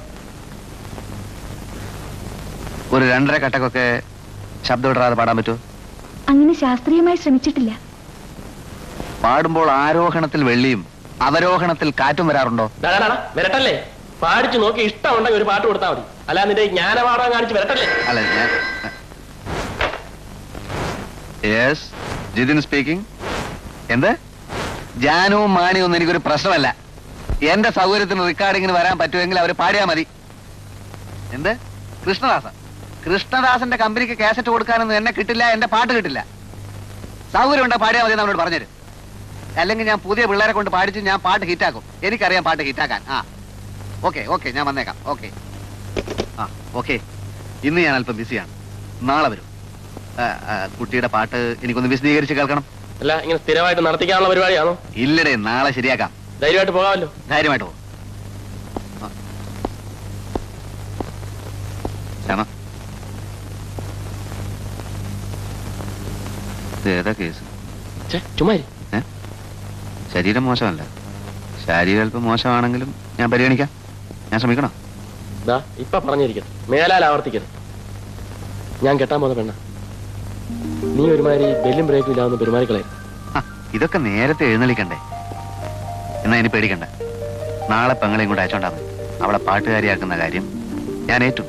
ഒരു 2.5 കട്ടക്കൊക്കെ ശബ്ദം ഇടാതെ പാടാൻ പറ്റുമോ? അങ്ങനെ ശാസ്ത്രീയമായി ശ്രമിച്ചിട്ടില്ല. പാടുമ്പോൾ ആരോഹണത്തിൽ വെള്ളിയും അവരോഹണത്തിൽ കാറ്റും വരാറുണ്ടോ? വരട്ടല്ലേ, പാടിച്ചു നോക്കി ഇഷ്ടമുണ്ടെങ്കിൽ ഒരു പാട്ട് കൊടുത്താൽ മതി. അല്ല നിന്റെ ജ്ഞാനപാഠം കാണിച്ച് വരട്ടല്ലേ. അല്ല ഞാൻ യെസ് ജിതിൻ സ്പീക്കിംഗ്. എന്ത് ജാനുവും മാണിയും ഒന്നും എനിക്കൊരു പ്രശ്നമല്ല. എന്റെ സൗകര്യത്തിന് റെക്കോർഡിങ്ങിന് വരാൻ പറ്റുമെങ്കിൽ അവർ പാടിയാ മതി. എന്ത് കൃഷ്ണദാസ കൃഷ്ണദാസന്റെ കമ്പനിക്ക് കാസറ്റ് കൊടുക്കാനൊന്നും എന്നെ കിട്ടില്ല, എന്റെ പാട്ട് കിട്ടില്ല. സൗകര്യം ഉണ്ടോ പാടിയാൽ മതി എന്നോട് പറഞ്ഞുതരും. അല്ലെങ്കിൽ ഞാൻ പുതിയ പിള്ളേരെ കൊണ്ട് പാടിച്ച് ഞാൻ പാട്ട് ഹിറ്റാക്കും. എനിക്കറിയാം പാട്ട് ഹിറ്റാക്കാൻ. ഓക്കെ ഓക്കെ, ഞാൻ വന്നേക്കാം. Okay okay. ഇന്ന് ഞാൻ അല്പം ബിസിയാണ്, നാളെ വരും. കുട്ടിയുടെ പാട്ട് എനിക്കൊന്ന് വിശദീകരിച്ച് കേൾക്കണം. അല്ല, ഇങ്ങനെ സ്ഥിരമായിട്ട് നടത്തിക്കാനുള്ള പരിപാടിയാണോ? ഇല്ലടേ, നാളെ ശരിയാക്കാം. ധൈര്യമായിട്ട് പോകാമല്ലോ? ധൈര്യമായിട്ട് പോകും. ഏതാ കേസ്? ചുമ്മാരി. ശരീരം മോശമല്ല, ശരീരം അല്പം മോശമാണെങ്കിലും ഞാൻ പരിഗണിക്കാം. ഞാൻ ശ്രമിക്കണം. ഇപ്പൊ പറഞ്ഞിരിക്കണം, മേലാൽ ആവർത്തിക്കരുത്. ഞാൻ കെട്ടാൻ പോകുന്ന പെണ്ണ. നീ ഒരുമാതിരി ബെല്ലും ബ്രേക്കും ഇല്ലാന്ന് പെരുമാറിക്കളെ. ഇതൊക്കെ നേരത്തെ എഴുന്നള്ളിക്കണ്ടേ? എന്നാ ഇനി പേടിക്കണ്ട. നാളെ പെങ്ങളെയും കൂടെ അയച്ചോണ്ടാ മതി. അവളെ പാട്ടുകാരിയാക്കുന്ന കാര്യം ഞാൻ ഏറ്റു.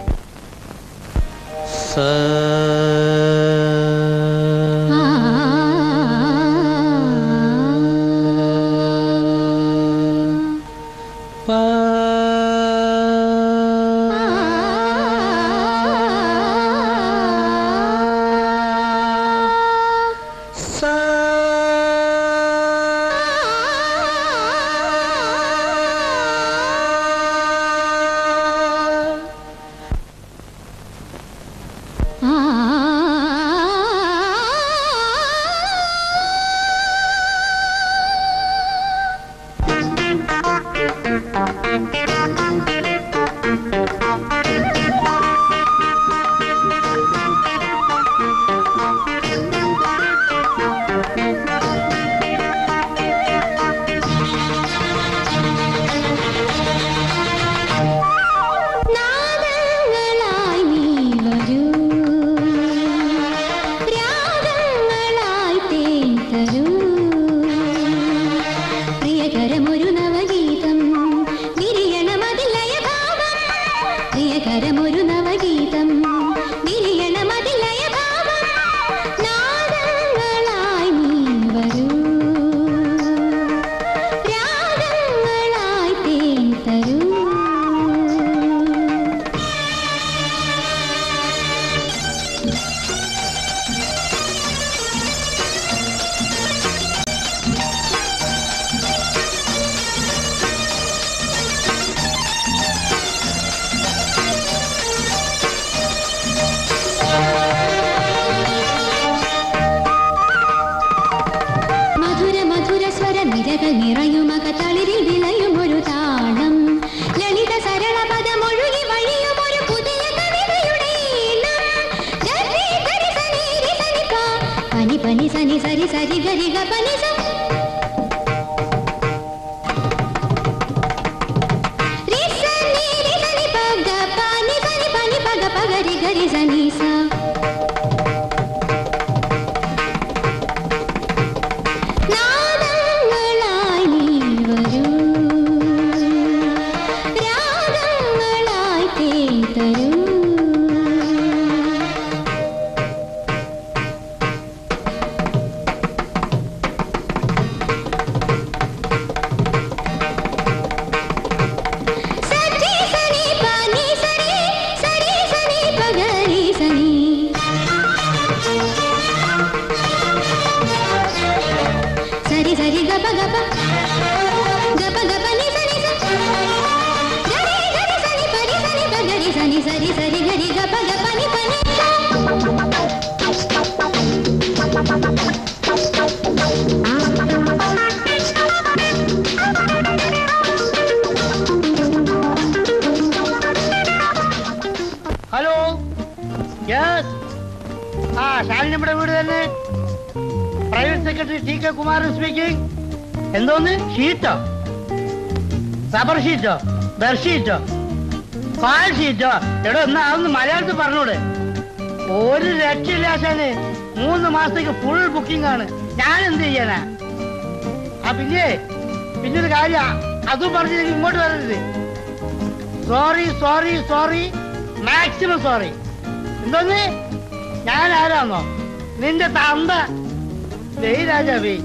എന്തോന്ന്? ഷീറ്റോ, റബ്ബർ ഷീറ്റോ, ബെർഷീറ്റോ, കാൽ ഷീറ്റോ? എടോ എന്നാ അതൊന്ന് മലയാളത്തിൽ പറഞ്ഞൂടെ? ഒരു രക്ഷയില്ലാശാന് 3 മാസത്തേക്ക് ഫുൾ ബുക്കിംഗ് ആണ്. ഞാൻ എന്ത് ചെയ്യാനാ? പിന്നൊരു കാര്യം, അതും പറഞ്ഞില്ലെങ്കിൽ ഇങ്ങോട്ട് വരരുത്. Sorry sorry sorry, maximum sorry. എന്തോന്ന്? ഞാൻ ആരാന്നോ? നിന്റെ തന്ത രാജാവേ.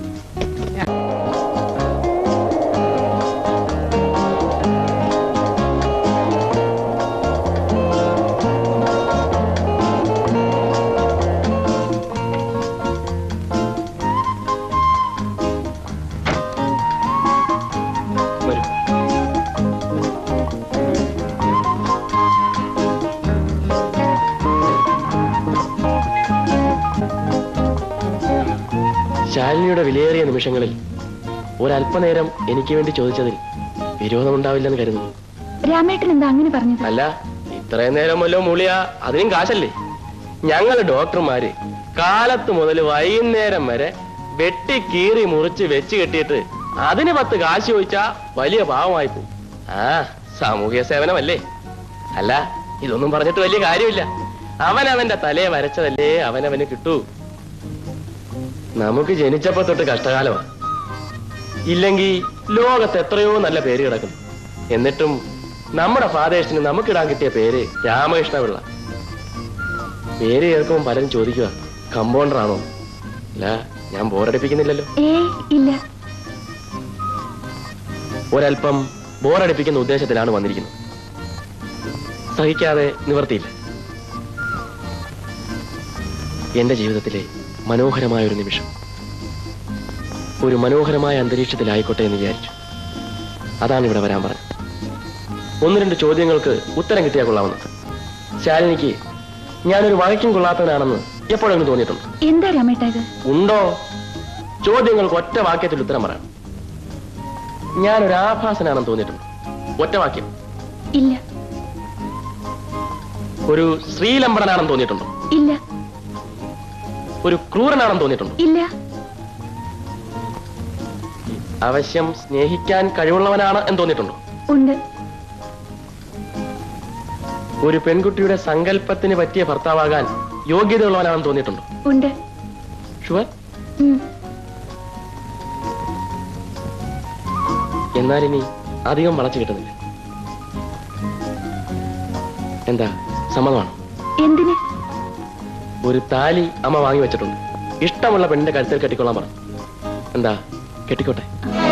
ശാലിനിയുടെ വിലയേറിയ നിമിഷങ്ങളിൽ ഒരല്പനേരം എനിക്ക് വേണ്ടി ചോദിച്ചതിൽ വിരോധമുണ്ടാവില്ലെന്ന് കരുതുന്നു. രാമേട്ടൻ എന്താ അങ്ങനെ പറഞ്ഞത്? അല്ല, ഇത്രയും നേരം വല്ലോ മൂളിയ അതിനും കാശല്ലേ? ഞങ്ങള് ഡോക്ടർമാര് കാലത്ത് മുതൽ വൈകുന്നേരം വരെ വെട്ടി കീറി മുറിച്ച് വെച്ച് കെട്ടിയിട്ട് അതിന് 10 കാശ് ചോദിച്ചാ വലിയ പാവമായി പോകും. ആ, സാമൂഹ്യ സേവനമല്ലേ? അല്ല, ഇതൊന്നും പറഞ്ഞിട്ട് വലിയ കാര്യമില്ല. അവനവന്റെ തലയെ വരച്ചതല്ലേ അവനവന് കിട്ടൂ. നമുക്ക് ജനിച്ചപ്പോ തൊട്ട് കഷ്ടകാലമാണ്. ഇല്ലെങ്കിൽ ലോകത്ത് എത്രയോ നല്ല പേര് കിടക്കുന്നു. എന്നിട്ടും നമ്മുടെ ഫാദേഴ്സിന് നമുക്കിടാൻ കിട്ടിയ പേര് രാമകൃഷ്ണപിള്ള. പേര് കേൾക്കുമ്പോൾ പലരും ചോദിക്കുക, കമ്പൗണ്ടർ ആണോ? അല്ല, ഞാൻ ബോറടിപ്പിക്കുന്നില്ലല്ലോ. ഇല്ല. ഒരല്പം ബോറടിപ്പിക്കുന്ന ഉദ്ദേശത്തിലാണ് വന്നിരിക്കുന്നത്. സഹിക്കാതെ നിവർത്തിയില്ല. എന്റെ ജീവിതത്തിലെ മനോഹരമായ ഒരു നിമിഷം ഒരു മനോഹരമായ അന്തരീക്ഷത്തിലായിക്കോട്ടെ എന്ന് വിചാരിച്ചു. അതാണ് ഇവിടെ വരാൻ പറഞ്ഞത്. 1-2 ചോദ്യങ്ങൾക്ക് ഉത്തരം കിട്ടിയാൽ കൊള്ളാമെന്ന്. ശാലിനിക്ക് ഞാനൊരു വഴക്കും കൊള്ളാത്തവനാണെന്ന് എപ്പോഴെങ്കിലും തോന്നിയിട്ടുണ്ട്? എന്താ രാമേട്ടാ ഇത്? ഉണ്ടോ? ചോദ്യങ്ങൾക്ക് ഒറ്റ വാക്യത്തിൽ ഉത്തരം പറയാം. ഞാനൊരു ആഭാസനാണെന്ന് തോന്നിയിട്ടുണ്ട്? ഒറ്റ വാക്യം. ഇല്ല. ഒരു ശ്രീലംബടനാണെന്ന് തോന്നിയിട്ടുണ്ടോ? ഇല്ല. ഒരു ക്രൂരനാണെന്ന് തോന്നിയിട്ടുണ്ടോ? ഇല്ല. അവശ്യം സ്നേഹിക്കാൻ കഴിവുള്ളവനാണ് എന്ന് തോന്നിയിട്ടുണ്ടോ? ഉണ്ട്. ഒരു പെൺകുട്ടിയുടെ സങ്കല്പത്തിന് പറ്റിയ ഭർത്താവാകാൻ യോഗ്യതയുള്ളവനാണെന്ന് തോന്നിയിട്ടുണ്ടോ? ഉണ്ട്. ഷുവർ? എന്നാൽ ഇനി അധികം വളച്ചു കിട്ടുന്നില്ല. എന്താ, സമ്മതമാണോ? എന്തിന്? ഒരു താലി അമ്മ വാങ്ങി വെച്ചിട്ടുണ്ട്. ഇഷ്ടമുള്ള പെണ്ണിന്റെ കഴുത്തിൽ കെട്ടിക്കൊള്ളാൻ പറഞ്ഞു. എന്താ, കെട്ടിക്കോട്ടെ?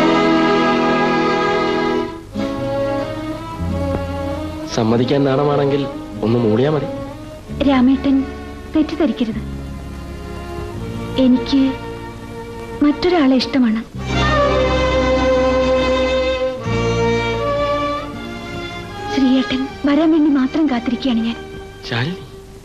സമ്മതിക്കാൻ നാണമാണെങ്കിൽ ഒന്ന് മൂളിയാ മതി. രാമേട്ടൻ തെറ്റിദ്ധരിക്കരുത്. എനിക്ക് മറ്റൊരാളെ ഇഷ്ടമാണ്. ശ്രീയേട്ടൻ വരാൻ വേണ്ടി മാത്രം കാത്തിരിക്കുകയാണ് ഞാൻ. ശാലിനി,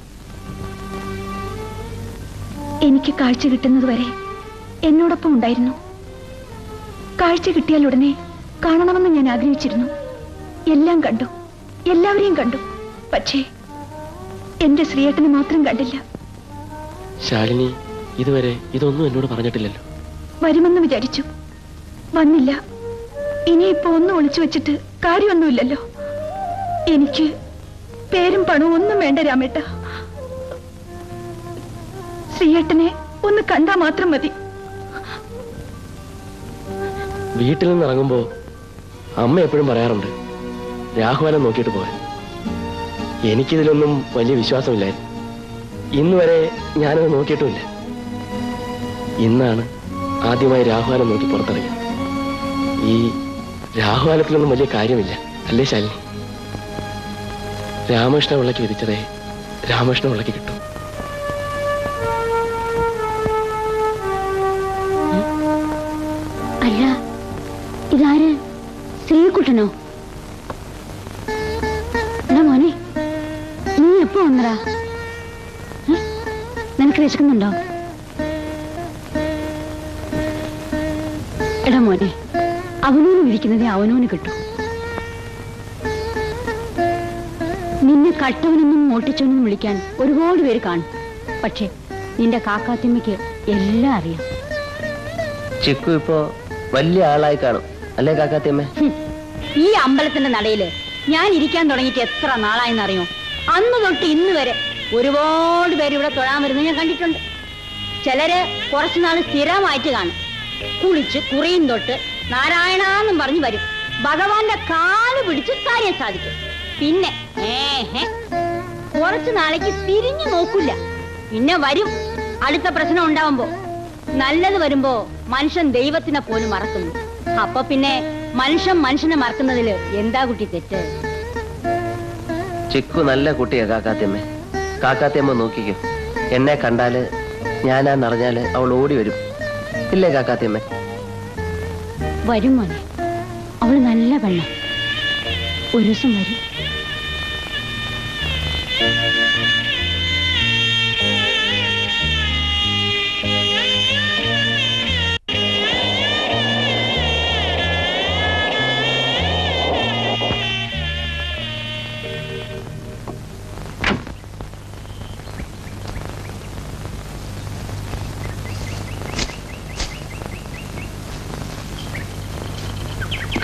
എനിക്ക് കാഴ്ച കിട്ടുന്നത് വരെ എന്നോടൊപ്പം ഉണ്ടായിരുന്നു. കാഴ്ച കിട്ടിയാൽ ഉടനെ കാണണമെന്ന് ഞാൻ ആഗ്രഹിച്ചിരുന്നു. എല്ലാം കണ്ടു, എല്ലാവരെയും കണ്ടു. പക്ഷേ എന്റെ ശ്രീയേട്ടനെ മാത്രം കണ്ടില്ല. ശാലിനി ഇതുവരെ ഇതൊന്നും എന്നോട് പറഞ്ഞിട്ടില്ലല്ലോ. വരുമെന്ന് വിചാരിച്ചു, വന്നില്ല. ഇനിയിപ്പോ ഒന്നും ഒളിച്ചു വെച്ചിട്ട് കാര്യമൊന്നുമില്ലല്ലോ. എനിക്ക് പേരും പണവും ഒന്നും വേണ്ട രാമേട്ട. ശ്രീയേട്ടനെ ഒന്ന് കണ്ടാ മാത്രം മതി. വീട്ടിൽ നിന്ന് ഇറങ്ങുമ്പോ അമ്മ എപ്പോഴും പറയാറുണ്ട്, രാഘവനെ നോക്കിയിട്ട് പോകാൻ. എനിക്കിതിലൊന്നും വലിയ വിശ്വാസമില്ലായിരുന്നു. ഇന്ന് വരെ ഞാനത് നോക്കിയിട്ടുമില്ല. ഇന്നാണ് ആദ്യമായി രാഘവാനം നോക്കി പുറത്തിറങ്ങിയത്. ഈ രാഘവാനത്തിലൊന്നും വലിയ കാര്യമില്ല, അല്ലേ ശാലിനി? രാമകൃഷ്ണപിള്ളയ്ക്ക് വിധിച്ചതേ രാമകൃഷ്ണപിള്ളയ്ക്ക് കിട്ടും. അല്ല, ഇതാര്? ശ്രീകുട്ടനോ? എടാ മോനെ, നീ എപ്പോ വന്നടാ? നിനക്ക് വിശക്കുന്നുണ്ടോ? എടാ മോനെ, അവനോന് വിളിക്കുന്നതേ അവനോന് കിട്ടും. നിന്നെ കട്ടവനെന്നും മോട്ടിച്ചവനെന്നും വിളിക്കാൻ ഒരുപാട് പേര് കാണും. പക്ഷെ നിന്റെ കാക്കാത്തിമ്മയ്ക്ക് എല്ലാം അറിയാം. ചിക്കു ഇപ്പോ വലിയ ആളായി കാണും, അല്ലേ കാക്കാത്തിയമ്മേ? ഈ അമ്പലത്തിന്റെ നടയില് ഞാൻ ഇരിക്കാൻ തുടങ്ങിയിട്ട് എത്ര നാളായെന്നറിയോ? അന്ന് തൊട്ട് ഇന്ന് വരെ ഒരുപാട് പേര് ഇവിടെ തൊഴാൻ വരുന്നത് ഞാൻ കണ്ടിട്ടുണ്ട്. ചിലര് കുറച്ചുനാൾ സ്ഥിരമായിട്ട് കാണും. കുളിച്ച് കുറിയും തൊട്ട് നാരായണാന്നും പറഞ്ഞു വരും. ഭഗവാന്റെ കാല് പിടിച്ച് കാര്യം സാധിക്കും. പിന്നെ കുറച്ചു നാളേക്ക് തിരിഞ്ഞു നോക്കില്ല. പിന്നെ വരും അടുത്ത പ്രശ്നം ഉണ്ടാവുമ്പോ. നല്ലത് വരുമ്പോ മനുഷ്യൻ ദൈവത്തിനെ പോലും മറക്കുന്നു. അപ്പൊ പിന്നെ മനുഷ്യൻ മനുഷ്യനെ മറക്കുന്നതില് എന്താ കുട്ടി തെറ്റ്? ചിക്കു നല്ല കുട്ടിയാ കാക്കാത്തിയമ്മ. കാക്കാത്തിയമ്മ നോക്കിക്കോ, എന്നെ കണ്ടാല് ഞാനാന്നറിഞ്ഞാല് അവൾ ഓടി വരും, ഇല്ലേ കാക്കാത്തിയമ്മ? വരും മോനെ, അവള് നല്ല പെണ്ണ. ഒരു ദിവസം വരും.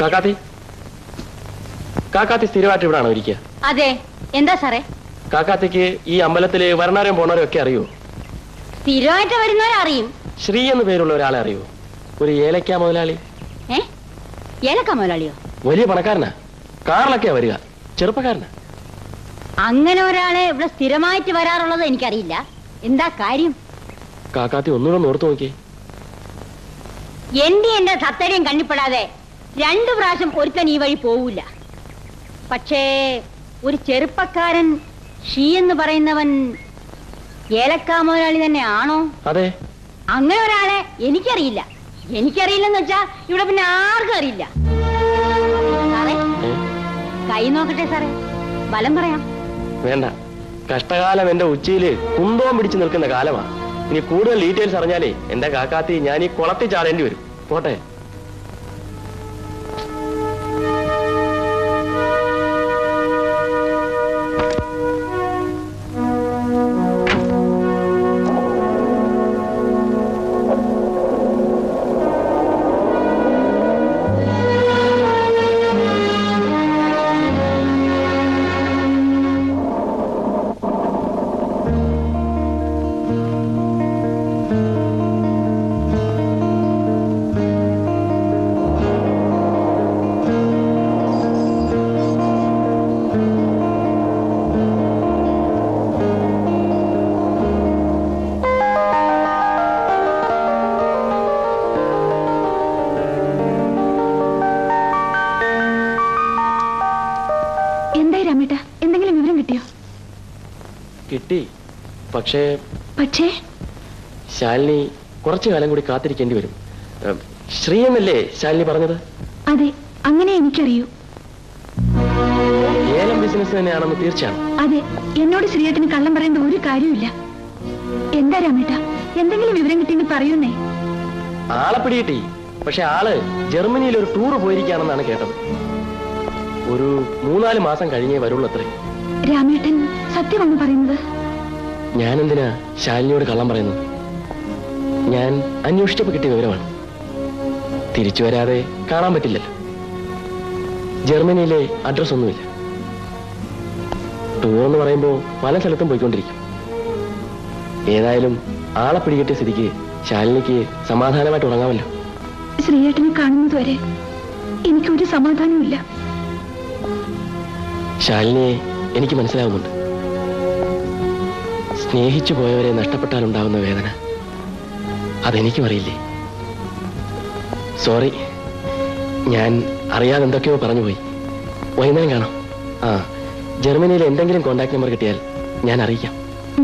കാക്കാത്തി കാക്കാത്തി സ്ഥിരമായിട്ട് ഇവിടാണോ ഇരിക്കുക? അതെ, എന്താ സാറേ? കാക്കാത്തിക്ക് ഈ അമ്പലത്തില് വരണവരും പോണവരും ഒക്കെ അറിയോ? സ്ഥിരമായിട്ട് വരുന്നവരെ അറിയും. ശ്രീ എന്ന് പേരുള്ള ഒരാളെ അറിയോ? ഒരു ഏലക്ക മുതലാളി. ഏലക്ക മുതലാളിയോ? വലിയ പണക്കാരനാ, കാറിലൊക്കെയാ വരിക, ചെറുപ്പക്കാരനാ. അങ്ങനെ ഒരാളെ ഇവിടെ സ്ഥിരമായിട്ട് വരാറുള്ളത് എനിക്കറിയില്ല. എന്താ കാര്യം? കാക്കാത്തി ഒന്നുകൂടെ ഓർത്തു നോക്കിയേ. എന്റെ സത്തര്യം കണ്ണിപ്പെടാതെ 2 പ്രാവശ്യം ഒരുത്തൻ ഈ വഴി പോവില്ല. പക്ഷേ ഒരു ചെറുപ്പക്കാരൻ ഷീ എന്ന് പറയുന്നവൻ ഏലക്ക മുതലാളി തന്നെ ആണോ? അതെ. അങ്ങനെ ഒരാളെ എനിക്കറിയില്ല. എനിക്കറിയില്ലെന്ന് വെച്ചാ ഇവിടെ പിന്നെ ആർക്കും അറിയില്ല. സാറേ, കൈ നോക്കട്ടെ സാറേ, ബലം പറയാം. വേണ്ട, കഷ്ടകാലം എന്റെ ഉച്ചയില് കുന്തവും പിടിച്ചു നിൽക്കുന്ന കാലമാ. ഇനി കൂടുതൽ ഡീറ്റെയിൽസ് അറിഞ്ഞാലേ എന്റെ കാക്കാത്തി ഞാൻ ഈ കുളത്തിൽ ചാടേണ്ടി വരും. പോട്ടെ. കിട്ടി. പക്ഷേ ശാലിനി കുറച്ചു കാലം കൂടി കാത്തിരിക്കേണ്ടി വരും. ശ്രീ എന്നല്ലേ ശാലിനി പറഞ്ഞത്? അതെ, അങ്ങനെ എനിക്കറിയൂ. ഏലം ബിസിനസ് തന്നെയാണെന്ന് തീർച്ചയാണ്. അതെ, എന്നോട് ശ്രീയേട്ടന് കള്ളം പറയേണ്ട ഒരു കാര്യമില്ല. എന്താ രാമേട്ട, എന്തെങ്കിലും വിവരം കിട്ടിയെങ്കിൽ പറയൂന്നേ. ആളെ പിടികിട്ടി. പക്ഷെ ആള് ജർമ്മനിയിൽ ഒരു ടൂർ പോയിരിക്കുകയാണെന്നാണ് കേട്ടത്. ഒരു 3-4 മാസം കഴിഞ്ഞേ വരുള്ളൂ അത്രേ. രാമേട്ടൻ സത്യമാണ് പറയുന്നത്? ഞാൻ എന്തിനാ ശാലിനിയോട് കള്ളം പറയുന്നത്? ഞാൻ അന്വേഷിച്ചപ്പോ കിട്ടിയ വിവരമാണ്. തിരിച്ചു വരാതെ കാണാൻ പറ്റില്ലല്ലോ. ജർമ്മനിയിലെ അഡ്രസ് ഒന്നുമില്ല. ടൂർ എന്ന് പറയുമ്പോ പല സ്ഥലത്തും പോയിക്കൊണ്ടിരിക്കും. ഏതായാലും ആളെ പിടികിട്ടിയ സ്ഥിതിക്ക് ശാലിനിക്ക് സമാധാനമായിട്ട് ഉറങ്ങാമല്ലോ. ശ്രീയേട്ടനെ കാണുന്നത് വരെ എനിക്കൊരു സമാധാനമില്ല. ശാലിനിയെ എനിക്ക് മനസ്സിലാവുന്നുണ്ട്. സ്നേഹിച്ചു പോയവരെ നഷ്ടപ്പെട്ടാലുണ്ടാവുന്ന വേദന അതെനിക്കും അറിയില്ലേ. സോറി, ഞാൻ അറിയാതെ എന്തൊക്കെയോ പറഞ്ഞുപോയി. വൈകുന്നേരം കാണാം. ജർമ്മനിയിൽ എന്തെങ്കിലും കോണ്ടാക്ട് നമ്പർ കിട്ടിയാൽ ഞാൻ അറിയിക്കാം.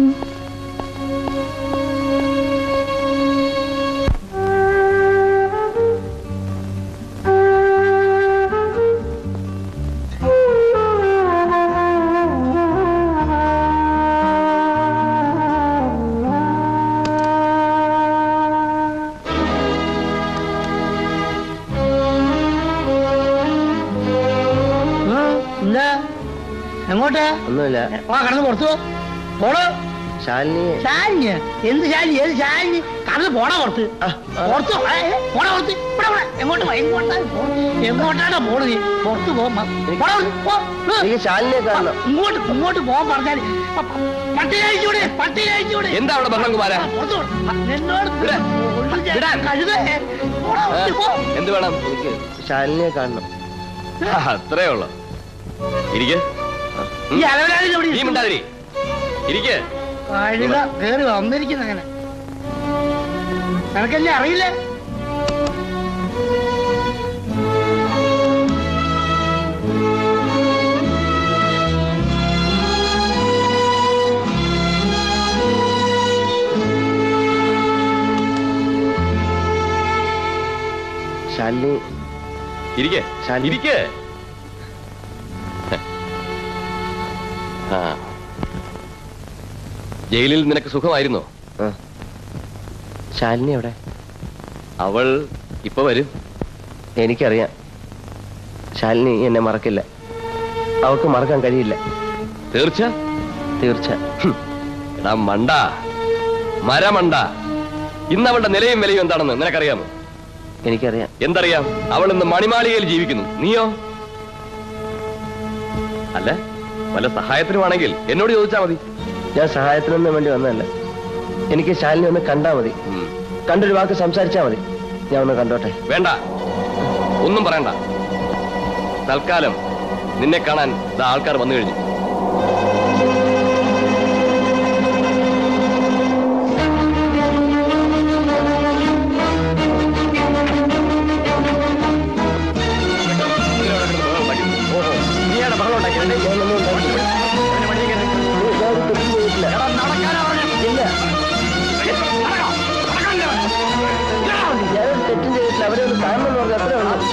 എങ്ങോട്ടാ? ഒന്നുമില്ല. കടന്ന് പുറത്തു പോടോ. ശാലിനി. ശാലിനി? എന്ത് ശാലിനി? ഏത് ശാലിനി? കടന്ന് പോടാ പുറത്ത്. പുറത്ത് പോടാ പുറത്ത്. ഇവിടെ എങ്ങോട്ട് എങ്ങോട്ടാണ് പോണു? നീ പുറത്ത് ശാലിനിയെ കാണണം. ഇങ്ങോട്ട് പോകാൻ പറഞ്ഞാൽ പട്ടി കഴിച്ചൂടെ? പട്ടി കഴിച്ചൂടെ? എന്താ അവിടെ ബഹളം കുമാരാ? എന്നോട് എന്ത് വേണം? എനിക്ക് ശാലിനിയെ കാണണം. അത്രേ ഉള്ളു. ഇരിക്കെ. കേറി വന്നിരിക്കുന്ന അങ്ങനെ നിനക്കല്ലേ അറിയില്ലേ? ശാലിനി ഇരിക്കെ. ഇരിക്കെ. ജയിലിൽ നിനക്ക് സുഖമായിരുന്നോ? ശാലിനി എവിടെ? അവൾ ഇപ്പൊ വരും. എനിക്കറിയാം. ശാലിനി എന്നെ മറക്കില്ല. അവൾക്ക് മറക്കാൻ കഴിയില്ല. തീർച്ച? തീർച്ച. എടാ മണ്ട, മരമണ്ട, ഇന്ന് അവളുടെ നിലയും വിലയും എന്താണെന്ന് നിനക്കറിയാമോ? എനിക്കറിയാം. എന്തറിയാം? അവൾ ഇന്ന് മണിമാളികയിൽ ജീവിക്കുന്നു. നീയോ? അല്ല, വല്ല സഹായത്തിനുമാണെങ്കിൽ എന്നോട് ചോദിച്ചാ മതി. ഞാൻ സഹായത്തിനൊന്നും വേണ്ടി വന്നതല്ല. എനിക്ക് ശാലിനി ഒന്ന് കണ്ടാ മതി. കണ്ടൊരു വാക്ക് സംസാരിച്ചാ മതി. ഞാൻ ഒന്ന് കണ്ടോട്ടെ. വേണ്ട, ഒന്നും പറയണ്ട. തൽക്കാലം നിന്നെ കാണാൻ ആൾക്കാർ വന്നു കഴിഞ്ഞു. തെറ്റും ചെയ്തിട്ടില്ല. അവരെ ഒന്ന് കാണണം എന്ന് പറഞ്ഞാൽ അത്രേ ഉള്ളൂ.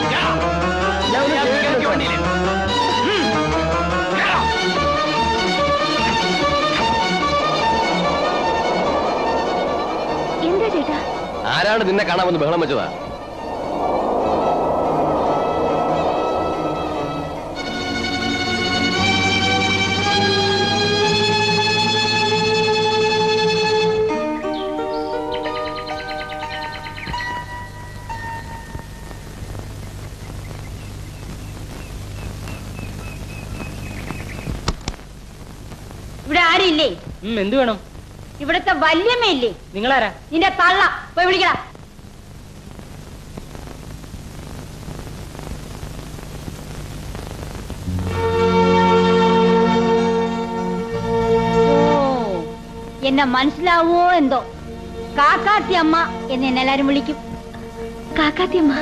എന്താ ചേട്ടാ? ആരാണ് നിന്നെ കാണാമെന്ന് ബഹളം വെച്ചതാ? ഇവിടെ ആരില്ലേ? എന്ത് വേണം? ഇവിടുത്തെ വല്യമ്മയില്ലേ? നിങ്ങളാരാ? നിന്റെ തള്ള. പോയി വിളിക്കടാ. എന്നെ മനസ്സിലാവോ എന്തോ? കാക്കാത്തി അമ്മ എന്ന് എന്നെ എല്ലാരും വിളിക്കും. കാക്കാത്തി അമ്മ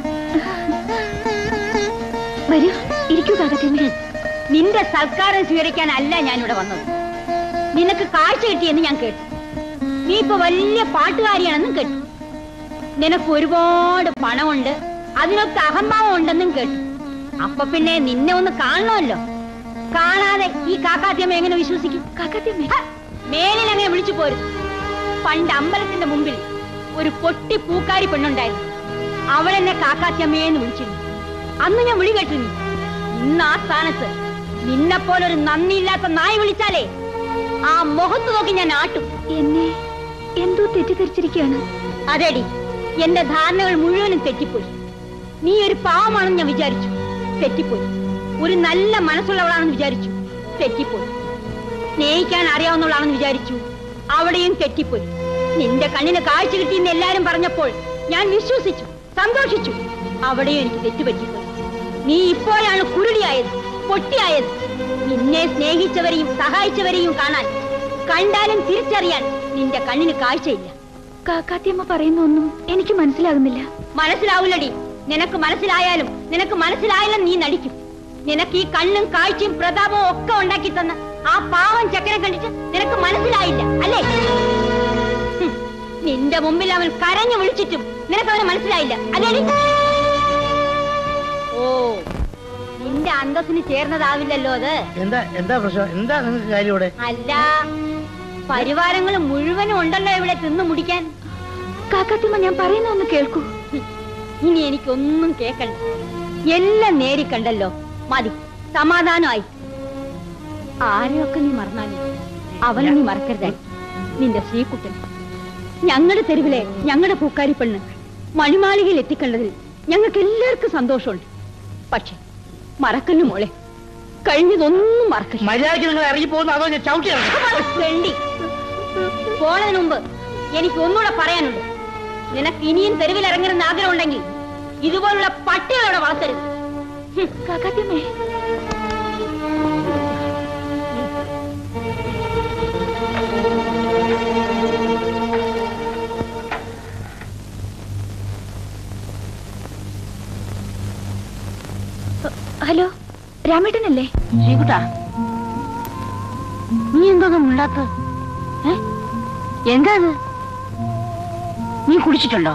വരൂ, ഇരിക്കൂ കാക്കാത്തി. നിന്റെ സൽക്കാരം സ്വീകരിക്കാനല്ല ഞാനിവിടെ വന്നത്. നിനക്ക് കാഴ്ച കിട്ടിയെന്ന് ഞാൻ കേട്ടു. നീ ഇപ്പൊ വലിയ പാട്ടുകാരിയാണെന്നും കേട്ടു. നിനക്ക് ഒരുപാട് പണമുണ്ട്, അതിനൊക്കെ അഹംഭാവം ഉണ്ടെന്നും കേട്ടു. അപ്പൊ പിന്നെ നിന്നെ ഒന്ന് കാണണമല്ലോ. കാണാതെ ഈ കാക്കാത്തിയമ്മ എങ്ങനെ വിശ്വസിക്കും? കാക്കാത്തിയമ്മ മേലിൽ അങ്ങനെ വിളിച്ചു പോരും. പണ്ട് അമ്പലത്തിന്റെ മുമ്പിൽ ഒരു പൊട്ടി പൂക്കാരി പെണ്ണുണ്ടായിരുന്നു. അവളെന്നെ കാക്കാത്തിയമ്മയെന്ന് വിളിച്ചിരുന്നു. അന്ന് ഞാൻ വിളി കേട്ടിരുന്നു. ഇന്ന് ആ സ്ഥാനത്ത് നിന്നെപ്പോലൊരു നന്ദിയില്ലാത്ത നായി വിളിച്ചാലേ ആ മുഖത്ത് നോക്കി ഞാൻ ആട്ടും. എന്നെ എന്തോ തെറ്റിദ്ധരിച്ചിരിക്കുകയാണ്. അതെടി, എന്റെ ധാരണകൾ മുഴുവനും തെറ്റിപ്പോയി. നീ ഒരു പാവമാണെന്ന് ഞാൻ വിചാരിച്ചു. തെറ്റിപ്പോയി. ഒരു നല്ല മനസ്സുള്ളവളാണെന്ന് വിചാരിച്ചു. തെറ്റിപ്പോയി. സ്നേഹിക്കാൻ അറിയാവുന്നവളാണെന്ന് വിചാരിച്ചു. അവിടെയും തെറ്റിപ്പോയി. നിന്റെ കണ്ണിന് കാഴ്ച കിട്ടിയെന്ന് എല്ലാരും പറഞ്ഞപ്പോൾ ഞാൻ വിശ്വസിച്ചു, സന്തോഷിച്ചു. അവിടെയും എനിക്ക് തെറ്റുപറ്റിപ്പോയി. നീ ഇപ്പോഴാണ് കുരുടിയായത്, പൊട്ടിയായത്. നിന്നെ സ്നേഹിച്ചവരെയും സഹായിച്ചവരെയും കാണാൻ, കണ്ടാലും തിരിച്ചറിയാൻ നിന്റെ കണ്ണിന് കാഴ്ചയില്ല. കാക്കാത്തിയമ്മ പറയുന്നൊന്നും എനിക്ക് മനസ്സിലാകുന്നില്ല. മനസ്സിലാവില്ലടി. നിനക്ക് മനസ്സിലായാലും നിനക്ക് മനസ്സിലായാലും നീ നടിക്കും. നിനക്ക് ഈ കണ്ണും കാഴ്ചയും പ്രതാപവും ഒക്കെ ഉണ്ടാക്കി തന്ന ആ പാവം ചക്കരെ കണ്ടിട്ട് നിനക്ക് മനസ്സിലായില്ല അല്ലേ? നിന്റെ മുമ്പിൽ അവൻ കരഞ്ഞു വിളിച്ചിട്ടും നിനക്ക് അവന് മനസ്സിലായില്ല അല്ലേ? ഓ, നിന്റെ അന്തസ്സിന് ചേർന്നതാവില്ലല്ലോ അത്. എന്താ പ്രശ്നം? എന്താ നിങ്ങൾക്ക് കാര്യവിടെ? അല്ല, പരിവാരങ്ങൾ മുഴുവനും ഉണ്ടല്ലോ ഇവിടെ തിന്നു മുടിക്കാൻ. കാക്കാത്തിയമ്മ, ഞാൻ പറയുന്ന ഒന്ന് കേൾക്കൂ. ഇനി എനിക്കൊന്നും കേക്കണ്ട. എല്ലാം നേരിക്കണ്ടല്ലോ. മതി, സമാധാനമായി. ആരെയൊക്കെ നീ മറന്നാലും അവനെ നീ മറക്കരുതായി. നിന്റെ ശ്രീകുട്ടൻ, ഞങ്ങളുടെ തെരുവിലെ ഞങ്ങളുടെ പൂക്കാരി പെണ്ണ് മണിമാളികയിൽ എത്തിക്കേണ്ടതിൽ ഞങ്ങൾക്ക് എല്ലാവർക്കും സന്തോഷമുണ്ട്. പക്ഷെ മറക്കല്ലു മോളെ, കഴിഞ്ഞതൊന്നും മറക്കല്ല. മര്യാദയ്ക്ക് നിങ്ങൾ ഇറങ്ങി പോകുന്ന അതോ ഞാൻ ചവിട്ടി വേണ്ടി പോണതിന് മുമ്പ് എനിക്ക് ഒന്നുകൂടെ പറയാനുണ്ട്. നിനക്ക് ഇനിയും തെരുവിൽ ഇറങ്ങരുന്ന ആഗ്രഹം ഉണ്ടെങ്കിൽ ഇതുപോലുള്ള പട്ടികളോടെ വളർത്തരുത്. കാക്കാത്തിയമ്മേ, ഹലോ, രാമേട്ടനല്ലേ? ശ്രീകുട്ടാ, നീ എന്തോന്നും മിണ്ടാത്ത? എന്താ അത്? നീ കുടിച്ചിട്ടുണ്ടോ?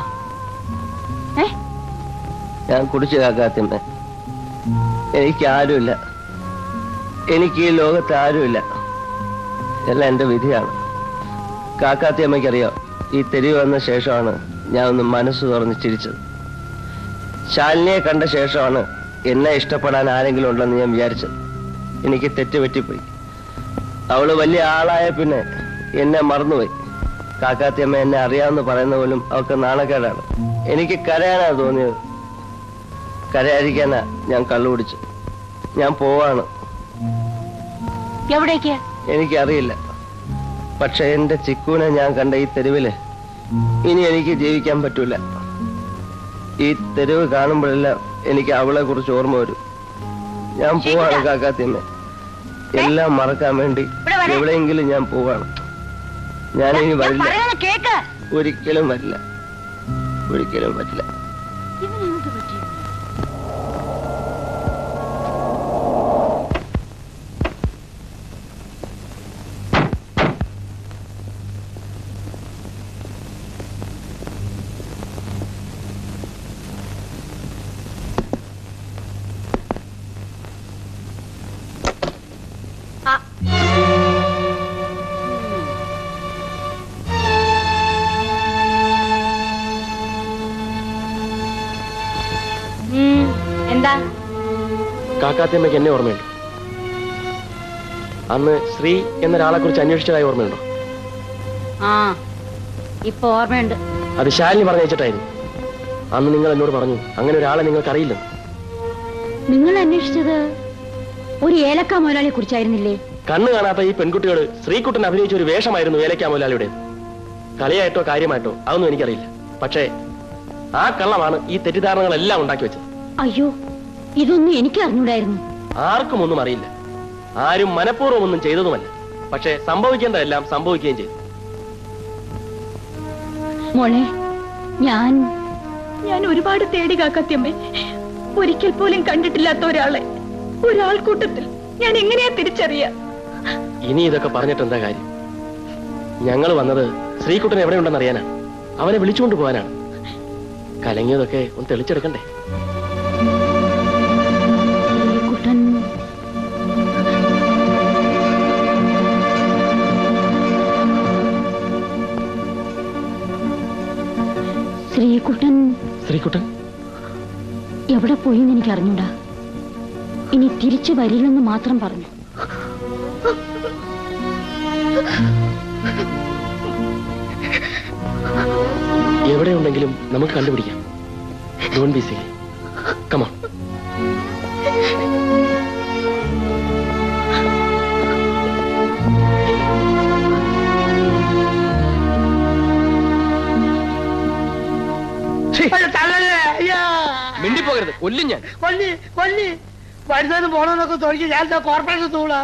ഞാൻ കുടിച്ചു കാക്കാത്തിയമ്മ. എനിക്ക് ആരുമില്ല. എനിക്ക് ഈ ലോകത്ത് ആരുമില്ല. എല്ലാം എന്റെ വിധിയാണ്. കാക്കാത്തിയമ്മയ്ക്കറിയാം, ഈ തെരുവ് വന്ന ശേഷമാണ് ഞാൻ ഒന്ന് മനസ്സ് തുറന്ന് ചിരിച്ചത്. ശാലിനിയെ കണ്ട ശേഷമാണ് എന്നെ ഇഷ്ടപ്പെടാൻ ആരെങ്കിലും ഉണ്ടെന്ന് ഞാൻ വിചാരിച്ചത്. എനിക്ക് തെറ്റുപറ്റിപ്പോയി. അവള് വലിയ ആളായ പിന്നെ എന്നെ മറന്നുപോയി. കാക്കാത്തിയമ്മ എന്നെ അറിയാമെന്ന് പറയുന്ന പോലും അവൾക്ക് നാണക്കേടാണ്. എനിക്ക് കരയാനാ തോന്നിയത്. കരയാതിരിക്കാനാ ഞാൻ കള്ളു കുടിച്ചു. ഞാൻ പോവാണ്. എവിടേക്ക്? എനിക്കറിയില്ല. പക്ഷെ എന്റെ ചിക്കുവിനെ ഞാൻ കണ്ട ഈ തെരുവില് ഇനി എനിക്ക് ജീവിക്കാൻ പറ്റൂല. ഈ തെരുവ് കാണുമ്പോഴെല്ലാം എനിക്ക് അവളെ കുറിച്ച് ഓർമ്മ വരും. ഞാൻ പോവാണ് കാക്കാത്തിയമ്മ. എല്ലാം മറക്കാൻ വേണ്ടി എവിടെയെങ്കിലും ഞാൻ പോവാണ്. ഞാനിനി വരില്ല. ഒരിക്കലും വരില്ല. ഒരിക്കലും പറ്റില്ല. എന്താ? കാക്കാത്തിയമ്മയ്ക്ക് എന്നെ ഓർമ്മയുണ്ടോ? അന്ന് ശ്രീ എന്നൊരാളെ കുറിച്ച് അന്വേഷിച്ചതായി ഓർമ്മയുണ്ടോ? ആ, ഇപ്പൊ ഓർമ്മയുണ്ട്. അത് ശാലിനി പറഞ്ഞയച്ചിട്ടായിരുന്നു. അന്ന് നിങ്ങൾ എന്നോട് പറഞ്ഞു അങ്ങനെ ഒരാളെ നിങ്ങൾക്ക് അറിയില്ലെന്ന്. നിങ്ങൾ അന്വേഷിച്ചത് ഒരു ഏലക്ക മുതലാളിയെ കുറിച്ചായിരുന്നില്ലേ? കണ്ണു കാണാത്ത ഈ പെൺകുട്ടിയോട് ശ്രീകുട്ടൻ അഭിനയിച്ച ഒരു വേഷമായിരുന്നു ഏലക്ക മുതലാളിയുടെ. കളിയായിട്ടോ കാര്യമായിട്ടോ അതൊന്നും എനിക്കറിയില്ല. പക്ഷേ ആ കള്ളമാണ് ഈ തെറ്റിദ്ധാരണകളെല്ലാം ഉണ്ടാക്കി വെച്ചത്. അയ്യോ, ഇതൊന്നും എനിക്ക് അറിഞ്ഞൂടായിരുന്നു. ആർക്കും ഒന്നും അറിയില്ല. ആരും മനഃപൂർവ്വം ഒന്നും ചെയ്തതുമല്ല. പക്ഷേ സംഭവിക്കേണ്ടതെല്ലാം സംഭവിക്കുകയും ചെയ്തു. മോളെ, ഞാൻ ഒരുപാട് തേടി കാക്കാത്തിയമ്മേ. ഒരിക്കൽ പോലും കണ്ടിട്ടില്ലാത്ത ഒരാൾക്കൂട്ടത്തിൽ ഞാൻ എങ്ങനെയാ തിരിച്ചറിയാ? ഇനി ഇതൊക്കെ പറഞ്ഞിട്ട് എന്താ കാര്യം? ഞങ്ങൾ വന്നത് ശ്രീകുട്ടൻ എവിടെയുണ്ടെന്ന് അറിയാനാണ്. അവനെ വിളിച്ചുകൊണ്ട് പോകാനാണ്. കലങ്ങിയതൊക്കെ ഒന്ന് തെളിച്ചെടുക്കണ്ടേ? ശ്രീകുട്ടൻ എവിടെ പോയിന്ന് എനിക്ക് അറിഞ്ഞൂടാ. ഇനി തിരിച്ചു വരില്ലെന്ന് മാത്രം പറഞ്ഞു. എവിടെയുണ്ടെങ്കിലും നമുക്ക് കണ്ടുപിടിക്കാം. Don't be silly. Come on. മിണ്ടിപ്പോകരുത്, കൊല്ലും ഞാൻ. കൊല്ലി വരുന്നതിന് പോണെന്നൊക്കെ തുടങ്ങി ഞാൻ കോർപ്പറേഷൻ തൂളാ.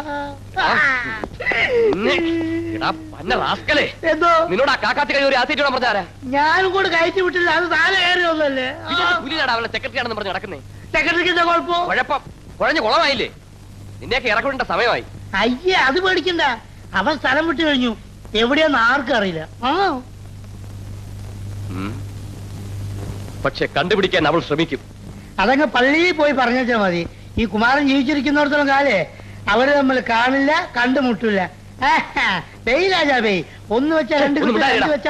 എന്തോ നിന്നോട് ആ കാക്കാത്തി കഴിഞ്ഞ ഒരു ആസിഡ് പറഞ്ഞാരാ? ഞാനും കൂടെ കയറ്റി വിട്ടില്ല. അത് താഴെ കയറി ഒന്നല്ലേ. അവളെ സെക്രട്ടറി ആണെന്ന് പറഞ്ഞ് നടക്കുന്നേ. സെക്രട്ടറിക്ക് എന്താ കുഴപ്പം? കുഴഞ്ഞ കുളമായില്ലേ? നിന്നെയൊക്കെ ഇറക്കിവിടേണ്ട സമയമായി. അയ്യേ, അത് പേടിക്കണ്ട. അവൻ സ്ഥലം വിട്ടു കഴിഞ്ഞു. എവിടെയാന്ന് ആർക്കും അറിയില്ല. പക്ഷെ കണ്ടുപിടിക്കാൻ അവൾ ശ്രമിക്കും. അതങ്ങ് പള്ളിയിൽ പോയി പറഞ്ഞാ മതി. ഈ കുമാരൻ ജീവിച്ചിരിക്കുന്നിടത്തോളം കാലേ അവര് നമ്മൾ കാണില്ല, കണ്ടുമുട്ടില്ല. Bay Raja bay. ഒന്ന് വെച്ചാ രണ്ട് വെച്ചാ.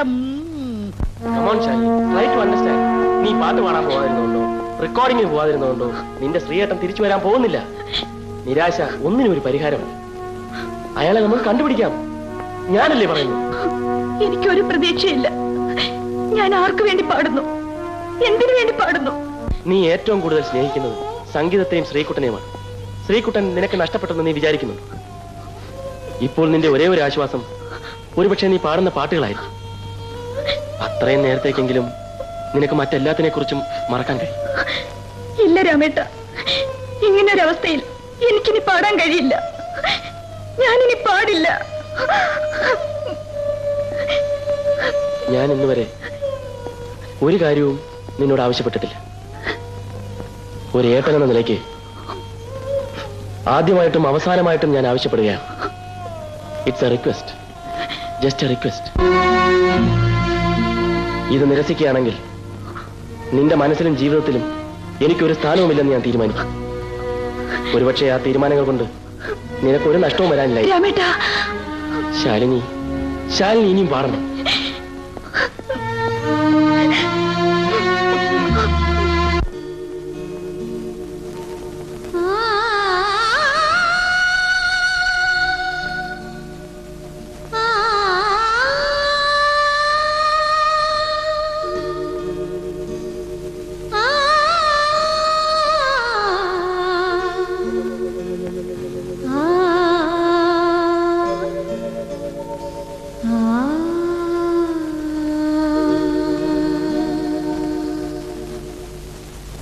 നീ പാട്ട് പാടാൻ പോകാതിരുന്നുണ്ടോ? റെക്കോർഡിങ്ങിന് പോകാതിരുന്നുണ്ടോ? നിന്റെ ശ്രീയേട്ടൻ തിരിച്ചു വരാൻ പോകുന്നില്ല. നിരാശ ഒന്നിനും ഒരു പരിഹാരമാണ്. അയാളെ നമ്മൾ കണ്ടുപിടിക്കാം. ഞാനല്ലേ പറയുന്നു. എനിക്കൊരു പ്രതീക്ഷയില്ല. ഞാൻ ആർക്കു വേണ്ടി പാടുന്നു? എന്തിനു വേണ്ടി പാടുന്നു? നീ ഏറ്റവും കൂടുതൽ സ്നേഹിക്കുന്നത് സംഗീതത്തെയും ശ്രീകുട്ടനെയുമാണ്. ശ്രീകുട്ടൻ നിനക്ക് നഷ്ടപ്പെട്ടെന്ന് നീ വിചാരിക്കുന്നു. ഇപ്പോൾ നിന്റെ ഒരേ ഒരു ആശ്വാസം ഒരുപക്ഷെ നീ പാടുന്ന പാട്ടുകളായിരിക്കും. അത്രയും നേരത്തേക്കെങ്കിലും നിനക്ക് മറ്റെല്ലാത്തിനെ കുറിച്ചും മറക്കാൻ കഴിയും. ഇല്ല രാമേട്ട, ഇങ്ങനൊരവസ്ഥയിൽ എനിക്കിനി പാടാൻ കഴിയില്ല. ഞാനിനി പാടില്ല. ഞാൻ ഇന്നുവരെ ഒരു കാര്യവും നിന്നോട് ആവശ്യപ്പെട്ടിട്ടില്ല. ഒരു ഏട്ടൻ എന്ന നിലയ്ക്ക് ആദ്യമായിട്ടും അവസാനമായിട്ടും ഞാൻ ആവശ്യപ്പെടുകയാണ്. It's a request, just a request. ഇത് നിരസിക്കുകയാണെങ്കിൽ നിന്റെ മനസ്സിലും ജീവിതത്തിലും എനിക്കൊരു സ്ഥാനവുമില്ലെന്ന് ഞാൻ തീരുമാനിക്കും. ഒരുപക്ഷെ ആ തീരുമാനങ്ങൾ കൊണ്ട് നിനക്കൊരു നഷ്ടവും വരാനില്ല. ശാലിനി ഇനിയും പാടണം.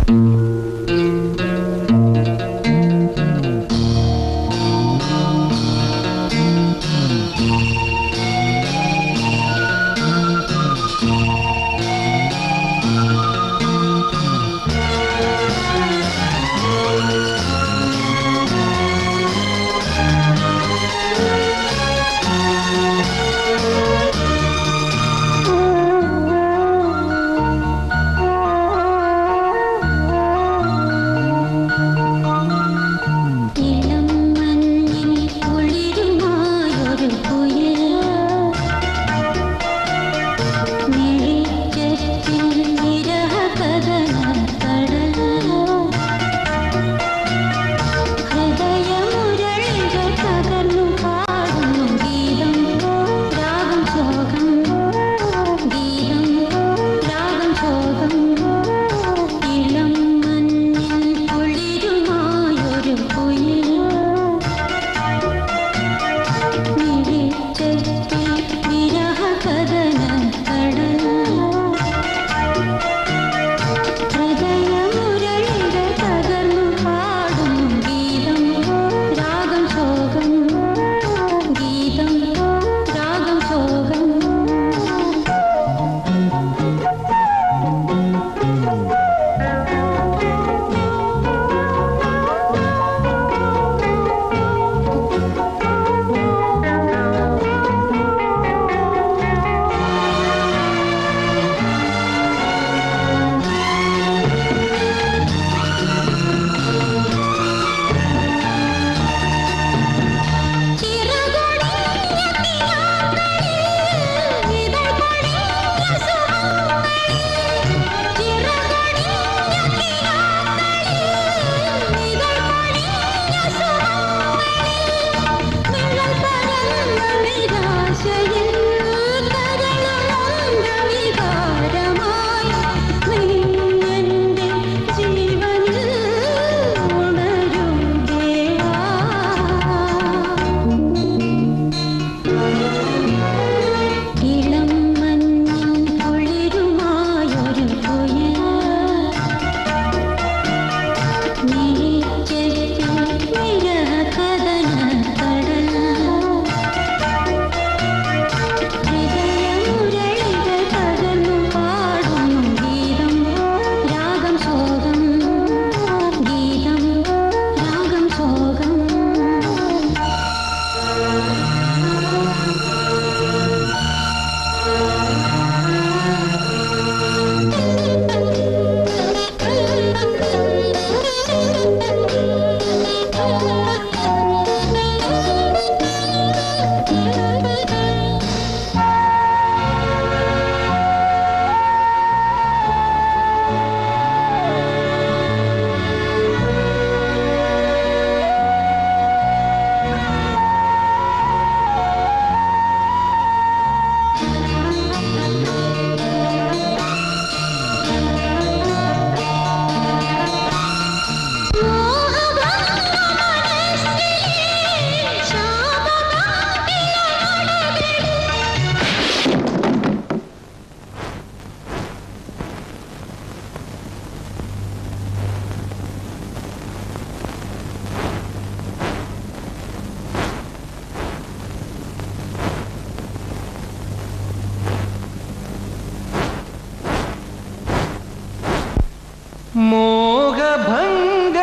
മോഹഭംഗ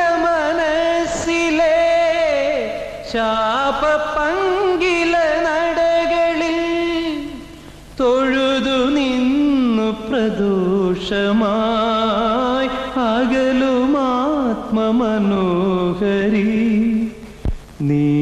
മനസ്സിലെ ശാപപങ്കില നടകളിൽ തൊഴുതു നിന്നു പ്രദോഷമായി അകലുമാത്മമനോഹരി നീ